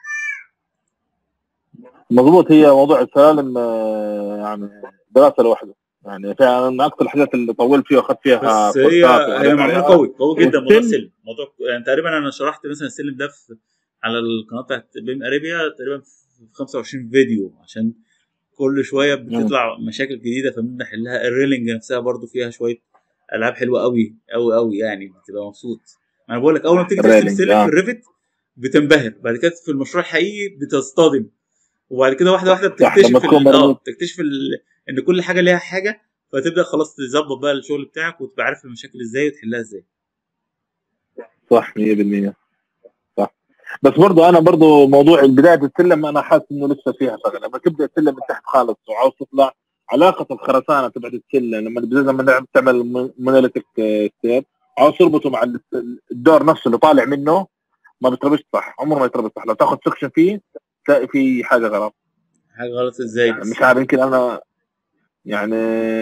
مظبوط. هي موضوع السلالم يعني دراسه لوحده، يعني فعلا من اكثر الحاجات اللي طولت فيها واخذت فيها بس هي كورسات وقريت معمول عليها. قوي جدا موضوع والسن السلم. موضوع يعني تقريبا انا شرحت مثلا السلم ده على القناه بتاعت بيم اريبيا تقريبا في 25 فيديو، عشان كل شويه بتطلع مشاكل جديده فبنبدا نحلها. الريلينج نفسها برضو فيها شويه العاب حلوه قوي يعني بتبقى مبسوط. انا بقول لك اول ما بتيجي ترسم الريلينج سلم في الريفت بتنبهر، بعد كده في المشروع الحقيقي بتصطدم، وبعد كده واحده واحده صح لما تكون مربوط. بتكتشف ان كل حاجه ليها حاجه، فتبدا خلاص تظبط بقى الشغل بتاعك وتبقى عارف المشاكل ازاي وتحلها ازاي. صح 100%. صح. بس برضو انا برضو موضوع بدايه السلم انا حاسس انه لسه فيها شغله. لما تبدا السلم من تحت خالص وعاوز تطلع، علاقه الخرسانه تبعت السلم لما تعمل مونوليتيك ستير عاوز تربطه مع الدور نفسه اللي طالع منه، ما بتربطش صح، عمره ما يتربط صح. لو تاخذ سكشن فيه تلاقي في حاجه غلط. حاجه غلط ازاي يعني بس؟ مش عارف، يمكن انا يعني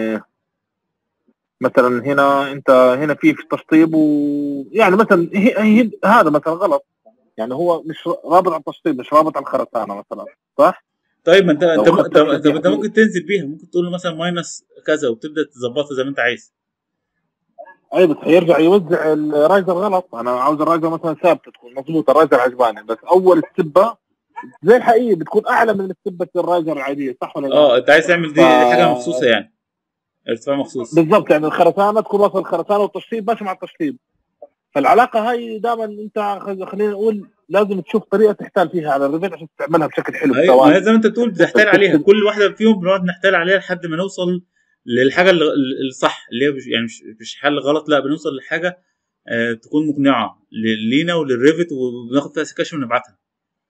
مثلا هنا انت هنا في تشطيب، ويعني مثلا هذا مثلا غلط، يعني هو مش رابط على التشطيب، مش رابط على الخرسانه مثلا، صح؟ طيب ما انت انت لو خدت سكشن طب فيه انت حدود. ممكن تنزل بيها، ممكن تقول له مثلا ماينس كذا وتبدا تظبطها زي ما انت عايز. اي بس هيرجع يوزع الرايزر غلط. انا عاوز الرايزر مثلا ثابته تكون مضبوطه، الرايزر عجباني، بس اول السبه زي الحقيقيه بتكون اعلى من السبه الرايزر العاديه، صح ولا لا؟ انت عايز تعمل ف دي حاجه مخصوصه يعني، ارتفاع مخصوص. بالضبط، يعني الخرسانه تكون وسط الخرسانه والتشطيب ماشي مع التشطيب. فالعلاقه هاي دائما انت خلينا نقول لازم تشوف طريقه تحتال فيها على الريفت عشان تعملها بشكل حلو ما هي بثواني. زي ما انت بتقول بتحتال عليها، فبتكتب كل واحده فيهم بنقعد نحتال عليها لحد ما نوصل للحاجه الصح، اللي هي يعني مش حل غلط، لا بنوصل لحاجه تكون مقنعه لينا وللريفت، وبناخد فيها سكاشن ونبعتها.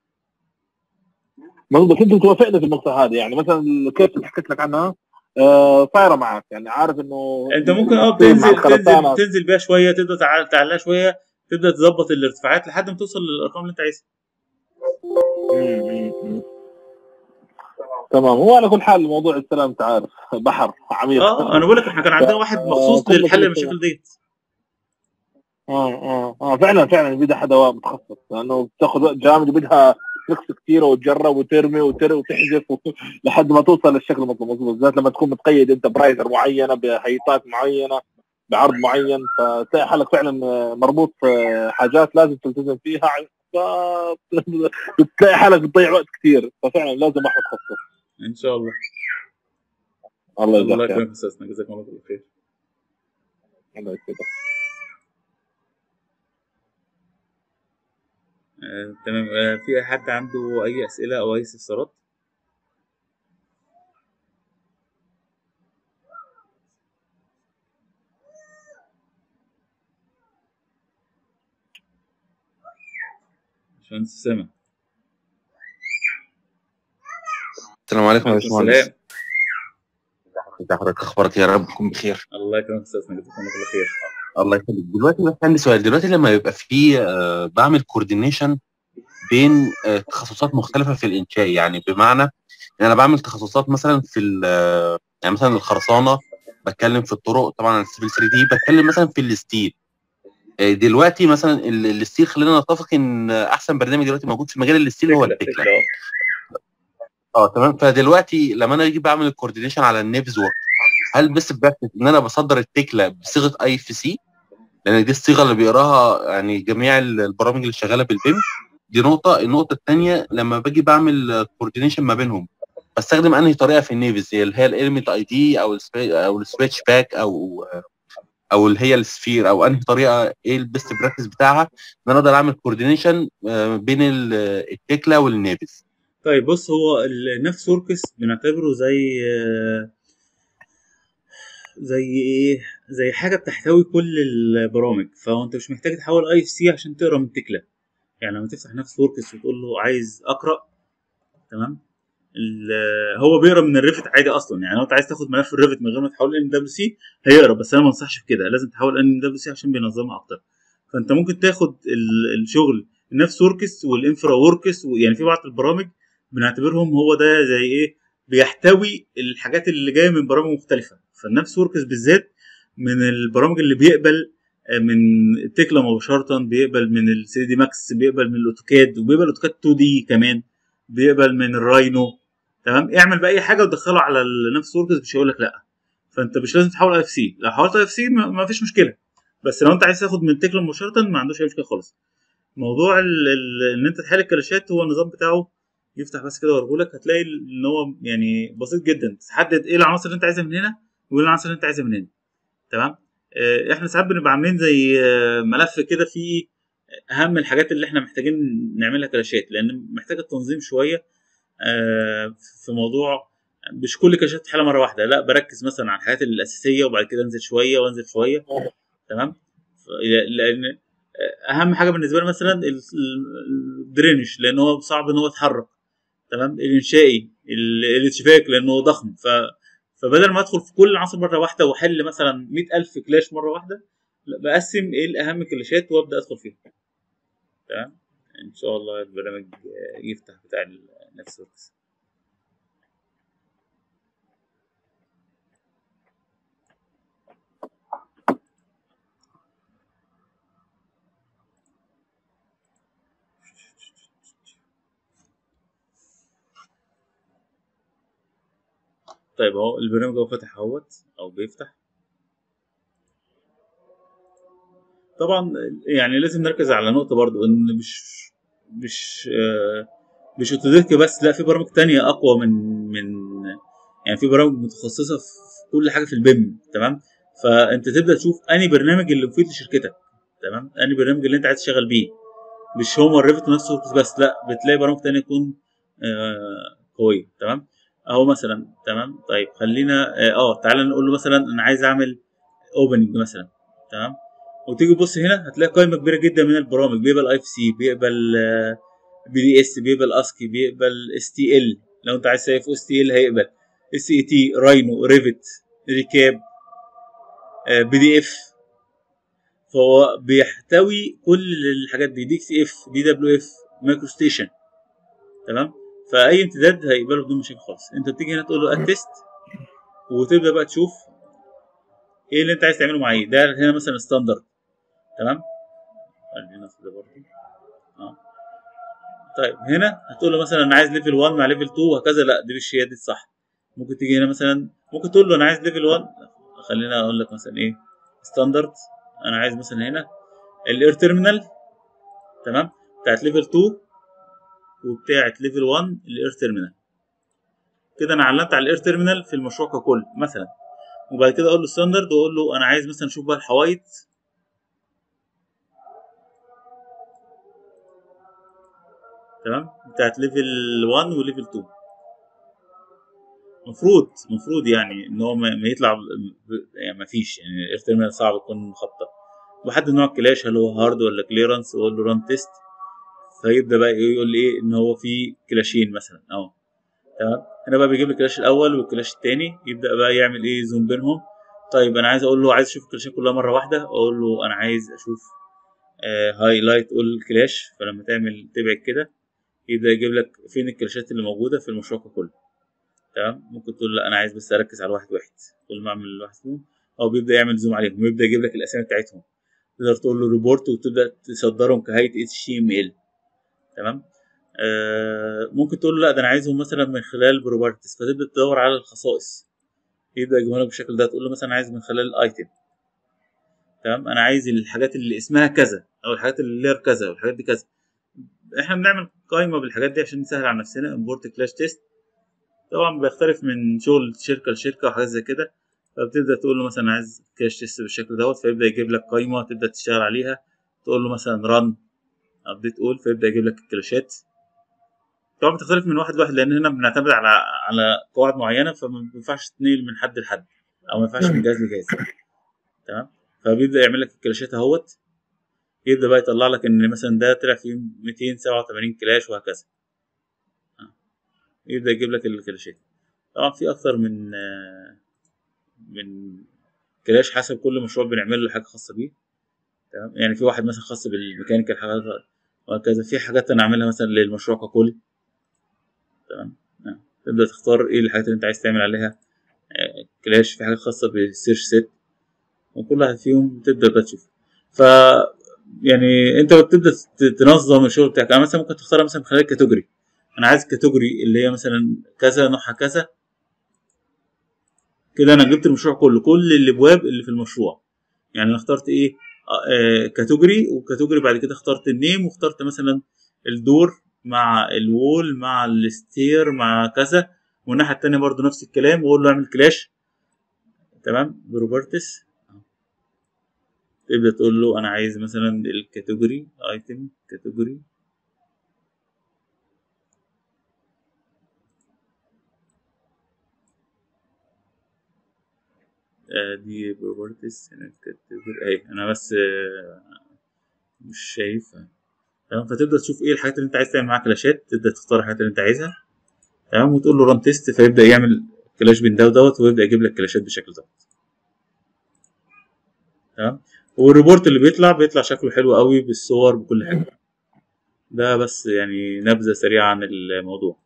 مظبوط. انت توافقني في النقطه هذه، يعني مثلا كيف اللي حكيت لك عنها صايره معك، يعني عارف انه انت ممكن التقسيم مع الخرسانه. تنزل بيها شويه، تبدا تعليها شويه، تبدا تظبط الارتفاعات لحد ما توصل للارقام اللي انت عايزها. م. تمام. هو على كل حال موضوع السلام انت عارف بحر عميق. انا بقول لك احنا كان عندنا واحد مخصوص كل للحل كل المشاكل ديت. فعلا بدها حدا متخصص، لانه بتاخذ وقت جامد وبدها تركس كثيره وتجرب وترمي وتحذف لحد ما توصل للشكل المطلوب. مظبوط، بالذات لما تكون متقيد انت برايزر معينه بهيطات معينه بعرض معين، فتلاقي حالك فعلا مربوط في حاجات لازم تلتزم فيها. ف... بتلاقي حالك بتضيع وقت كثير، ففعلا لازم واحد متخصص. ان شاء الله. الله الله يجزاك خير. يكرمك استاذنا، جزاكم الله كل خير. الله يسعدك. تمام. في حد عنده اي اسئله او اي استفسارات؟ باشمهندس اسامه. السلام عليكم يا وعليكم باشمهندس. السلام. ازي حضرتك، اخبارك؟ يا رب تكون بخير. الله يكرمك استاذنا، جزاكم الله كل خير. الله يخليك. دلوقتي بس عندي سؤال. دلوقتي لما يبقى في بعمل كوردينيشن بين تخصصات مختلفه في الانشاء، يعني بمعنى ان انا بعمل تخصصات مثلا في يعني مثلا الخرسانه، بتكلم في الطرق طبعا السيفل 3 دي، بتكلم مثلا في الستيل. دلوقتي مثلا الستيل، خلينا نتفق ان احسن برنامج دلوقتي موجود في مجال الستيل هو التكلا. تمام. فدلوقتي لما انا اجي بعمل الكوردينيشن على النيفز وورك، هل بس براكتس ان انا بصدر التكلا بصيغه اي اف سي، لان دي الصيغه اللي بيقراها يعني جميع البرامج اللي شغاله بالبيم؟ دي نقطه. النقطه الثانيه، لما باجي بعمل كوردينيشن ما بينهم، بستخدم انهي طريقه في النيفز، اللي هي الاليمنت اي دي او السويتش باك او اللي هي السفير، او انهي طريقه؟ ايه البيست براكتس بتاعها ان انا اقدر اعمل كوردينيشن بين التكلا والنيفز؟ طيب بص، هو النفس وركس بنعتبره زي ايه، زي حاجه بتحتوي كل البرامج، فهو انت مش محتاج تحول اي اف سي عشان تقرا من تكلا. يعني لما تفتح نفس وركس وتقول له عايز اقرا، تمام، هو بيقرا من الريفت عادي اصلا. يعني لو انت عايز تاخد ملف الريفت من غير ما تحول ان دبليو سي هيقرا، بس انا ما انصحش بكده، لازم تحول ان دبليو سي عشان بينظمها اكتر. فانت ممكن تاخد الشغل النفس وركس والانفرا وركس، يعني في بعض البرامج بنعتبرهم هو ده زي ايه، بيحتوي الحاجات اللي جايه من برامج مختلفه. فالنفس وركس بالذات من البرامج اللي بيقبل من التكلا مباشره، بيقبل من ال 3 دي ماكس، بيقبل من الاوتوكاد، وبيقبل اوتوكاد 2 دي كمان، بيقبل من الراينو. تمام، اعمل باي حاجه ودخله على النفس وركس مش هيقول لك لا. فانت مش لازم تحول اي اف سي، لو حولت اي اف سي ما فيش مشكله، بس لو انت عايز تاخد من تكلا مباشره ما عندوش اي مشكله خالص. موضوع ان انت تحل الكلاشات، هو النظام بتاعه يفتح بس كده واوريهولك، هتلاقي ان هو يعني بسيط جدا، تحدد ايه العناصر اللي انت عايزها من هنا وايه العناصر اللي انت عايزها من هنا. تمام. احنا ساعات بنبقى عاملين زي ملف كده فيه اهم الحاجات اللي احنا محتاجين نعملها كلاشات، لان محتاجه تنظيم شويه في موضوع مش كل كلاشات تحلها مره واحده، لا بركز مثلا على الحاجات الاساسيه وبعد كده انزل شويه وانزل شويه. تمام. لان اهم حاجه بالنسبه لي مثلا الدرينج، لان هو صعب ان هو يتحرك. تمام. الانشائي، الاتشفاك لانه هو ضخم، فبدل ما ادخل في كل العناصر مره واحده واحل مثلا 100,000 كلاش مره واحده، لا بقسم ايه الاهم كلاشات وابدا ادخل فيها. تمام. ان شاء الله البرنامج يفتح بتاع النتوركس. طيب اهو البرنامج هو فتح اهوت او بيفتح. طبعا يعني لازم نركز على نقطه برضو، ان مش مش اوتوديسك بس، لا في برامج تانية اقوى من يعني في برامج متخصصه في كل حاجه في البيم. تمام. فانت تبدا تشوف انهي برنامج اللي مفيد لشركتك. تمام. انهي برنامج اللي انت عايز تشتغل بيه، مش هو الريفت نفسه بس، لا بتلاقي برامج تانية تكون قويه. تمام. اهو مثلا. تمام. طيب خلينا تعالى نقول له مثلا انا عايز اعمل اوبننج مثلا. تمام. وتيجي تبص هنا هتلاقي قائمه كبيره جدا من البرامج، بيقبل اي اف سي، بيقبل بي دي اس، بيقبل اسكي، بيقبل اس تي ال، لو انت عايز تسيف اس تي ال هيقبل اس اي تي، راينو، ريفت، ريكاب، بي دي اف. فهو بيحتوي كل الحاجات دي، دي اكس اف، دي دبليو اف، مايكرو ستيشن. تمام. فاي امتداد هيقبله بدون مشاكل خالص. انت بتيجي هنا تقول له اد تيست، وتبدا بقى تشوف ايه اللي انت عايز تعمله معاه. ده هنا مثلا ستاندرد. تمام. خلينا في ده برضه. طيب هنا هتقول له مثلا انا عايز ليفل 1 مع ليفل 2 وهكذا، لا دي مش هي دي الصح. ممكن تيجي هنا مثلا، ممكن تقول له انا عايز ليفل 1، خلينا اقول لك مثلا ايه ستاندرد. انا عايز مثلا هنا الاير تيرمينال. تمام. بتاعت ليفل 2 وبتاعت ليفل 1 الاير تيرمينال. كده انا علمت على الاير تيرمينال في المشروع ككل مثلا. وبعد كده اقول له ستاندرد، واقول له انا عايز مثلا اشوف بقى الحوايط. تمام. بتاعت ليفل 1 وليفل 2. المفروض يعني ان هو ما يطلع يعني ما فيش، يعني الاير تيرمينال صعب يكون خبطه. وحدد نوع الكلاش، هل هو هارد ولا كليرنس، واقول له ران تيست. فيبدا بقى يقول لي ايه ان هو في كلاشين مثلا اهو. تمام. هنا بقى بيجيب لي الكلاش الاول والكلاش الثاني، يبدا بقى يعمل ايه زوم بينهم. طيب انا عايز اقول له عايز اشوف الكلاشين كلها مره واحده، اقول له انا عايز اشوف هايلايت اول كلاش. فلما تعمل تبعد كده يبدا يجيب لك فين الكلاشات اللي موجوده في المشروع كله. تمام. ممكن تقول لا انا عايز بس اركز على واحد واحد، كل ما اعمل واحد فيهم او بيبدا يعمل زوم عليهم ويبدا يجيب لك الاسامي بتاعتهم. تقدر تقول له ريبورت وتبدا تصدرهم كهيئه اتش تي ام ال. تمام. ممكن تقول له لا ده انا عايزهم مثلا من خلال بروبرتيز، فتبدا تدور على الخصائص، يبدا يجيبها لك بالشكل ده. تقول له مثلا عايز من خلال الايتم. تمام. انا عايز الحاجات اللي اسمها كذا، او الحاجات اللي لير كذا، والحاجات دي كذا. احنا بنعمل قائمه بالحاجات دي عشان نسهل على نفسنا. امبورت كلاش تيست طبعا بيختلف من شغل شركه لشركه وحاجات زي كده. فبتبدا تقول له مثلا عايز كلاش تيست بالشكل دوت، فيبدا يجيب لك قائمه تبدا تشتغل عليها. تقول له مثلا ران ابديت اول، فيبدا يجيب لك الكلاشات. طبعا بتختلف من واحد لواحد، لان هنا بنعتمد على قواعد معينه، فما ينفعش تنقل من حد لحد، او ما ينفعش من جهاز لجهاز. تمام. فبيبدا يعمل لك الكلاشات اهوت، يبدا بقى يطلع لك ان مثلا ده طلع فيه 287 كلاش وهكذا. يبدا يجيب لك الكلاشات. طبعا في اكتر من كلاش حسب كل مشروع بنعمل له حاجه خاصه بيه. تمام. يعني في واحد مثلا خاص بالميكانيكال، حاجه وهكذا. في حاجات انا اعملها مثلا للمشروع ككل. تمام. تبدا تختار ايه الحاجات اللي انت عايز تعمل عليها كلاش. في حاجات خاصه بالسيرش سيت، وكل واحد فيهم تبدا بقى تشوف. ف يعني انت بتبدا تنظم الشغل بتاعك. يعني مثلا ممكن تختار مثلا من خلال الكاتيجوري. انا عايز كاتيجوري اللي هي مثلا كذا نوعها كذا. كده انا جبت المشروع كله، كل الابواب اللي في المشروع. يعني انا اخترت ايه كاتيجوري، وكاتيجوري بعد كده اخترت النيم، واخترت مثلا الدور مع الوول مع الستير مع كذا، والناحيه التانيه برضو نفس الكلام، واقول له اعمل كلاش. تمام. بروبرتس، تبدا تقول له انا عايز مثلا الكاتيجوري ايتم كاتيجوري. دي بروبرتس هنا الكاتيجوري اهي. انا بس مش شايفها. تمام. فتبدا تشوف ايه الحاجات اللي انت عايز تعمل معاها كلاشات، تبدا تختار الحاجات اللي انت عايزها. تمام. وتقول له ران تيست، فيبدا يعمل كلاش بين ده ودوت، ويبدا يجيب لك كلاشات بالشكل ده. تمام. والريبورت اللي بيطلع شكله حلو قوي بالصور بكل حاجه. ده بس يعني نبذه سريعه عن الموضوع.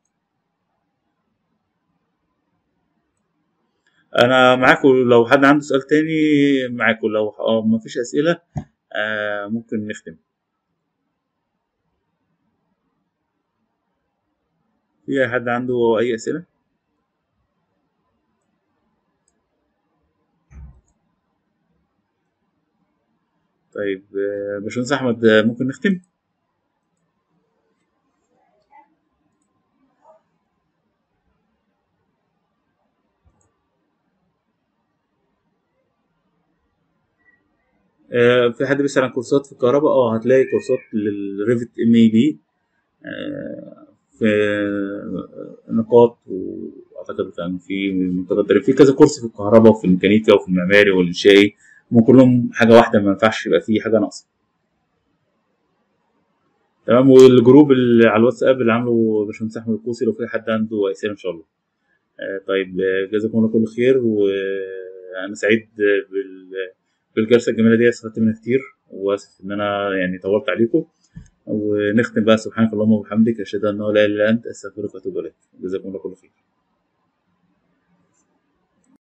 انا معاكم لو حد عنده سؤال تاني. معاكم لو ما فيش اسئله ممكن نختم. في حد عنده اي اسئله؟ طيب باشمهندس احمد ممكن نختم. في حد بيسأل عن كورسات في الكهرباء؟ هتلاقي كورسات للريفت MAB في نقاط، واعتقد كان في متقدرين في كذا كورس في الكهرباء وفي الميكانيكا وفي المعماري والانشائي. هم كلهم حاجه واحده، ما ينفعش يبقى فيه حاجه ناقصه. تمام. والجروب اللي على الواتساب اللي عامله باشمهندس احمد الكوسي، لو في حد عنده اسئله ان شاء الله. طيب جزاكم الله كل خير، وانا سعيد بالجلسه الجميله دي، استفدت منها كتير، واسف ان انا يعني طولت عليكم. ونختم بقى: سبحانك اللهم وبحمدك، اشهد ان لا اله الا انت، استغفرك واتوب اليك. جزاكم الله كل خير.